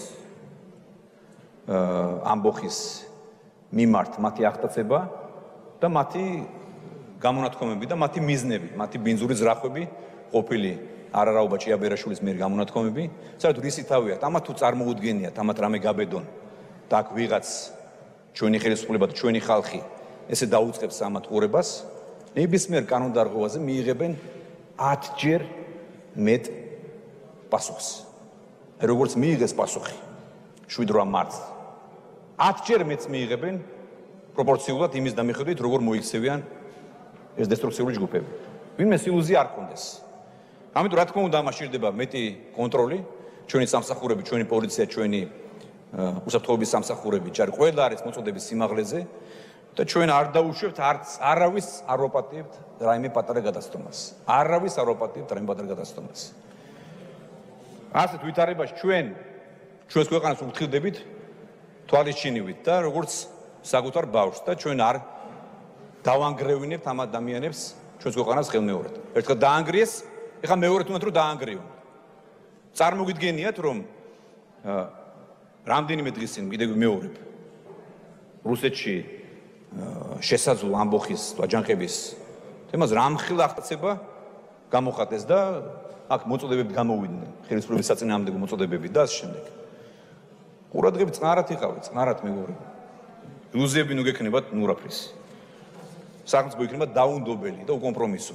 ამბოხის მიმართ მათი აღტაცება და მათი გამონათქვამები და მათი მიზნები, მათი ბინძური ზრახვები ყოფილი არარაობა ჭიაბერაშვილის მიერ გამონათქვამები, საერთოდ ისი თავიათ, ამათ თუ წარმოუდგენიათ, ამათ რამე გაბედონ და აქ ვიღაც ჩვენი ხელისუფლება და ჩვენი ხალხი ესე დაუწყებს ამათ ყურებას, ნებისმიერ კანონდარღვევაზე მიიღებენ ათჯერ მეტ პასუხს. როგორც მიიღეს პასუხი შვიდ რვა მარტს, ათჯერ მეტს მიიღებენ პროპორციულად იმის დამიხედვით, როგორ მოიქცევიან ეს დესტრუქციული ჯგუფები. ვინმეს ილუზია არ ქონდეს. ამიტომ რა თქმა უნდა ამას სჭირდება მეტი კონტროლი, ჩვენი სამსახურები, ჩვენი პოლიცია, ჩვენი უსაფრთხოების სამსახურები, ჯარი ყველა არის მოწოდების სიმაღლეზე და ჩვენ არ დაუშვებთ არც არავის არ ვაპატიებთ რაიმე პატარა გადაცდომას. არავის არ ვაპატიებთ რაიმე პატარა გადაცდომას. ასეთ ვითარებაში ჩვენ ჩვენს ქვეყანას ვფრთხილდებით თვალისჩინივით და როგორც საკუთარ ბავშვს და ჩვენ არ დავანგრევინებთ ამ ადამიანებს ჩვენს ქვეყანას ხელმეორედ. ერთხელ დაანგრიეს, ეხლა მეორედ უნდა რომ დაანგრიონ. წარმოგიდგენიათ რომ რამდენიმე დღის წინ კიდევ მეორებ რუსეთში შესაძლო ამბოხის აჯანყების თემას რამხელა აღტაცება გამოხატეს და აქ მოწოდებები გამოვიდნენ, ხელისუფლების საწინააღმდეგო მოწოდებები და ამ შემდეგ. ყურადღებით წყნარად იყავით, წყნარად მეგობრებო. ილუზიები ნუ გექნებათ ნურაფრის. სახელმწიფო იქნება დაუნდობელი და უკომპრომისო.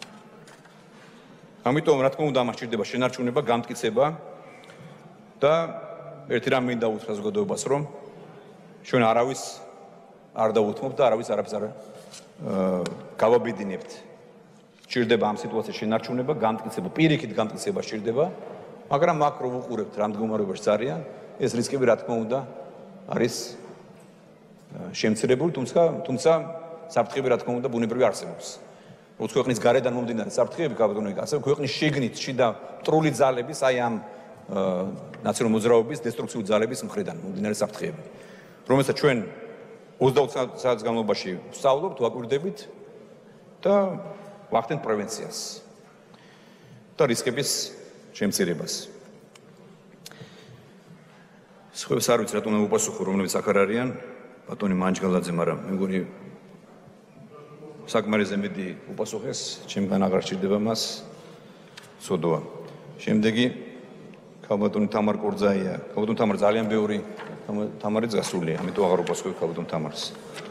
ამიტომ რა თქმა უნდა ამას სჭირდება შენარჩუნება, გამტკიცება და ერთი რამ მინდა უთხრა საზოგადოებას, რომ ჩვენ არავის არ დაუთმობთ და არავის არაფერს არ გავაბედინებთ. სჭირდება ამ სიტუაციის შენარჩუნება, გამტკიცება, პირიქით გამტკიცება სჭირდება, მაგრამ აქ რო ვუყურებთ რა მდგომარეობაში ძალიან, ეს რისკები რა თქმა უნდა არის შემცირებული, თუმცა თუმცა საფრთხები რა თქმა უნდა ბუნებრივი არსებობს. როგორც ქვეყნის გარედან მომდინარე საფრთხეები, ქალბატონო, ასევე ქვეყნის შიგნით შიდა მტრული ძალების, აი ამ ნაციონალური მოძრაობის, დესტრუქციული ძალების მხრიდან მომდინარე საფრთხეები, რომელსაც ჩვენ ოცდაოთხ საათის განმავლობაში ვსწავლობთ, ვაკვირდებით და ვახდენთ პრევენციას და რისკების შემცირებას. სხვებს არ ვიცი რატომ უპასუხო, რომლებიც აქ არ არიან, ბატონი მანჯგალაძე, მაგრამ მე მგონი საკმარისზე მეტი უპასუხეს, ჩემგან აღარ სჭირდება მას სოდოა. შემდეგი ქალბატონი თამარ კორძაია. ქალბატონ თამარ ძალიან ბევრი თამარიც გასულია, ამიტომ აღარ უპასუხებ ქალბატონ თამარს.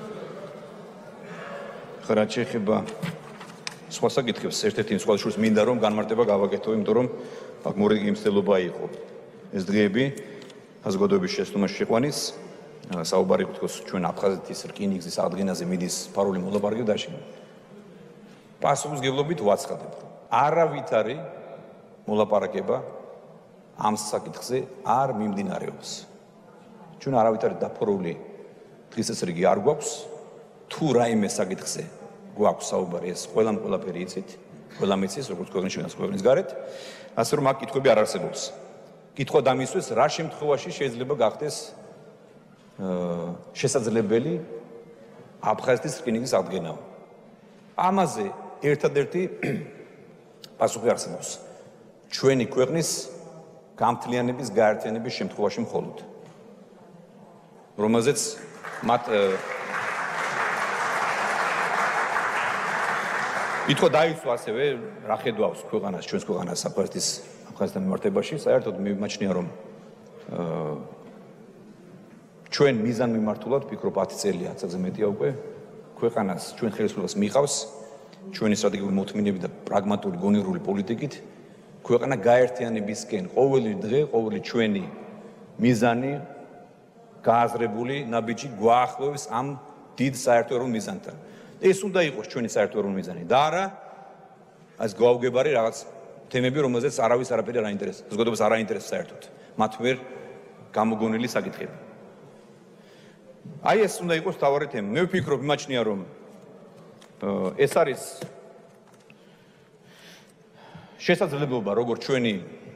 ხარა შეეხება სხვა საკითხებს, ერთ-ერთი სხვა შურს მინდა რომ განმარტება გავაკეთო, იმიტომ რომ აქ მორიგი მცდელობა იყო. ეს დღეები საზოგადოების შეცდომაში შეყვანის საუბარი გთხოვს ჩვენ აფხაზეთის რკინიგზის აღდგენაზე მიდის ფარული მოლაპარაკება და შენ. პასუხისმგებლობით ვაცხადებ. არავითარი მოლაპარაკება ამ საკითხზე არ მიმდინარეობს. ჩვენ არავითარი დაფორული დღესასრიგი არ გვაქვს. თუ რაიმე საკითხზე გვაქვს საუბარი, ეს ყველამ ყველაფერი იცით, ყველამ იცის, როგორც ქვეყნის შენას ქვეყნის გარეთ, ასე რომ აქ კითხვები არ არსებობს. კითხვა დამისვეს, რა შემთხვევაში შეიძლება გახდეს შესაძლებელი აფხაზეთის რკინიგზის აღდგენა. ამაზე ერთადერთი პასუხი არსებობს. ჩვენი ქვეყნის გამთლიანების გაერთიანების შემთხვევაში მხოლოდ. რომელზეც მათ კითხვა დაისვა ასევე რა ხედავს ქვეყანას, ჩვენს ქვეყანას აფხაზეთის აფხაზეთთან მიმართებაში, საერთოდ მიმაჩნია რომ ჩვენ მიზან მიმართულად ვფიქრობ ათი წელია, ათზე მეტია უკვე ქვეყანას ჩვენ ხელისუფლებას მიყავს ჩვენი სტრატეგიული მოთმინებით და პრაგმატული გონივრული პოლიტიკით ქვეყანა გაერთიანებისკენ ყოველი დღე, ყოველი ჩვენი მიზანი გააზრებული ნაბიჯი გვაახლოვებს ამ დიდ საერთო ეროვნულ მიზანთან. ეს უნდა იყოს ჩვენი საერთო ეროვნული მიზანი და არა ეს გვაუგებარი რაღაც თემები, რომელზეც არავის არაფერი არ აინტერესებს. საზოგადოებას არ აინტერესებს საერთოდ. მათ ვერ გამოგონილი საკითხები. აი ეს უნდა იყოს თავარი თემა. მე ვფიქრობ, მიმაჩნია რომ ეს არის შესაძლებლობა, როგორც ჩვენი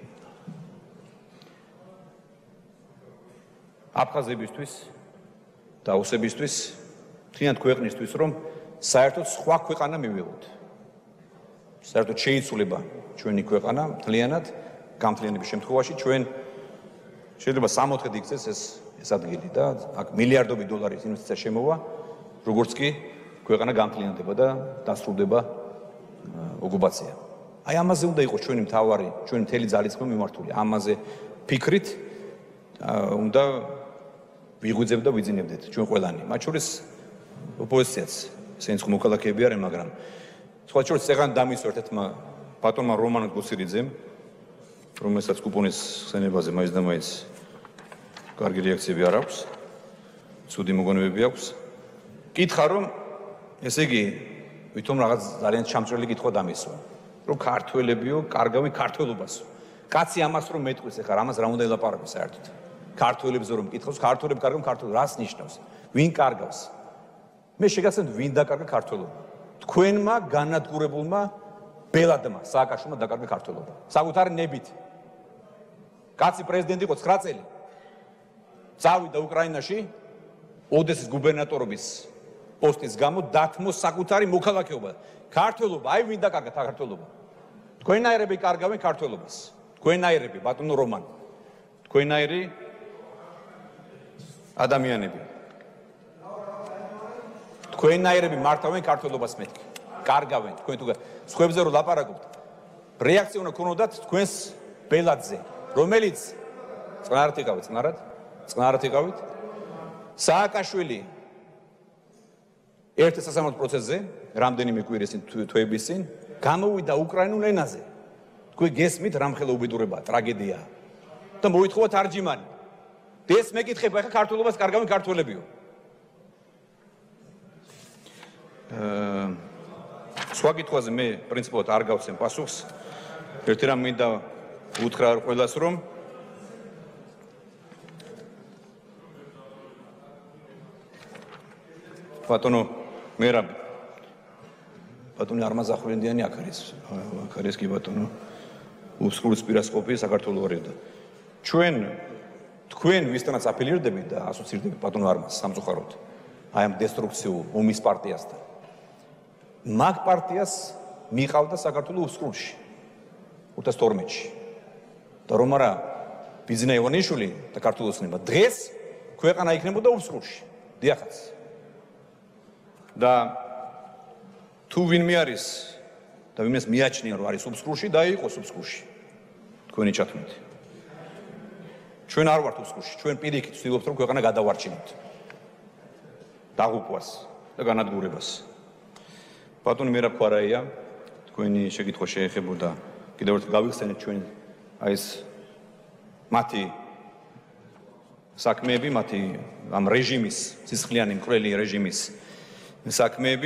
აფხაზებისთვის და ოსებისთვის, მთლიანად ქვეყნისთვის, რომ საერთოდ სხვა ქვეყანა მივიღოთ. საერთოდ შეიცვლება ჩვენი ქვეყანა მთლიანად გამთლიანების შემთხვევაში ჩვენ შეიძლება სამოთხედ იქცეს ეს ეს ადგილი და აქ მილიარდობით დოლარის ინვესტიცია შემოვა, როგორც კი ქვეყანა გამთლიანდება და დასრულდება ოკუპაცია. აი ამაზე უნდა იყოს ჩვენი მთავარი, ჩვენი მთელი ძალისხმევა მიმართული. ამაზე ფიქრით უნდა ვიღვიძებ და ვიძინებდეთ ჩვენ ყველანი. მათ შორის ოპოზიციაც, ესენიც მოქალაქეები არიან, მაგრამ სხვა შორის წეგან დამისვა ერთ-ერთმა ბატონმა რომან გუცირიძემ, რომელსაც კუპონის ხსენებაზე მაინც და მაინც კარგი რეაქციები არ აქვს, ცუდი მოგონებები აქვს. კითხა რომ ესე იგი ვითომ რაღაც ძალიან ჩამწრელი კითხვა დამისვა. რომ ქართველებიო, კარგავენ ქართველობასო. კაცი ამას რომ მეტყვის, ეხლა ამას რა უნდა ელაპარაკოს საერთოდ. ქართველებზე რომ კითხავს, ქართველები კარგავენ ქართველობას, რას ნიშნავს? ვინ კარგავს? მე შეგაცემთ ვინ დაკარგა ქართველობა. თქვენმა განადგურებულმა ბელადმა სააკაშვილმა დაკარგა ქართველობა. საკუთარი ნებით. კაცი პრეზიდენტი იყო ცხრა წელი. წავიდა უკრაინაში ოდესის გუბერნატორობის პოსტის გამო დათმოს საკუთარი მოქალაქეობა. ქართველობა, აი ვინ დაკარგა ქართველობა. თქვენაერები კარგავენ ქართველობას. თქვენაერები, ბატონო რომან. თქვენაერი ადამიანები. თქვენაერები მართავენ ქართველობას მეთქი. კარგავენ თქვენ თუ სხვებზე რო ლაპარაკობთ. რეაქცია უნდა ქონოდათ თქვენს ბელადზე, რომელიც წყნარად იყავით, წყნარად? წყნარად იყავით? სააკაშვილი ერთ სასამართლო პროცესზე, რამდენიმე კვირის წინ თვეების წინ, გამოვიდა უკრაინულ ენაზე. თქვენ გესმით რამხელა უბედურება, ტრაგედია. და მოითხოვა თარჯიმანი. და ეს მეკითხება, ეხა ქართველობას კარგავენ ქართველებიო. სხვა კითხვაზე მე პრინციპულად არ გავცემ პასუხს. ერთი რამ მინდა უთხრა ყველას, რომ ბატონო მერაბ ბატონი არმაზახვრენდიანი აქ არის, აქ არის კი ბატონო უსხურის პირასყოფი საქართველოს ორიოდა. ჩვენ თქვენ ვისთანაც აფილირდებით და ასოცირდებით ბატონო არმაზ სამწუხაროდ აი ამ დესტრუქციულ ომის პარტიასთან. მაგ პარტიას მიყავდა საქართველოს უსხურში ორი ათას თორმეტში. და რომ არა ბიძინა ივანიშვილი და ქართულ ოცნება დღეს ქვეყანა იქნებოდა უსხურში დიახაც და თუ ვინმე არის და ვინმეს მიაჩნია რომ არის უსხურში და იყოს უსხურში თქვენი ჩათვლით ჩვენ არ ვართ უსხურში ჩვენ პირიქით ვცდილობთ რომ ქვეყანა გადავარჩინოთ დაღუპვას და განადგურებას ბატონი მერაბ ქვარაია თქვენი შეკითხვა შეეხებოდა კიდევ ერთხელ გავიხსენეთ ჩვენ აი ეს მათი საქმეები მათი ამ რეჟიმის სისხლიანი მკვლელი რეჟიმის საქმეები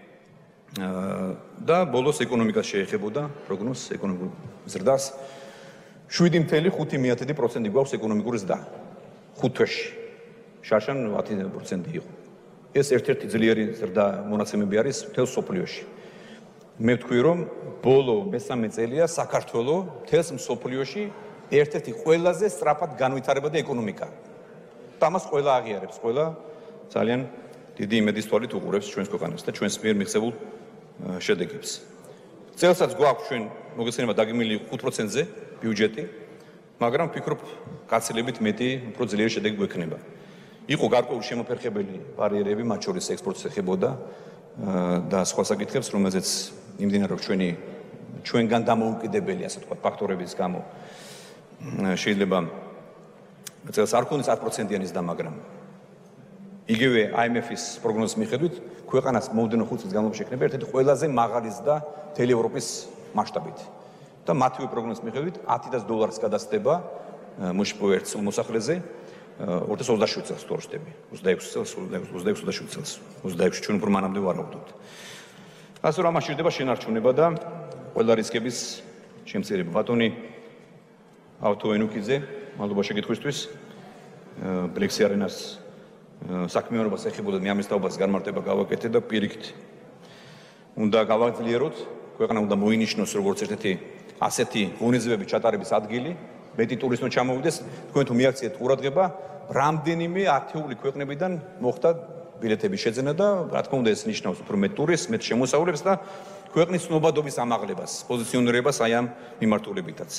და ბოლოს ეკონომიკას შეეხებოდა პროგნოზს ეკონომიკურ ზრდას შვიდი წუთი ხუთი პროცენტი გვაქვს ეკონომიკური ზრდა ხუთ თვეში შარშან ათი პროცენტი იყო ეს ერთ-ერთი ძლიერი ზრდა მონაცემები არის მთელ სოფლიოში მე ვთქვი რომ ბოლო მესამე წელია საქართველოს მთელს მსოფლიოში ერთ-ერთი ყველაზე სწრაფად განვითარებადი ეკონომიკა და ამას ყველა აღიარებს ყველა ძალიან დიდი იმედის თვალით უყურებს ჩვენს ქვეყანას და ჩვენს მიერ მიღწეულ შედეგებს წელსაც გვაქვს ჩვენ მოგესალმება დაგმილი ხუთ პროცენტზე ბიუჯეტი მაგრამ ვფიქრობ გაცილებით მეტი უფრო ძლიერი შედეგი გვექნება იყო გარკვეული შემოფერხებელი ბარიერები მათ შორის ექსპორტს ეხებოდა და სხვა საკითხებს რომელზეც იმდენად ჩვენი ჩვენგან დამოუკიდებელი ასე ვთქვათ ფაქტორების გამო შეიძლება წელს არ ქონდეს ათ პროცენტიანი ზრდა მაგრამ იგივე აი ემ ეფ-ის პროგნოზის მიხედვით ქვეყანას მომდენო ხუთ წლის განმავლობაში ექნება ერთ-ერთი ყველაზე მაღალი ზრდა მთელი ევროპის მასშტაბით და მათივე პროგნოზის მიხედვით ათი დოლარს გადასდება მუშპო ერთ წელ მოსახლეზე ორ ათას ოცდაშვიდ წელს თუ არ ვშტები ოცდაექვსი წელს ოცდაექვსი ოცდაშვიდ წელს ოცდაექვსი ჩვენ უფრო მანამდე ვარაუდობთ ასე რომ ამას ჭირდება შენარჩუნება და ყველა რისკების შემცირება ბატონი ავთო ენუკიძე მადლობა შეკითხვისთვის ბრექსი არენას საქმიანობას ეხებოდა მე ამის თაობას განმარტება გავაკეთე და პირიქით უნდა გავაძლიეროთ ქვეყანა უნდა მოინიშნოს როგორც ერთ-ერთი ასეთი ღონისძიებების ჩატარების ადგილი მეტი ტურისტი ჩამოვიდეს თქვენ თუ მიაქციეთ ყურადღება რამდენიმე ათეული ქვეყნებიდან მოხდა ბილეთების შეძენა და რა თქმა უნდა ეს ნიშნავს უფრო მეტ ტურისტს მეტ შემოსავლებს და ქვეყნის ცნობადობის ამაღლებას პოზიციონირებას აი ამ მიმართულებითაც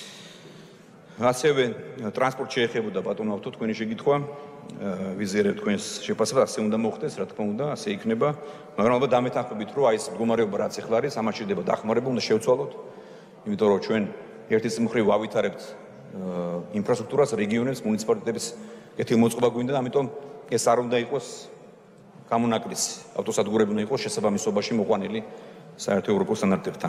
ასევე ტრანსპორტ შეეხებოდა ბატონო ავთო თქვენი შეკითხვა ვიზიარებ თქვენს შეფასებას ასე უნდა მოხდეს რა თქმა უნდა ასე იქნება მაგრამ ალბათ დამეთანხმებით რომ აი ეს მდგომარეობა რაც ახლა არის ამას ჭირდება დახმარება უნდა შევცვალოთ იმიტომ რომ ჩვენ ერთის მხრივ ავითარებთ ინფრასტრუქტურას რეგიონებს მუნიციპალიტეტების კეთილმოწყობა გვინდა და ამიტომ ეს არ უნდა იყოს გამონაკლისი ავტოსადგურები უნდა იყოს შესაბამისობაში მოყვანილი საერთო ევროპულ სტანდარტებთან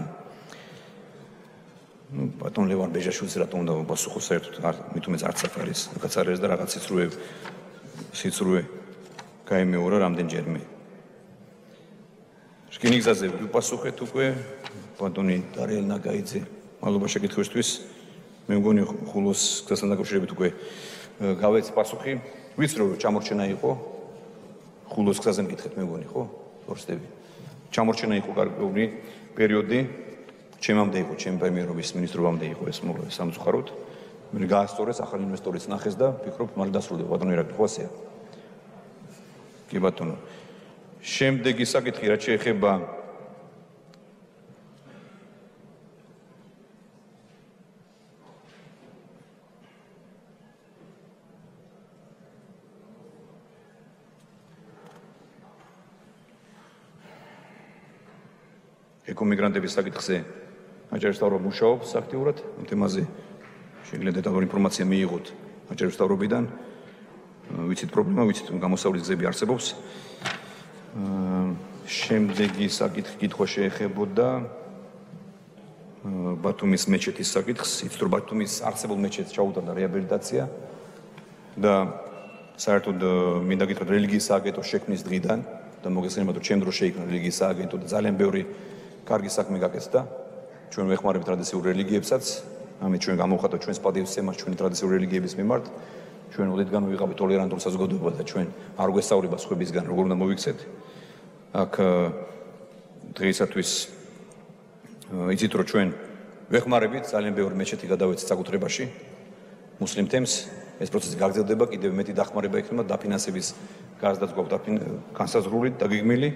ну потом ლევან ბეჟაშვილს რატომ უნდა ვაპასუხო საერთოდ არ მithumeც არც აქ არის რაღაც არის და რაღაც სიცრუე სიცრუე გაიმეორა რამდენჯერმე რკინიგზაზე ვიპასუხეთ უკვე ბატონი დარიელ ნაგაიძე მადლობა შეკითხვისთვის მე მგონი ხულოს გზასთან დაკავშირებით უკვე გავეცი პასუხი ვიცი რომ ჩამორჩენა იყო ხულოს გზაზე მკითხეთ მე მგონი ხო ორსტები ჩამორჩენა იყო გარკვეული პერიოდი ჩემამდე იყო ჩემი პრემიერობის მინისტრობამდე იყო ეს სამწუხაროდ მე გაასწორეს ახალი ინვესტორიც ნახეს და ვფიქრობ მალე დასრულდება ბატონო ირაკლი ხოსია კი ბატონო შემდეგი საკითხი რაც შეეხება ეკომიგრანტების საკითხზე აჯანყებდა მუშაობს აქტიურად ამ თემაზე შეიძლება დეტალური ინფორმაცია მიიღოთ აჯანყებდაობიდან ვიცით პრობლემა ვიცით რომ გამოსავლის გზები არსებობს შემდეგი საკითხი კითხვა შეეხებოდა ბათუმის მეჩეთის საკითხს იცით რომ ბათუმის არსებულ მეჩეთს ჩაუტარდა რეაბილიტაცია და საერთოდ მინდა გითხრათ რელიგიის სააგენტოს შექმნის დღიდან და მოგესალმებით რომ ჩემ დროს შეიქმნა რელიგიის სააგენტო და ძალიან ბევრი კარგი საქმე გაკეთდა ჩვენ ვეხმარებთ ტრადიციულ რელიგიებსაც ამით ჩვენ გამოვხატოთ ჩვენს პატივისცემას ჩვენი ტრადიციული რელიგიების მიმართ ჩვენ ოდითგან ვიღავით ტოლერანტულ საზოგადოება და ჩვენ არ გვესწავლება სხვებისგან როგორ უნდა მოვიქცეთ აქ დღეისათვის იცით რომ ჩვენ ვეხმარებით ძალიან ბევრი მეჩეთი გადავეცეთ საკუთრებაში მუსლიმ თემს ეს პროცესი გაგრძელდება კიდევ მეტი დახმარება იქნება დაფინანსების გარსდაც გვაქვს განსაზღვრული დაგეგმილი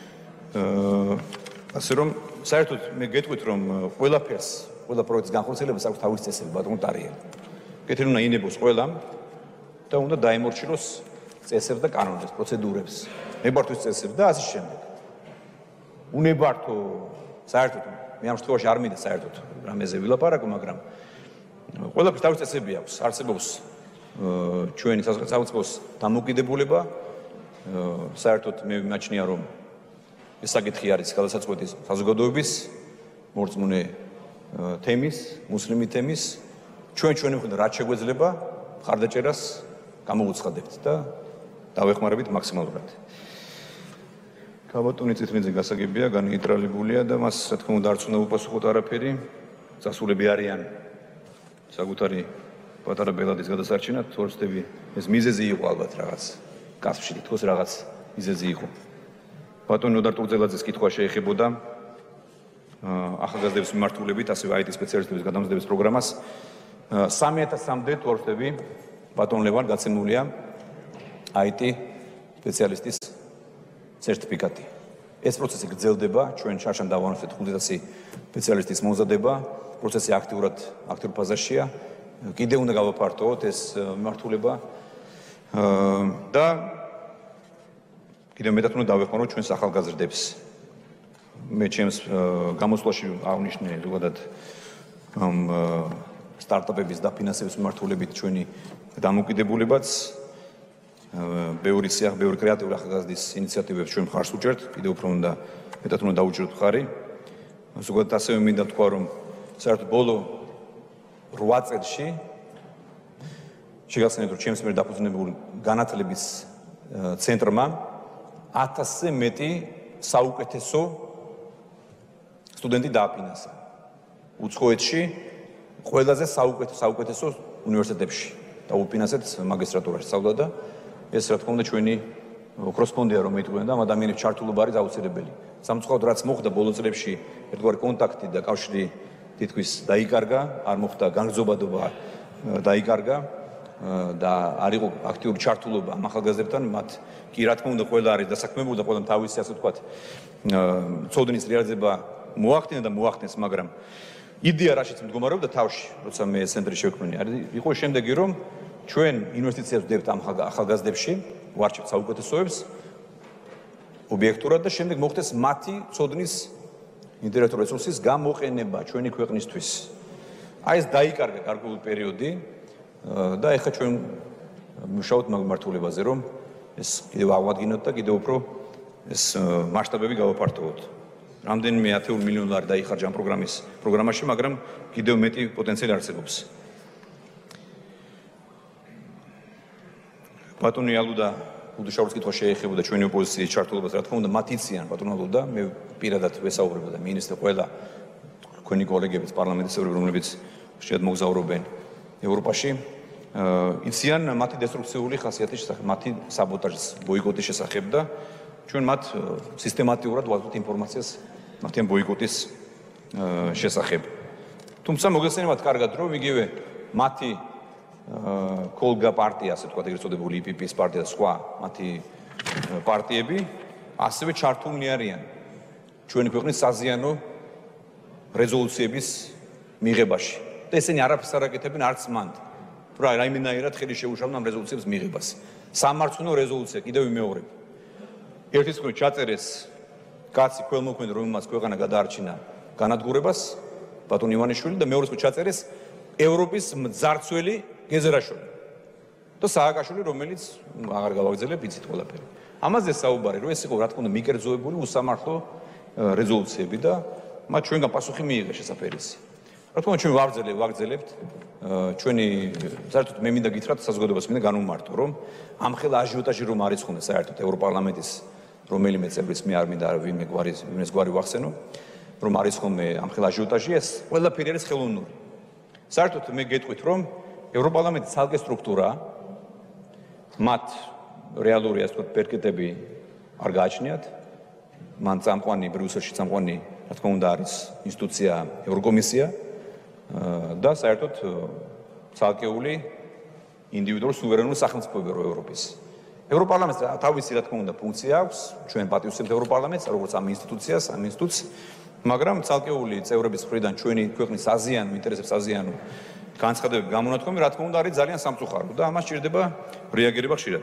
ასე რომ საერთოდ მე გეტყვით რომ ყველაფერს ყველა პროექტის განხორციელებას აქვს თავისი წესები ბატონო ტარიელი კეთილი უნდა ინებოს ყველამ და უნდა დაემორჩილოს წესებს და კანონებს, პროცედურებს, ნებართვის წესებს და ასე შემდეგ. უნებართო საერთოდ მე ამ შემთხვევაში არ მინდა საერთოდ რამეზე ვილაპარაკო, მაგრამ ყველაფერს თავის წესები აქვს. არსებობს ჩვენი სახელმწიფოს დამოუკიდებულება. საერთოდ მე ვიმაჩნია, რომ ეს საკითხი არის გადასაწყვეტის საზოგადოების მორწმუნე თემის, მუსლიმი თემის. ჩვენ ჩვენი მხრიდან რაც შეგვეძლება, მხარდაჭერას გამოვუცხადებთ და დავეხმარებით მაქსიმალურად. ქაბატონი წითლინძე გასაგებია, განეიტრალებულია და მას რა თქმა უნდა არც უნდა უპასუხოთ არაფერი. წასულები არიან საკუთარი პატარა ბელადის გადასარჩენად, თორსტები ეს მიზეზი იყო ალბათ რაღაც კასში თქოს რაღაც მიზეზი იყო. ბატონი ნოდარ ტურძელაძის კითხვა შეეხებოდა ახალგაზრდების მიმართულებით, ასევე აი ტი სპეციალისტების გადამზადების პროგრამას. სამი ათასამდე თორსტები ბატონ ლევან გაცემულია აი ტი სპეციალისტის სერტიფიკატი. ეს პროცესი გრძელდება, ჩვენ შარშან დავანონსეთ ხუთი ათასი სპეციალისტის მომზადება, პროცესი აქტიურად აქტიურ ფაზაშია. კიდევ უნდა გავაფართოვოთ ეს მიმართულება და კიდევ მეტად უნდა დავეხმაროთ ჩვენს ახალგაზრდებს. მე ჩემს გამოსვლაში აღნიშნე ზოგადად ამ სტარტაპების დაფინანსების მიმართულებით ჩვენი დამოუკიდებულებაც, ბევრი სიახ, ბევრი კრეატიული ახალგაზრდის ინიციატივებს ჩვენ მხარს უჭერთ, კიდევ უფრო უნდა მეტად უნდა დაუჭიროთ მხარი. ზოგადად ასევე მინდა თქვა, რომ საერთოდ ბოლო რვა წელში შეგახსენებთ, რომ ჩემს მიერ დაფუძნებულ განათლების ცენტრმა ათასზე მეტი საუკეთესო სტუდენტი დააფინანსა. უცხოეთში ყველაზე საუკეთესო საუკეთესო უნივერსიტეტებში დაუფინანსეთ მაგისტრატურაში სწავლა და ეს რა თქმა უნდა ჩვენი ოქროს ფონდია, რომ იტყვიან და ამ ადამიანებს ჩართულობა არის აუცილებელი. სამწუხაროდ რაც მოხდა ბოლო წლებში, ერთგვარი კონტაქტი და კავშირი თითქოს დაიკარგა, არ მოხდა განგზობადობა დაიკარგა და არ იყო აქტიური ჩართულობა ამ ახალგაზრდებთან, მათ კი რა თქმა უნდა ყველა არის დასაქმებული და ყველამ თავისი ასე ვთქვათ ცოდნის რეალიზება მოახდინა და მოახდენს, მაგრამ იდეა რაშიც მდგომარეობდა თავში, როცა მე ცენტრი შევქმნი, არის იყო შემდეგი, რომ ჩვენ ინვესტიციებს ვდებთ ამ ახალგაზრდებში, ვარჩევთ საუკეთესოებს ობიექტურად და შემდეგ მოხდეს მათი ცოდნის ინტელექტუალური რესურსის გამოყენება ჩვენი ქვეყნისთვის. აი ეს დაიკარგა გარკვეული პერიოდი და ეხლა ჩვენ მუშაობთ მაგ მართულებაზე, რომ ეს კიდევ ავადგინოთ და კიდევ უფრო ეს მასშტაბები გავაფართოვოთ. რამდენიმე ათეული მილიონი ლარი დაიხარჯა ამ პროგრამის პროგრამაში, მაგრამ კიდევ მეტი პოტენციალი არსებობს. ბატონი ალუდა უდუშაურის კითხვა შეეხებოდა ჩვენი ოპოზიციის ჩართულობას, რა თქმა უნდა, მათ იციან ბატონ ალუდა, მე პირადად ვესაუბრებოდა მინისტრ ყველა თქვენი კოლეგებიც, პარლამენტის წევრები, რომლებიც შეად მოგზაურობენ ევროპაში, იციან მათი დესტრუქციული ხასიათის შესახებ, მათი საბოტაჟის, ბოიკოტის შესახებ და ჩვენ მათ სისტემატიურად ვაძლევთ ინფორმაციას მათი ამ ბოიკოტის შესახებ. თუმცა მოგესალმებით კარგად, რომ იგივე მათი კოლგა პარტია, ასე ვთქვათ, ეგრეთ წოდებული ი პი პი-ის პარტია და სხვა მათი პარტიები ასევე ჩართულნი არიან ჩვენი ქვეყნის საზიანო რეზოლუციების მიღებაში. და ესენი არაფერს არ აკეთებენ არც მანდ. თუ რა რაიმენაირად ხელი შეუშალონ ამ რეზოლუციების მიღებას. სამარცვნო რეზოლუცია, კიდევ ვიმეორებ. ერთის მხრით ჩაწერეს კაცი ქველმოქმედი, რომელმაც ქვეყანა გადაარჩინა განადგურებას, ბატონ ივანიშვილი და მეორეს მხრით ჩაწერეს ევროპის მძარცველი გეზერაშვილი და სააკაშვილი, რომელიც აღარ გავაგზავნებ, იცით ყველაფერი. ამაზე საუბარი, რომ ეს იყო რა თქმა უნდა მიკერძოებული უსამართლო რეზოლუციები და მათ ჩვენგან პასუხი მიიღეს შესაფერისი. რა თქმა უნდა ჩვენ ვაგრძელებთ, ვაგრძელებთ ჩვენი საერთოდ მე მინდა გითხრათ საზოგადოებას მინდა განვმარტო, რომ ამ ხელა აჟიოტაჟი რომ არის ხოლმე საერთოდ ევროპარლამენტის რომელიმე წევრის მე არ მინდა ვინმე გვარი ვინმეს გვარი ვახსენო, რომ არის ხოლმე ამ ხელა აჟიოტაჟი, ეს ყველაფერი არის ხელოვნური. საერთოდ მე გეტყვით, რომ ევროპარლამენტის ცალკე სტრუქტურა მათ რეალური ასე ვთქვათ პერკეტები არ გააჩნიათ. მან წამყვანი ბრიუსელში წამყვანი რა თქმა უნდა არის ინსტიტუცია ევროკომისია და საერთოდ ცალკეული ინდივიდუალური სუვერენული სახელმწიფოები რო ევროპის. ევროპარლამენტს თავისი რა თქმა უნდა ფუნქცია აქვს, ჩვენ პატივისცემთ ევროპარლამენტს, როგორც ამ ინსტიტუციას, ამ ინსტიტუტს, მაგრამ ცალკეული წევრების მხრიდან ჩვენი ქვეყნის აზიანო ინტერესებს აზიანო განცხადებები გამონათქვამი, რა თქმა უნდა, არის ძალიან სამწუხარო და ამას ჭირდება რეაგირება ხშირად.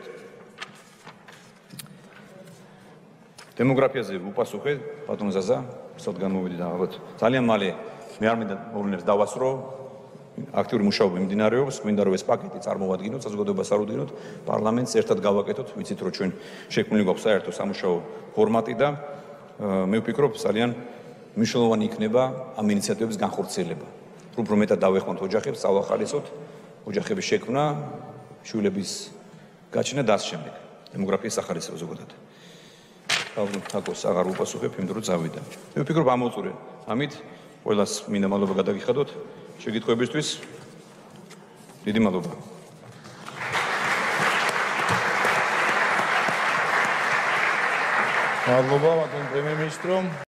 დემოგრაფიაზე უპასუხე, ბატონ ზაზა, სწორად გამოვიდი და ალბათ ძალიან მალე მე არ მინდა მოვლენებს დავასრულო. აქტიური მუშაობა მიმდინარეობს, გვინდა რომ ეს პაკეტი წარმოვადგინოთ, საზოგადოებას არ უდინოთ, პარლამენტს ერთად გავაკეთოთ, ვიცით რომ ჩვენ შექმნილი გვაქვს საერთო სამუშაო ფორმატი და მე ვფიქრობ, ძალიან მნიშვნელოვანი იქნება ამ ინიციატივების განხორციელება. უფრო მეტად დავეხმაროთ ოჯახებს, წავახალისოთ ოჯახების შექმნა, შვილების გაჩენა და ასე შემდეგ. დემოგრაფიის სახალისება ზოგადად. დავდო თაკოს აღარ უპასუხებ, იმიტომ რომ წავიდა. მე ვფიქრობ ამოწურე. ამით ყველას მინდა მადლობა გადაგიხადოთ შეკითხვებისთვის. დიდი მადლობა. მადლობა ბატონ პრემიერ-მინისტრო.